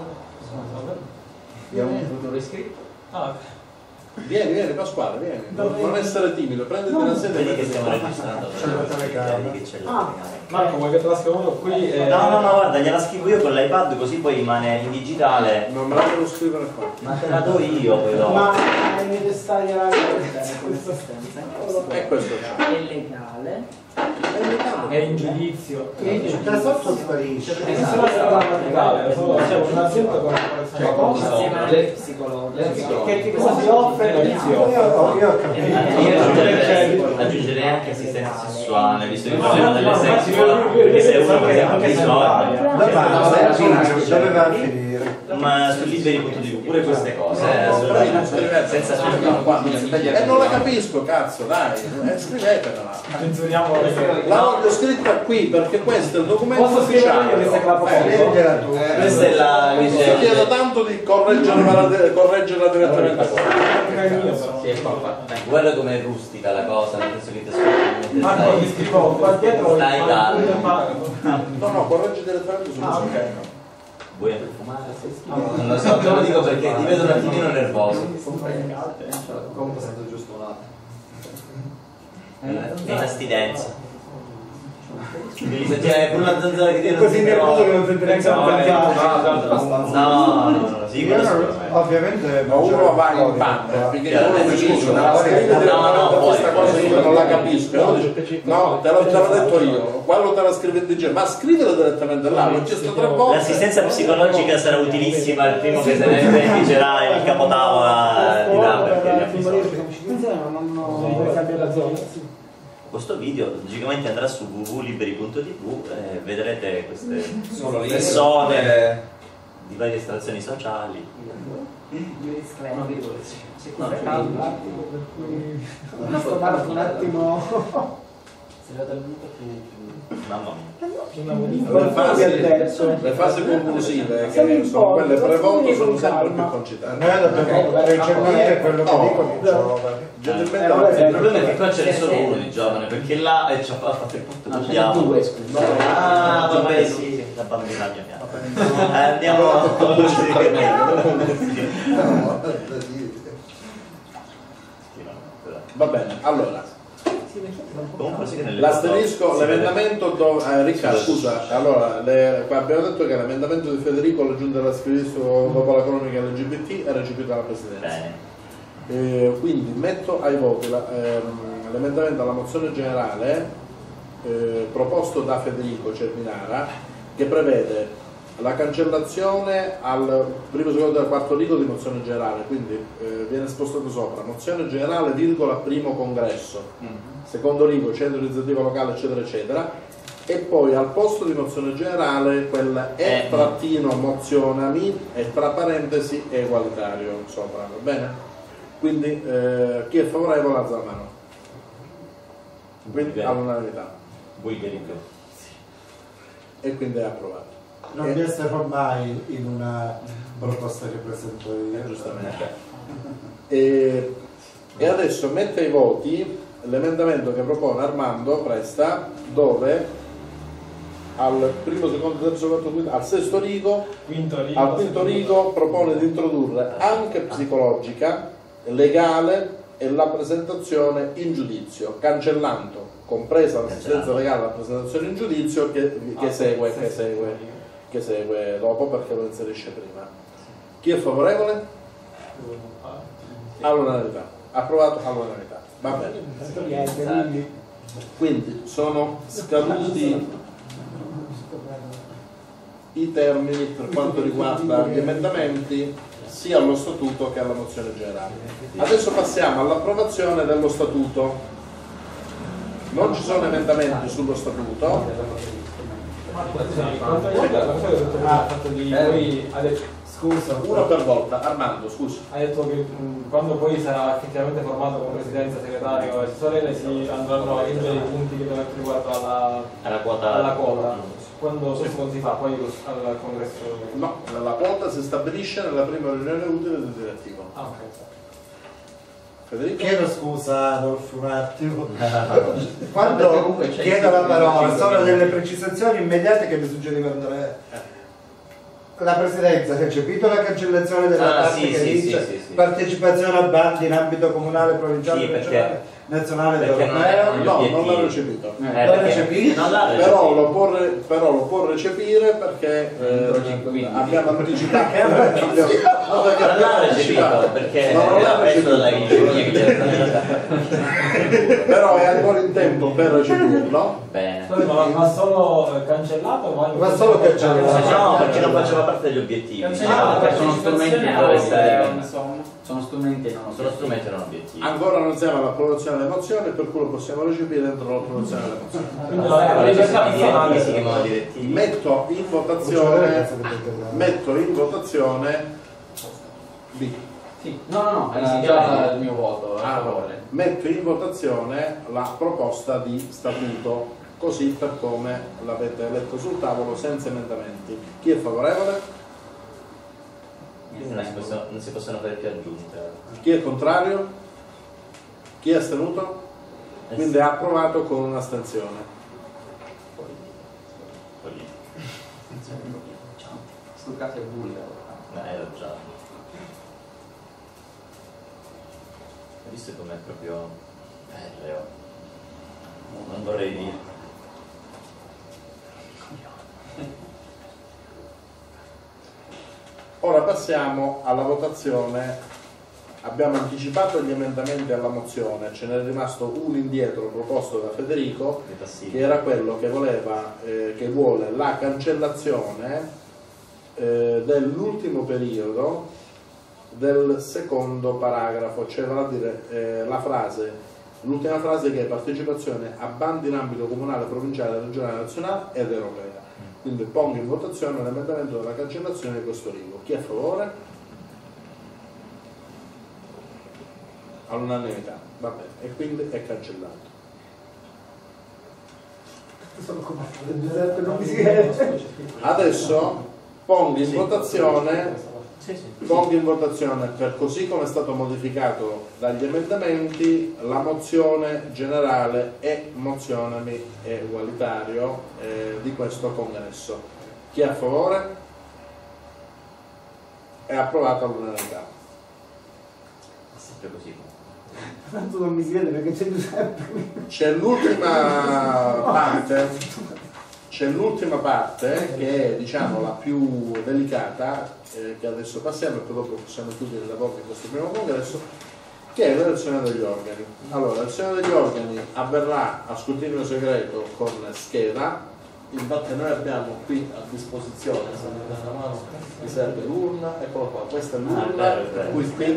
Abbiamo un futuro iscritto. Ah, Vieni, vieni Pasquale, vieni. Non, non essere timido, prenditi No. una sedia e Vedi che mettiti stiamo qua. registrando. C'è la telecamera. Vedi che c'è la Ah. telecamera. Marco, vuoi che te la scrivo io qui? E... No, no, no, guarda, gliela scrivo io con l'iPad così poi rimane in digitale. Non me la devo scrivere qua. Ma te la do io poi dopo. Ma mi deve stare la E questo c'è. è legale. È in giudizio. Da sotto sparisce. E se no è grammaticale, solo c'è un accento con la Cioè, correzione. Insieme Le- alle psicologiche. Che, che cosa si offre? Io, io ho capito. Io aggiungerei, aggiungerei anche assistenza sessuale, visto che parliamo delle sexual, perché se uno per esempio ha bisogno, Dove va? Dove va a finire? ma su liberi punto di vista, pure queste cose, eh, assolutamente, senza spiegare. E non la capisco, cazzo, dai, eh, scrivetela. Censuriamo le La voglio scritta qui perché questo è il documento Posso scrivere ufficiale. io che sei capo Eh, Leggela tu. Questa è la Ti chiedo dice, tanto di correggerla, correggerla direttamente qua. Sì, è qua. guarda com'è rustica la cosa, nel senso che ti ascolti Marco, ti scrivo qua dietro. Stai il- calmo. il palo. No, no, correggi direttamente sul Ah, sito. ok. Vuoi fumare? Non lo so, te lo dico perché ti vedo un attimino nervoso. Comunque è stato giusto un attimo. È una stidenza. Devi sentire pure una zanzara che tiene Così nervoso che non sente neanche No, un eh, abbastanza. No, no, no, sì, Io quello non- sicuramente. ovviamente Ma uno va in panna, perché uno mi dice una scrivi No, no, poi- questa cosa io non la capisco. E uno dice, no, te l'ho te l'ho detto io, quello te la scrive in D J, ma scrivila direttamente là, l'ho chiesto tre volte. L'assistenza psicologica sarà utilissima, il primo che se ne vendicerà il capotavola di là perché gli ha bisogno. non cambiare la zona. Questo video logicamente andrà su w w w punto liberi punto t v e vedrete queste Solo lì. persone Eh, di varie estrazioni sociali. Disclaimer. Se No, questo è caldo. Non sto parlando un attimo. Se lo dal minuto più. Mamma mia. Le fasi, le fasi conclusive, che sono quelle pre-voto, sono sempre più concitate. Noi dobbiamo recepire quello che No. dicono i giovani. Gentilmente Eh, vabbè, Il problema è che qua ce n'è solo uno di giovane, perché là e ci ha fatto il porto del diavolo. Ah, vabbè, sì, sì, la bambina mia piano. Eh, andiamo Va bene, allora, comunque sì che nelle l'asterisco, foto si vede- l'emendamento, do- eh, Riccardo, scusa, allora, le- qua abbiamo detto che l'emendamento di Federico alla giunta dell'ascrivisco dopo la cronaca L G B T è recepito dalla Presidenza. Bene. Eh, quindi metto ai voti la- ehm, l'emendamento alla mozione generale eh, proposto da Federico Cerminara, che prevede la cancellazione al primo, secondo e quarto rigo di mozione generale, quindi eh, viene spostato sopra mozione generale, virgola, primo congresso, secondo rigo, centro iniziativa locale, eccetera eccetera, e poi al posto di mozione generale quella è Eh. trattino mozionami e tra parentesi egualitario sopra, va bene? Quindi eh, chi è favorevole alza la mano. Quindi all'unanimità. Bulgarico. E quindi è approvato. Non Eh. vi esterrò mai in una proposta che presento io. Eh, giustamente. E, e adesso mette ai voti l'emendamento che propone Armando Presta, dove al primo, secondo, terzo, quarto, quinto, al sesto rigo, Quinto rigo, al quinto rigo propone di introdurre anche psicologica, legale e la presentazione in giudizio, cancellando, compresa l'assistenza legale e la presentazione in giudizio che, che, segue, che, segue, che segue dopo, perché lo inserisce prima. Chi è favorevole? All'unanimità. Approvato all'unanimità. Va bene. Quindi sono scaduti i termini per quanto riguarda gli emendamenti sia allo statuto che alla mozione generale. Adesso passiamo all'approvazione dello statuto. Non ci sono emendamenti sullo statuto. Scusa, Uno per volta. Armando, scusa. ha detto che mh, quando poi sarà effettivamente formato come presidenza, segretario e tesorelle si andranno a vincere i punti che per riguardo alla, Alla quota. alla quota. Quando questo non si fa poi al congresso. No, la quota si stabilisce nella prima riunione utile del direttivo. Ah, ok. Federico? Chiedo scusa Adolfo un attimo. Perché Quando comunque c'è chiedo il la parola cinque sono minuti. delle precisazioni immediate che mi suggerivano dare. La Presidenza ha recepito la cancellazione della Ah, parte sì, che sì, dice sì, sì, sì. partecipazione a bandi in ambito comunale, provinciale, Sì, perché- regionale, nazionale ed perché non europeo. è- No, non obiettivi. l'ha recepito. Eh, L'ha perché- recepito? Non l'ha Però recepito. lo, può re- però lo può recepire perché eh, Quindi. abbiamo anticipato. abbiamo- no, perché Non l'ha abbiamo recepito anticipato. perché No, non era l'ha preso dalla recepito. Virginia che Però è ancora in tempo per recepirlo. Bene. Scusi, ma va solo eh, cancellato o va Va solo cancellato. No, perché non faceva parte degli obiettivi. Cancellare la perché sono strumenti partecipazione dove alle stare. opere, insomma. Sono strumenti non Sono strumenti non obiettivi. Ancora non siamo all'approvazione delle mozioni, per cui lo possiamo recepire dentro l'approvazione delle mozioni. Quindi la I legge direttivi si chiamano direttivi. Metto in votazione, metto in votazione B. Sì, no, no, no, era Si già chiama- il mio voto, a Ah, favore. metto in votazione la proposta di statuto così per come l'avete letto sul tavolo senza emendamenti. Chi è favorevole? Non si possono, non si possono fare più aggiunte. Chi è contrario? Chi è astenuto? Quindi è approvato con un'astensione. Sto caso è bulgaro. Ma era già. Hai visto com'è proprio ferreo? Non vorrei dire. Ora passiamo alla votazione. Abbiamo anticipato gli emendamenti alla mozione, ce n'è rimasto uno indietro proposto da Federico, Dei passivi. che era quello che voleva, eh, che vuole la cancellazione eh, dell'ultimo periodo del secondo paragrafo, cioè vale a dire eh, la frase, l'ultima frase che è partecipazione a bandi in ambito comunale, provinciale, regionale, nazionale ed europea. Quindi pongo in votazione l'emendamento della cancellazione di questo rigo. Chi è a favore? All'unanimità, va bene, e quindi è cancellato. Adesso pongo in votazione pongo in votazione per così come è stato modificato dagli emendamenti la mozione generale e mozione egualitario eh, di questo congresso. Chi è a favore? È approvato all'unanimità. Sempre così. Tanto non mi si vede perché c'è Giuseppe. C'è l'ultima parte c'è l'ultima parte che è diciamo la più delicata eh, che adesso passiamo e poi dopo possiamo chiudere i lavori di questo primo congresso, che è l'elezione degli organi. Allora, l'elezione degli organi avverrà a scrutinio segreto con scheda, infatti noi abbiamo qui a disposizione, se mi date la mano, mi serve l'urna, eccola qua, questa è l'urna, Ah, è vero, è vero. per cui qui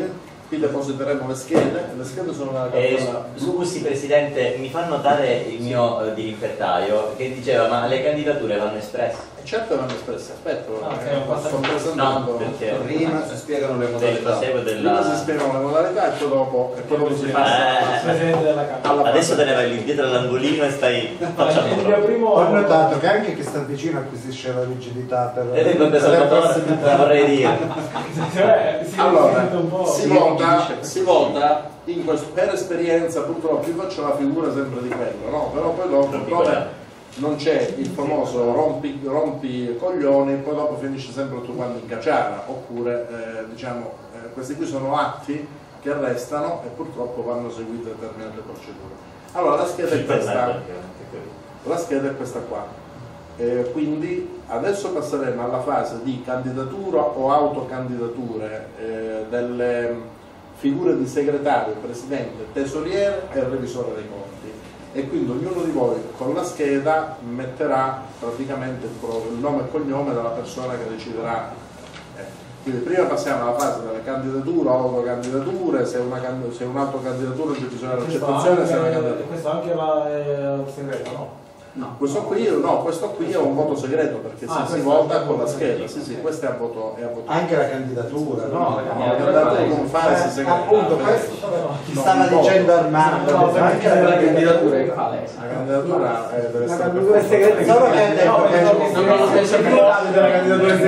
qui depositeremo le schede, le schede sono nella Eh, cartola. scusi Presidente, mi fa notare il mio eh, dirimpettaio che diceva ma le candidature vanno espresse. E certo vanno espresse, aspetta, Ah, eh, ok, sto No, presentando. perché Prima si spiegano le del modalità. proseguo Prima della... si spiegano le modalità e poi dopo, e poi dopo si passa Eh, alla fase- Presidente della Camera. alla Adesso fase- te ne vai lì dietro all'angolino e stai Il facciando mio prova. primo Ho notato che anche chi sta vicino acquisisce la rigidità per E lei quando Salvatore la vorrei dire. Cioè, si Allora, sente un po'. si vota, si vota in questo, per esperienza, purtroppo io faccio la figura sempre di quello, no? Però poi dopo Rompi come coglioni. non c'è il famoso rompi, rompi coglioni, poi dopo finisce sempre tu quando in cacciara, oppure eh, diciamo eh, questi qui sono atti che restano e purtroppo vanno seguite determinate procedure. Allora la scheda è questa, la scheda è questa qua. Eh, quindi adesso passeremo alla fase di candidatura o autocandidature eh, delle figure di segretario, presidente, tesoriere e revisore dei conti, e quindi ognuno di voi con la scheda metterà praticamente il, pro- il nome e cognome della persona che deciderà. Eh, quindi prima passiamo alla fase delle candidature, autocandidature, se è una can- se è un'autocandidatura c'è bisogno dell'accettazione, se è una candidatura. Questo anche va eh, segreto, no? No. Questo qui, no, questo qui è un voto segreto perché Ah, si, si questo vota è un con la voto scheda, segreto. sì sì, questo è a voto, è a voto. anche la candidatura, no? No, la candidatura non fa Eh, segreta. appunto, questo No, stava un voto. dicendo Armando, No, perché anche la la candidatura candidatura. La candidatura eh, deve La essere candidatura è per segreta. forza. Solo che ha detto No, che pensavo che non non fosse si può della candidatura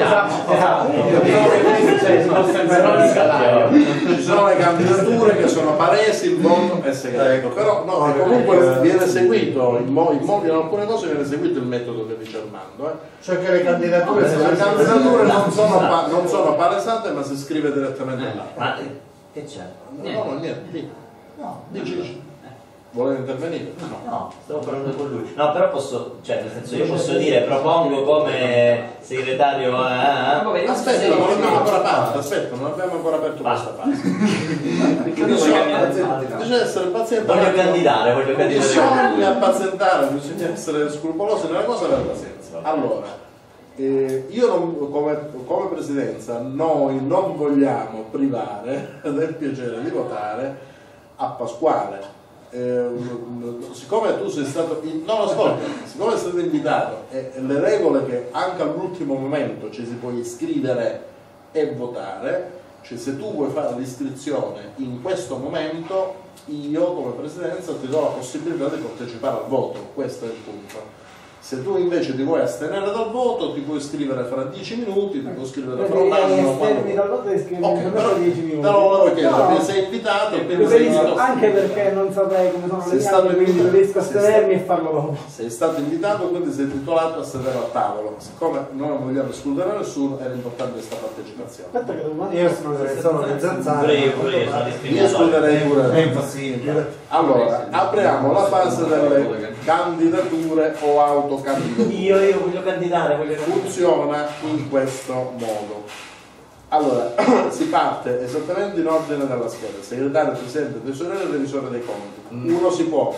segreta. Ci sono le candidature che sono palesi, il voto è segreto, però no, e comunque viene seguito, in, mo- in, mo- in alcune cose viene seguito il metodo che dice Armando. Eh. Cioè che le candidature, Le candidature non sono, pa- non sono palesate ma si scrive direttamente là. Ma che c'è? No, no, niente, dici. no, Dici, dici. Vuole intervenire? No. No, stavo parlando con lui. No, però posso, cioè nel senso io posso dire, propongo come segretario eh, eh, Aspetta, non abbiamo ancora aperto, aspetta, non abbiamo ancora aperto questa fase. Bisogna, bisogna essere pazienti. voglio candidare, voglio candidare. Bisogna pazientare, bisogna essere scrupolosi nella cosa e avere pazienza. Allora, eh, io non- come, come presidenza noi non vogliamo privare del piacere di votare a Pasquale. Eh, siccome tu sei stato in- no, ascolta, siccome sei stato invitato e e le regole che anche all'ultimo momento ci si può iscrivere e votare, cioè se tu vuoi fare l'iscrizione in questo momento io come presidenza ti do la possibilità di partecipare al voto, questo è il punto. Se tu invece ti vuoi astenere dal voto ti puoi iscrivere fra dieci minuti, ti puoi iscrivere fra un anno esterni dal quando... voto e scrivere Ok, però dieci te minuti. lo volevo chiedere, No, perché sei invitato, quindi sei preferisco, invitato. anche perché non saprei come sono Sei le stato carte, quindi invitato. preferisco Sei astenermi stato- e farlo dopo. Sei stato invitato, quindi sei titolato a sedere al tavolo. Siccome noi non vogliamo escludere nessuno, è importante questa partecipazione. Aspetta che domani Io escluderei solo le zanzare. Pure io, pure io sono Io discriminato. escluderei È pure. impossibile. Allora, apriamo la fase delle candidature o autocandidature. Io, io voglio candidare, voglio candidare. Funziona in questo modo. Allora, si parte esattamente in ordine della scheda: segretario, presidente, tesoriere e revisore dei conti. Uno si può.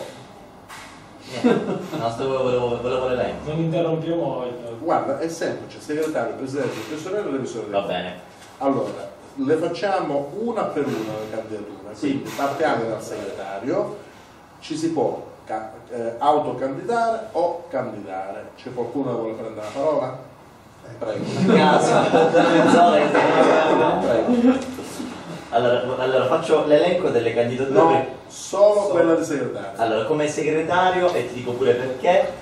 No, stavo, volevo, volevo l'elenco. Non interrompiamo il... Guarda, è semplice: segretario, presidente, tesoriere e revisore dei Va conti. bene. Allora, le facciamo una per una le candidature. Quindi partiamo dal segretario, ci si può ca- eh, autocandidare o candidare. C'è qualcuno che vuole prendere la parola? Prego. Cazzo, da mezz'ora che stiamo- Prego. Allora, allora faccio l'elenco delle candidature. No, solo So- quella di segretario. Allora, come segretario, e ti dico pure perché,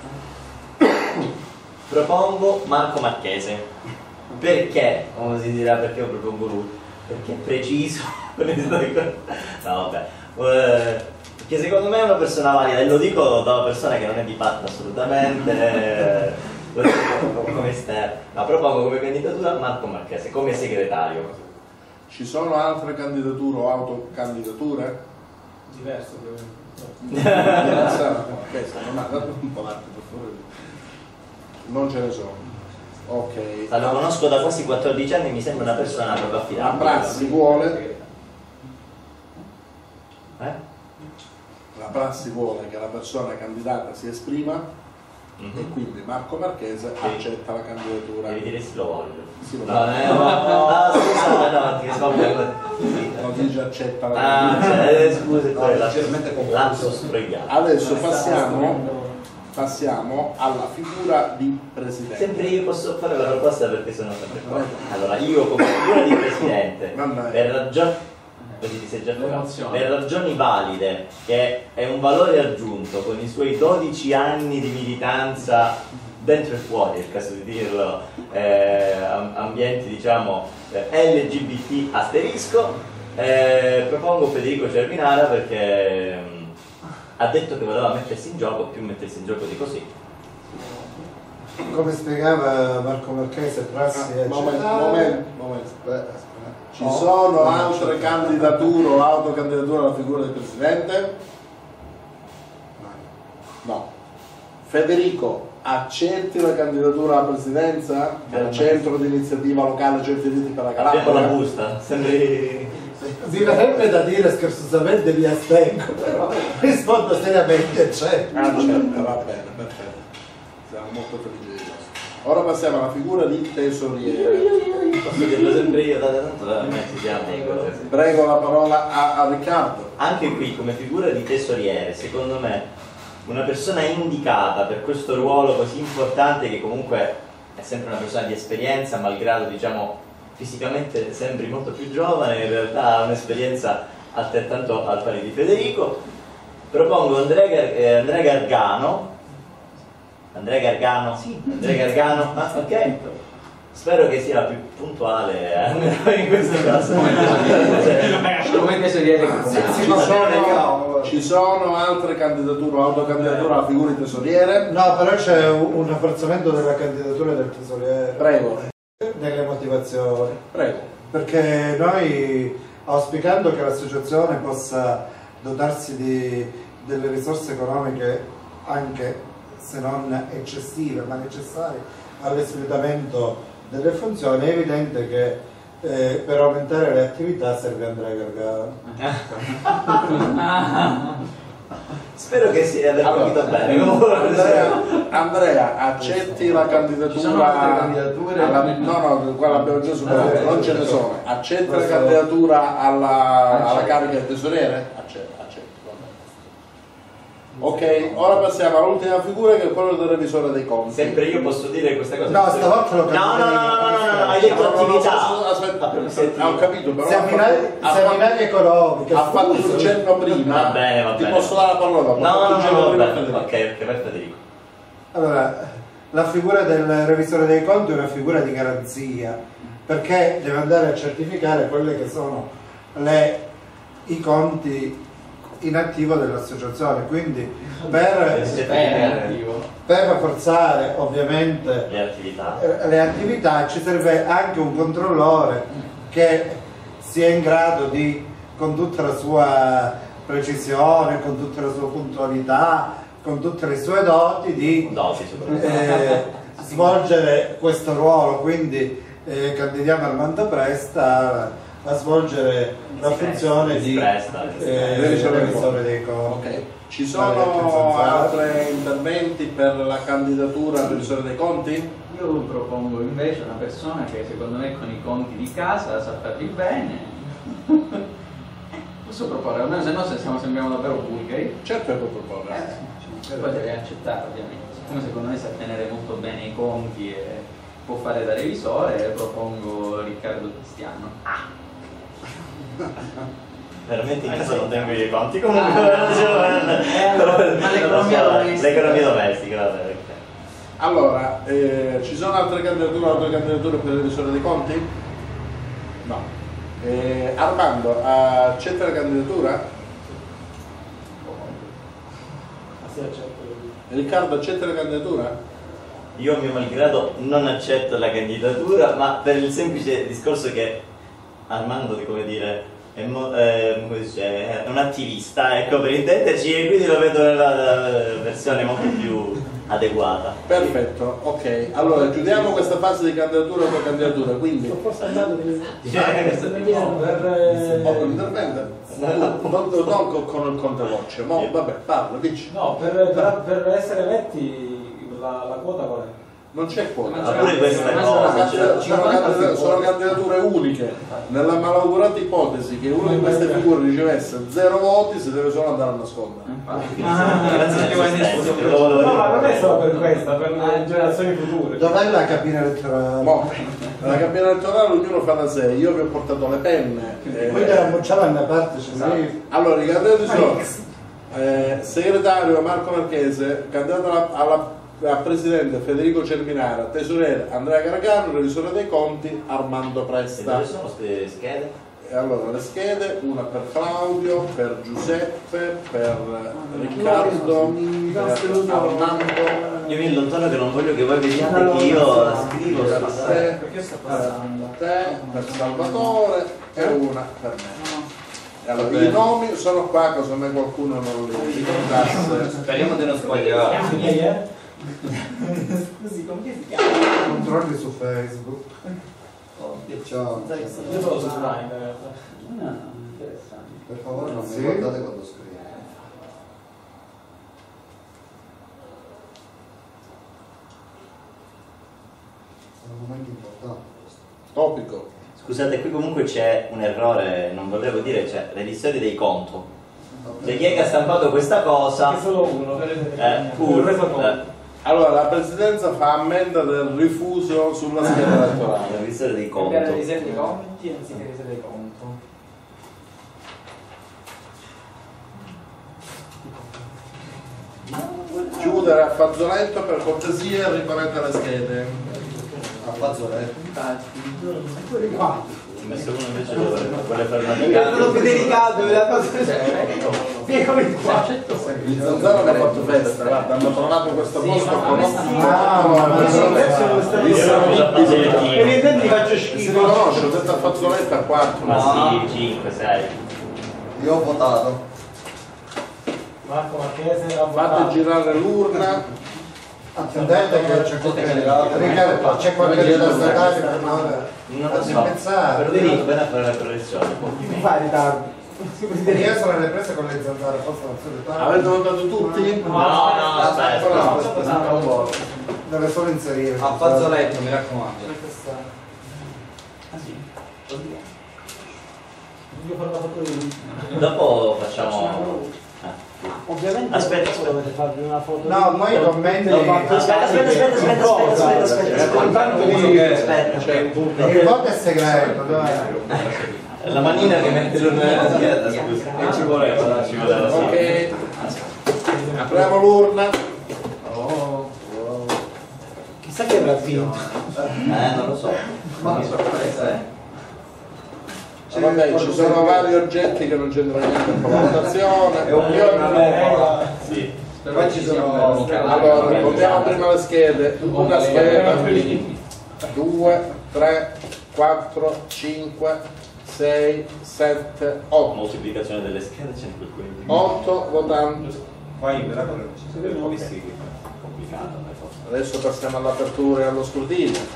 propongo Marco Marchese. Perché? Come si dirà perché io propongo lui? Perché è preciso. No, vabbè. Eh, perché secondo me è una persona valida, e lo dico da una persona che non è di parte assolutamente. eh, come esterno. No, propongo come candidatura Marco Marchese, come segretario. Ci sono altre candidature o autocandidature? Diverso, ovviamente. Diversa? Ok, stanno male, date un po' d'attimo, per favore. Non ce ne sono. Ok. Lo conosco da quasi quattordici anni e mi sembra una persona proprio La affidabile. prassi vuole, Eh? la prassi vuole che la persona candidata si esprima Mhm. e quindi Marco Marchese Sì. accetta la candidatura. Devi dire sì, lo voglio. Sì, lo No, eh, no, no, no, scusa, no, ti rispondo. Ok, non dice accetta la Ah, candidatura. cioè, scusa, No, leggermente confuso. lapsus proibiato. Adesso passiamo, passiamo alla figura di presidente. Sempre io posso fare la proposta perché sono sempre qua. Allora, io come figura di presidente, Vabbè. per ragioni, così ti sei già fermato. L'emozione. Per ragioni valide, che è un valore aggiunto con i suoi dodici anni di militanza dentro e fuori, è il caso di dirlo, eh, am- ambienti diciamo eh, L G B T asterisco, eh, propongo Federico Cervinara perché mm, ha detto che voleva mettersi in gioco, più mettersi in gioco di così. Come spiegava Marco Marchese, prassi e Momento, accettare. momento, momento. Aspetta, aspetta. Ci No, sono non altre accetta. candidature o autocandidature alla figura del presidente? No. Federico, accetti la candidatura alla presidenza del centro di iniziativa locale Certi Riti per la Abbiamo la Calabria? busta, sembri... Mi verrebbe da dire scherzosamente mi astengo, però rispondo seriamente accetto. Accetta, va bene, perfetto. Siamo molto felici di questo. Ora passiamo alla figura di tesoriere. Posso dirlo sempre io, date tanto da me ci siamo. Prego la parola a, a Riccardo. Anche qui come figura di tesoriere, secondo me, una persona indicata per questo ruolo così importante, che comunque è sempre una persona di esperienza, malgrado diciamo fisicamente sembri molto più giovane, in realtà ha un'esperienza altrettanto al pari di Federico. Propongo Andrea, Gar- eh, Andrea Gargano. Andrea Gargano? Sì. Andrea Gargano? Ah, ok. Spero che sia più puntuale eh, in questo caso. Come tesoriere Ci sono, ci sono altre candidature o autocandidature alla figura di tesoriere? No, però c'è un un rafforzamento della candidatura del tesoriere. Prego, Nelle motivazioni. prego. Perché noi, auspicando che l'associazione possa dotarsi di, delle risorse economiche, anche se non eccessive, ma necessarie all'espletamento delle funzioni, è evidente che eh, per aumentare le attività serve Andrea Gargano. Spero che sia aver Allora, capito bene. Comunque, Andrea, Andrea, accetti la candidatura? Ci sono altre candidature? alla- no, no, quella abbiamo già superato, non ce ne sono. Accetti la candidatura alla, alla carica di tesoriere? Accetto, accetto. va bene. Ok, ora passiamo all'ultima figura, che è quella del revisore dei conti. sempre io posso dire questa cosa. No, stavolta lo No, no, no, no, no, no, no, hai detto No, no, no, attività. posso- aspetta, Senti- ah, ho capito, però Siamo ha in fatto- aree- ha siamo fatto- in aree economiche. ha fatto un cenno prima. Va bene, va Ti bene. posso dare la parola dopo? No, Ha fatto no, un no, cenno no, prima va a bene. Federico. Ok, ok, per Federico. Allora, la figura del revisore dei conti è una figura di garanzia, perché deve andare a certificare quelle che sono le, i conti in attivo dell'associazione, quindi per, per rafforzare ovviamente Le attività. eh, le attività ci serve anche un controllore che sia in grado di, con tutta la sua precisione, con tutta la sua puntualità, con tutte le sue doti, di Doti soprattutto. eh, svolgere questo ruolo. Quindi eh, candidiamo Armando Presta a svolgere la Si funzione presta, si di presta, si eh, presta. revisore dei conti. Ok, ci Vale, sono senza- altri interventi per la candidatura al revisore dei conti? Io propongo invece una persona che secondo me con i conti di casa sa farli bene. Posso proporre, almeno se no se siamo, sembriamo davvero bulgari. Certo che può proporre. Eh, poi devi accettare ovviamente. Siccome secondo me sa tenere molto bene i conti e può fare da revisore, propongo Riccardo Cristiano. Veramente in casa non tengo i conti comunque. Eh, allora, ma l'economia domestica. L'economia domestica, va bene. ok. Allora, eh, ci sono altre candidature, altre candidature per il revisore dei conti? No. Eh, Armando, accetta la candidatura? Sì, accetto. Riccardo, accetta la candidatura? Io a mio malgrado non accetto la candidatura, ma per il semplice discorso che Armando, come dire, è, mo- eh, come si dice, è un attivista, ecco, per intenderci, e quindi lo vedo nella, nella versione molto più adeguata. Perfetto, ok. Allora, chiudiamo questa fase di candidatura o candidatura, quindi... Sto forse andando di... No, per... eh, Oh, intervento? Non, non con, con il contevoce, ma vabbè, parla, dici. No, per, per, per essere eletti la, la quota qual è? Non c'è quota. Ma pure questa sono, cosa, candid- sono, candid- sono candidature uniche. Nella malaugurata ipotesi che una di queste figure ricevesse zero voti, si deve solo andare a nascondere. No, ma non è solo per questa, per le generazioni future. Dov'è la cabina elettorale? Boh, nella cabina elettorale ognuno fa da sé, io vi ho portato le penne. eh, Poi la bocciava da parte, c'è lì. Allora, i candidati sono eh, segretario Marco Marchese, candidato alla, alla a presidente Federico Cerminara, tesoriere Andrea Gargano, revisore dei conti Armando E Presta. dove sono queste schede? E allora le schede, una per Claudio, per Giuseppe, per Riccardo, per Armando, Io mi allontano che non voglio che voi vediate che io la scrivo per su te, Perché sto per passando? te, per Salvatore e una per me. E allora, i nomi sono qua, cosa me qualcuno non li ricordasse. Speriamo di non sbagliare. eh? Scusi, come si chiama? Controlli su Facebook. Ciao. Io sono su Prime. Ah, interessante. Per favore non Sì? mi guardate quando scrivo. È un momento importante questo. Topico. Scusate, qui comunque c'è un errore, non volevo dire, c'è l'edizione dei conto. Cioè chi è che ha stampato questa cosa? È solo uno. Eh, Un reso conto. eh, Allora, la presidenza fa ammenda del rifuso sulla scheda elettorale. l'edizione dei conto. Cambiare le riserve dei conti anziché riserve dei conto. Chiudere a fazzoletto per cortesia e riparate le schede. A fazzoletto. Ho messo uno invece dove quelle per la Quello più delicato, la cosa. Eccomi qua. Il Zanzaro mi ha fatto festa, guarda, hanno trovato questo posto con Ah, ma non Evidentemente faccio si schifo. riconosce, ho detto a fazzoletto a quattro. Ma sì, cinque, sei. Io ho votato. Marco Marchese ha Fate votato. girare l'urna. attendete che c'è qualche Riccardo, c'è qualche ritardatari per non Non a lo so. pensare. Però devi bene a fare la correzione. Mi fai ritardo. Io sono nelle prese con le zanzare, forse non so ritardo. Avete votato tutti? No, no, aspetta. No, aspetta un po'. Deve solo inserire. A fazzoletto, mi raccomando. Ah sì. Io ho parlato con lui. Dopo facciamo. Ovviamente Aspetta, aspetta, dovete farvi una foto. No, poi i commenti. Aspetta, aspetta, aspetta, aspetta, aspetta, aspetta, Contanto aspetta. dici che Aspetta. c'è un punto. Il voto è segreto, dai. La manina che mette nella scheda, scusa. E ci voleva, dai, Ci voleva, sì. Ok, apriamo l'urna. Chissà che avrà vinto. Eh, non lo so. Una sorpresa, eh. Vabbè, ci sono vari oggetti che non c'entrano niente con la votazione. È un Io- Sì. Poi ci sono. Allora, contiamo prima le schede. Una scheda, due, tre, quattro, cinque, sei, sette, otto. Moltiplicazione delle schede c'è anche quindi. otto votanti. Poi verrà con le visti che Complicato, per forza. Adesso passiamo all'apertura e allo scrutinio.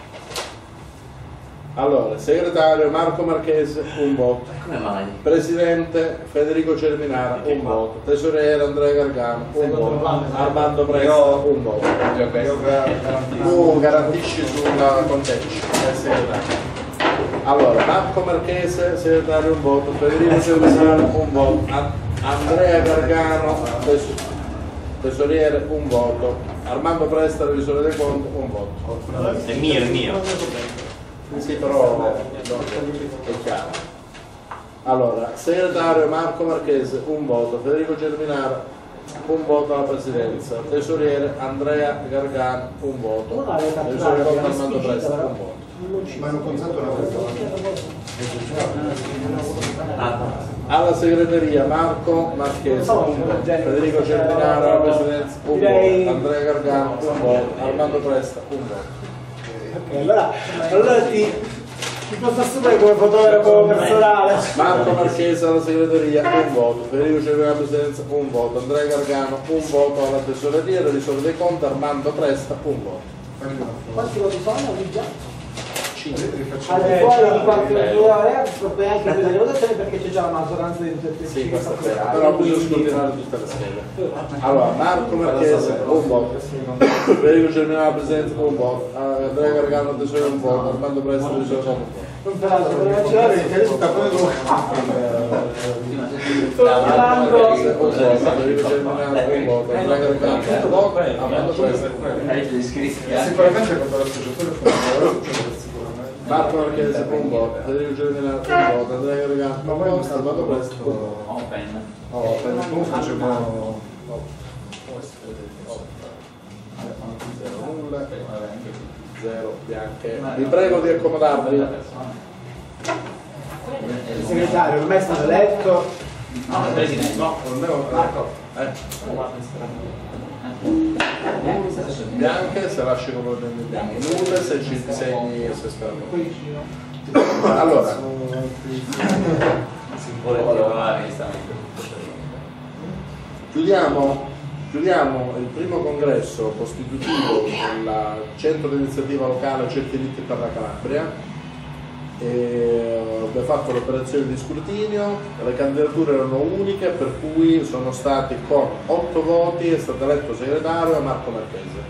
Allora, segretario Marco Marchese, un voto. Come mai? Presidente Federico Cerminara, un voto. Tesoriere Andrea Gargano, un voto. Armando Presta, un voto. Tu garantisci sulla conteggio, è segretario. Allora, Marco Marchese, segretario, un voto. Federico Cerminara, un voto. A- Andrea Gargano, tes- tesoriere, un voto. Armando Presta, revisore dei conti, un voto. È mio, è mio. Sì, però è chiaro. Allora, segretario Marco Marchese, un voto. Federico Cerminara, un voto alla presidenza. Tesoriere Andrea Gargano, un voto. Revisore conto Armando Presta, un voto. Ma non consento una Alla segreteria Marco Marchese, un voto. Federico Cerminara alla presidenza, un voto. Andrea Gargano, un voto. Armando Presta, un voto. Ok, allora, allora ti, ti posso assumere come fotografo personale. Marco Marchese alla segreteria, un voto. Federico Cerminara alla presidenza, un voto. Andrea Gargano, un voto alla tesoreria. Revisore dei conti Armando Presta, un voto. Quanti voti sono? Di già? cinque. Al di fuori di qualche ora proprio anche quella di votazione perché c'è già la maggioranza di tutti Sì, questa è vera, però bisogna scrutinare tutte le schede. Allora, Marco Marchese, un voto. Federico Germinale, Presidente, un voto. Andrea Gargano, Tesoro, un voto. Armando Presta, Tesoro, un voto. Non te la adesso sta pure con Federico Germinale, un voto. Andrea Gargano, un voto. Armando Presta. sicuramente quando l'associatore fa Marco Marchese, un voto. Federico Germinale, un voto. Andrea Gargano, un voto. Armando Presta, un voto. Open. oh, comunque c'è buono Nulla, zero bianche. Vi prego di accomodarvi. il segretario ormai è stato eletto. No, il Presidente. No, non devo. Marco. Eh. Bianche se lasci come ordine bianco. Nulla se ci disegni se sperano. Allora. Si vuole provare. Chiudiamo, chiudiamo il primo congresso costitutivo del centro di iniziativa locale Certi Diritti per la Calabria. E abbiamo fatto l'operazione di scrutinio, le candidature erano uniche per cui sono stati con otto voti, è stato eletto segretario Marco Marchese.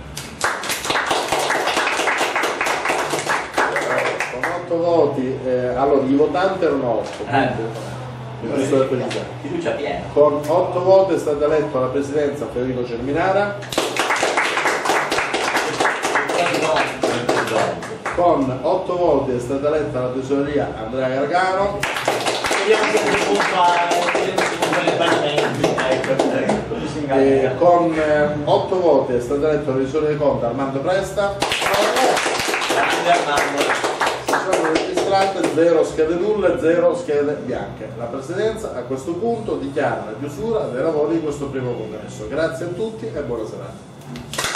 Con otto voti, eh, allora i votanti erano otto, quindi, giusto per Fiducia piena. con otto voti è stato eletto alla presidenza Federico Cerminara, con otto voti è stata eletta alla tesoreria Andrea Gargano, e con otto voti è stato eletto alla tesoreria di conto Armando Presta. Si sono registrate zero schede nulle e zero schede bianche. La presidenza a questo punto dichiara la chiusura dei lavori di questo primo congresso. Grazie a tutti e buona serata.